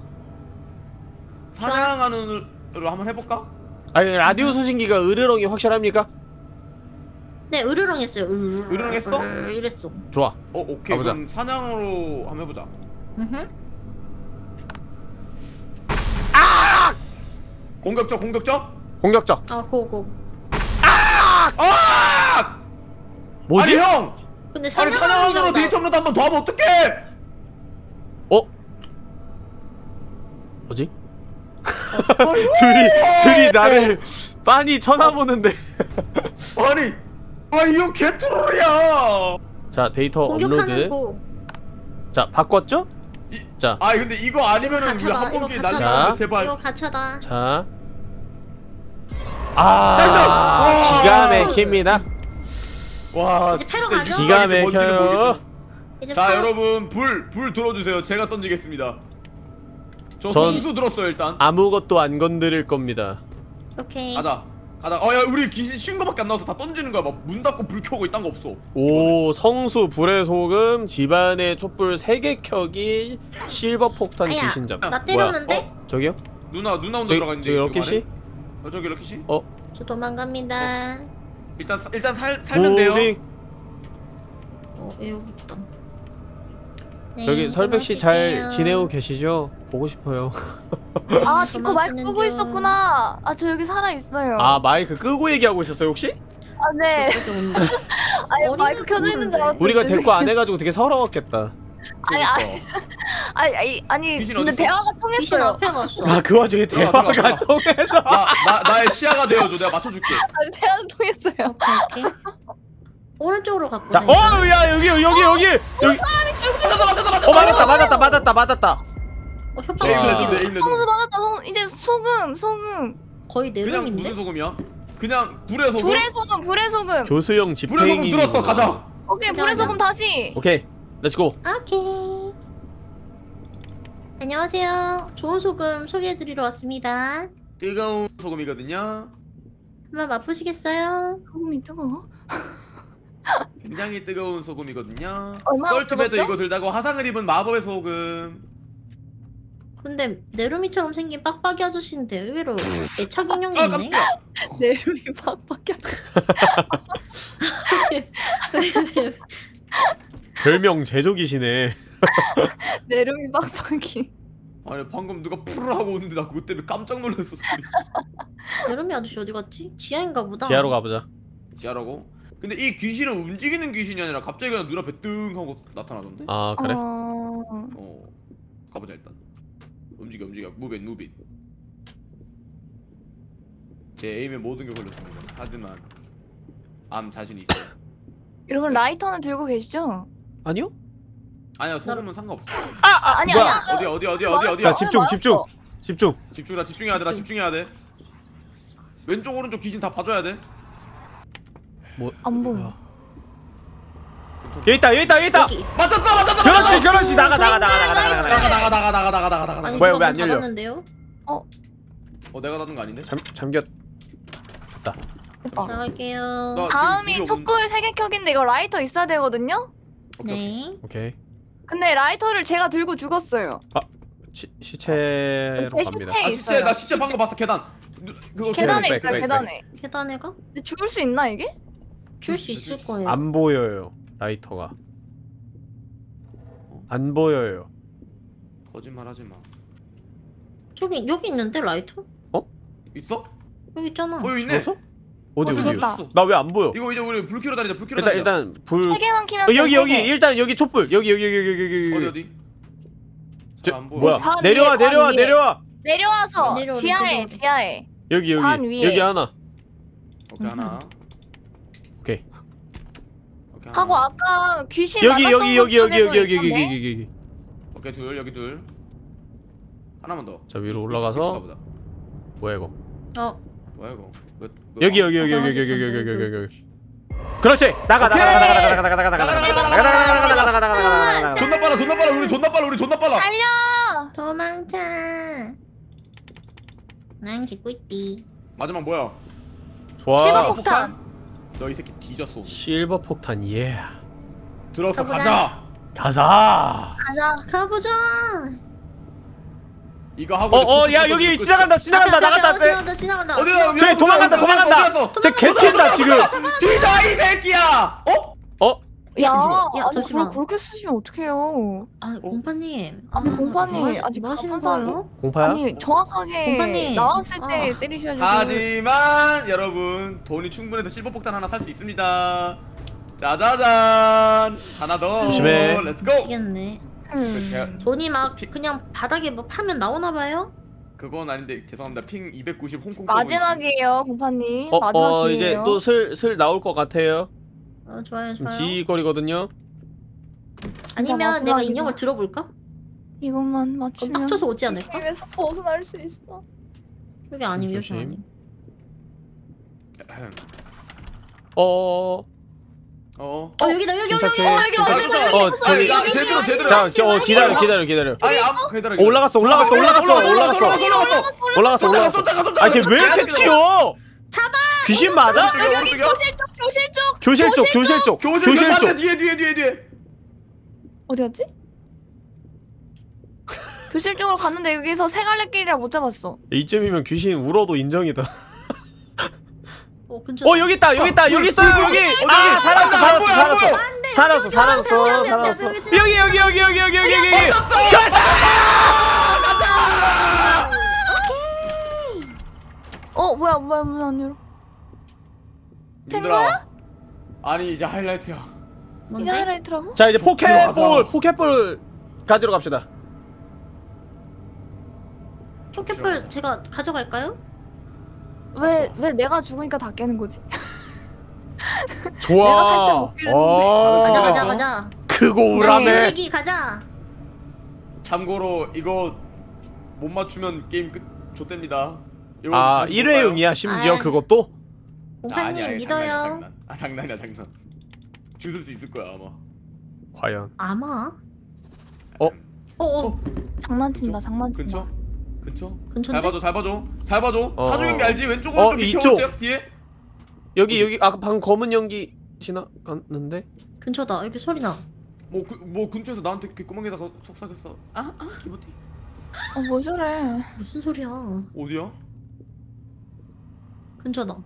사냥하는 으로 한번 해볼까? 아니 라디오 수신기가 으르렁이 확실합니까? 네 으르렁 했어요. 으르렁 했어? 이랬어. 좋아. 오케이. 가보자. 그럼 사냥으로 한번 해보자. 공격적 공격적. 아 고고. 아! 뭐지? 아니 형! 근데 아니 사냥으로 데이터 업로드 한번 더 하면 어떡해! 어? 뭐지? 둘이 나를 빤히 쳐다보는데. 아니 이 형 개트롤이야! 자 데이터 공격하는 업로드. 거. 자 바꿨죠? 자, 아 근데 이거 아니면은 우리 가차다. 한 이거 번기 가차다. 날라 제발. 이거 가차다. 자. 와. 기가 막힙니다. 와 이제 패러 진짜 가죠? 기가 이게 뭔지는 막혀요. 모르겠지만. 이제 자 팔- 여러분 불 들어주세요. 제가 던지겠습니다. 저 전- 선수 들었어요 일단. 아무것도 안 건드릴 겁니다. 오케이. 가자. 야 우리 귀신 쉬운 거밖에 안 나와서 다 던지는 거야. 막 문 닫고 불 켜고 이딴 거 없어. 오, 성수 불의 소금, 집안의 촛불 3개 켜기, 실버 폭탄 아야, 귀신잡. 나 때렸는데? 저기요? 누나 혼자 저기 들어가 있는데 럭키 씨? 저기 럭키 씨? 저 도망갑니다. 일단 살면 돼요. 무빙. 여기 있다. 네, 저기 설백 씨 잘 도망갈게요. 지내고 계시죠? 보고 싶어요. 아 디코 마이크 도망치는 끄고 중. 있었구나. 아 저 여기 살아 있어요. 아, 마이크 끄고 얘기하고 있었어요, 혹시? 아 네. 저쪽에 온다. 아니 어린애 마이크 켜져 있는 줄 알았어. 우리가 데리고 안 해가지고 되게 서러웠겠다. 아니 귀신 근데 어딨어? 대화가 귀신 통했어요. 앞에 갔어. 아, 그 와중에 들어가, 대화가 들어가. 통해서. 나의 시야가 되어줘. 내가 맞춰줄게. 아니 대화 통했어요. 오케이. 오른쪽으로 갔거든. 자, 야, 여기. 맞았다. 협박. 에임 와. 레전드 에임 레전드. 성수 받았다. 이제 소금. 거의 그냥 내름인데? 무슨 소금이야? 그냥 불의 소금? 불의 소금. 교수형 불의 소금 집행이. 들었어. 가자. 오케이 가자, 불의 가자. 소금 다시. 오케이, 렛츠고. 오케이. 안녕하세요. 좋은 소금 소개해드리러 왔습니다. 뜨거운 소금이거든요. 한번 맛보시겠어요? 소금이 뜨거워? 굉장히 뜨거운 소금이거든요. 얼마나 썰트배도 뜨겁죠? 이거 들다고 화상을 입은 마법의 소금. 근데 네루미처럼 생긴 빡빡이 아저씨인데 의외로 애착 인형이 아 있네. 깜짝이야. 내 이름이 빡빡이야. 별명 제조기시네. 내 이름이 빡빡이. 아니 방금 누가 풀을 하고 오는데 나 그것 때문에 깜짝 놀랐어. 소리. 네루미 아저씨 어디 갔지? 지하인가 보다. 지하로 가보자. 지하라고? 근데 이 귀신은 움직이는 귀신이 아니라 갑자기 그냥 눈앞에 뜬 하고 나타나던데? 아, 그래? 가보자 일단. 움직여 무빈. 제 에임에 모든 게 걸렸습니다. 하지만 암 자신이 있어요. 여러분 라이터는 들고 계시죠? 아니요? 아니야 소금은 상관없어. 아니 뭐야? 아니야. 어디야? 자, 집중. 집중해야 돼. 나 집중해야 돼. 왼쪽 오른쪽 귀신 다 봐줘야 돼. 뭐? 안 보여. 여기 있다. 여기. 맞았어. 그렇지. 나가. 아니 뭐야, 누가 왜안 문 열려? 닫았는데요? 내가 닫은 거 아닌데? 잠겼. 됐다. 나갈게요. 나- 다음이 지금 촛불 3개 켜기인데 이거 라이터 있어야 되거든요? 오케이. 네. 오케이. 근데 라이터를 제가 들고 죽었어요. 시체로 제 갑니다. 시체에 있어요. 나 시체 방금 봤어 계단. 그거 계단에 백, 있어요. 백. 계단에. 계단에 가? 근데 죽을 수 있나 이게? 줄 수 있을 거예요. 안 보여요. 라이터가. 안 보여요. 거짓말하지 마. 여기 있는데 라이터? 있어? 여기 있잖아. 여기 있네. 죽었어? 어디? 죽었다. 나 왜 안 보여? 이거 이제 우리 불 켜러 다니자. 불 켜러 다니자. 일단 불. 3개만 키면 여기 돼, 3개. 일단 여기 촛불. 여기. 어디? 저, 잘 안 보여. 뭐야? 단 내려와. 위에. 내려와서 내려오래, 지하에. 여기. 단 위에. 여기 하나. 오케이 하나. 오케이. 오케이 하고 하나. 아까 귀신 여기. 만났던 곳 쪽에도 있던데? 여기. 오케이 둘 여기 둘. 하나만 더. 자, 위로 위치 올라가서 가보자. 뭐야 이거? 어. 뭐야 이거? 여기. 이상하지, 여기. 그렇지. 나가. 존나 빨라 존나 빨라 우리 존나 빨라 우리 존나 빨라. 달려. 도망쳐. 난 개꿀띠. 마지막 뭐야? 좋아. 실버 폭탄. 너 이 새끼 뒤졌어. 실버 폭탄 예. 들어서 가보자. 가자. 가자. 가자. 가보자. 이거 하고. 야 여기 지나간다 나갔다. 지나간다. 어디야? 저기 도망간다. 쟤 개튄다 지금. 뒤다 이 새끼야. 야, 잠시만. 야, 아니 잠시만. 그걸 그렇게 쓰시면 어떡해요? 아 공파님. 아니, 공파님, 아직 뭐 하시는 가쁜 거예요? 공파야? 아니 정확하게 공파님. 나왔을 때 때리셔야지. 하지만 여러분 돈이 충분해서 실버 폭탄 하나 살 수 있습니다. 짜자잔. 하나 더. 조심해. 렛츠고. 미치겠네. 제가 돈이 막 그냥 바닥에 뭐 파면 나오나 봐요? 그건 아닌데 죄송합니다. 핑 290 홍콩. 마지막이에요, 공파님. 마지막이에요. 이제 또 슬슬 나올 것 같아요. 좋아요. 지거리거든요. 아니면 내가 마지막이다. 인형을 들어볼까? 이것만 그럼 맞추면 빡쳐서 오지 않을까? 게임에서 벗어날 수 있어. 여기 아니면 여기 조심. 아니. 여기다 여기. 저기 제대로. 자, 기다려. 아니 기다려. 올라갔어. 아, 쟤 왜 이렇게 튀어? 귀신 맞아? 여기 교실 쪽. 교실 쪽. 뒤에. 어디 갔지? 교실 쪽으로 갔는데 여기서 세 갈래 길이라 못 잡았어. 이쯤이면 귀신 울어도 인정이다. 근처. 여기 있다. 여기 있어요. 여기. 아, 살았어. 여기. 가자! 뭐야 문 안 열어. 된 얘들아. 거야? 아니 이제 하이라이트야. 이게 뭔데? 하이라이트라고? 자, 이제 들어가자. 포켓볼 가지러 갑시다. 포켓볼 제가 가져갈까요? 왜 내가 죽으니까 다 깨는 거지? 좋아. 가자. 크고 우람해. 여기 가자. 참고로 이거 못 맞추면 게임 끝 좆됩니다. 이거 아, 다시 일회용이야 심지어 아. 그것도? 공파님 믿어요. 장난이야. 주술 수 있을 거야 아마. 과연. 아마. 장난친다. 근처? 근처인데? 잘 봐줘. 사주경비 알지? 왼쪽으로 좀 이쪽. 비켜오세요 뒤에. 여기 아까 방금 검은 연기 지나갔는데? 근처다. 여기 소리 나. 뭐 근처에서 나한테 귓구멍에다가 속삭였어. 기분이. 뭐 저래? 무슨 소리야? 어디야? 근처다.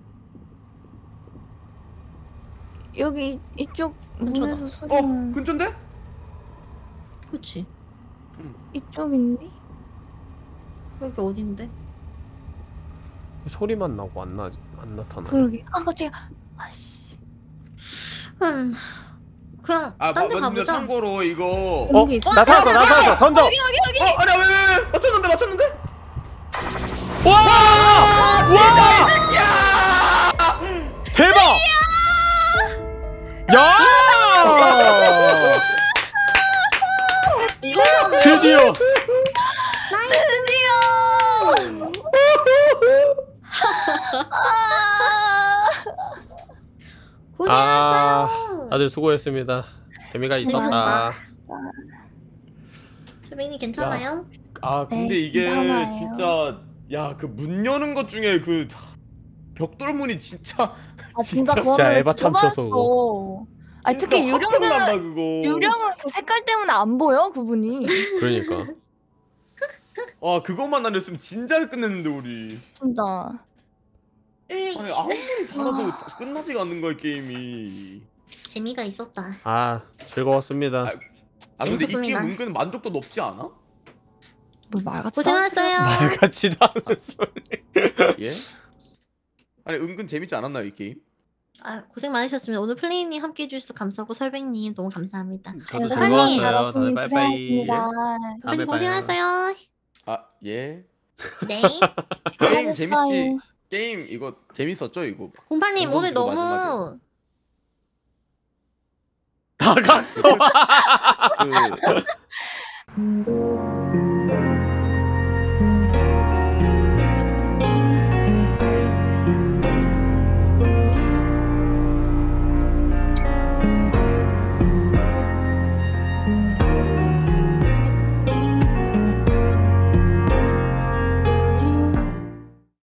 여기 이쪽 근처다. 문에서 소리는 근처인데? 그치. 이쪽인데? 여기 어딘데? 소리만 나고 안 나타나. 그러게. 깜짝이야. 아씨. 그냥 딴 데 맞습니다. 가보자. 참고로 이거. 여기 있어. 나타났어. 던져. 여기. 아니야 왜 맞췄는데? 와! 대박! 야! 이거잖아. 드디어. 고생했어요. 다들 수고했습니다. 재미가 있었다. 수빈이 괜찮아요? 근데 네, 이게 괜찮아요. 진짜 그 문 여는 것 중에 그 벽돌문이 진짜 진짜 진짜 에바 참쳐서 그거. 아니 특히 진짜 화병 난다, 유령은 그거. 그 색깔 때문에 안 보여 그분이. 그러니까. 그것만 안 했으면 진짜를 끝냈는데 우리. 진짜. 아니 아무리 달아도 끝나지가 않는 거야 게임이. 재미가 있었다. 즐거웠습니다. 근데 이 재밌었습니다. 게임 은근 만족도 높지 않아? 뭐 말같이. 고생하셨어요. 말같지도 않은 소리. 예? 아니 은근 재밌지 않았나요 이 게임? 고생 많으셨습니다. 오늘 플레이님 함께 해주셔서 감사하고 설백님 너무 감사합니다. 저도 사장님, 즐거웠어요. 다들 빠이빠이. 고생하셨습니다. 다음에 우리 봐요. 고생하셨어요. 예. 네. 게임 수고하셨어요. 재밌지. 게임 이거 재밌었죠 이거. 공파님 오늘 건강 너무 마지막에. 나갔어. 그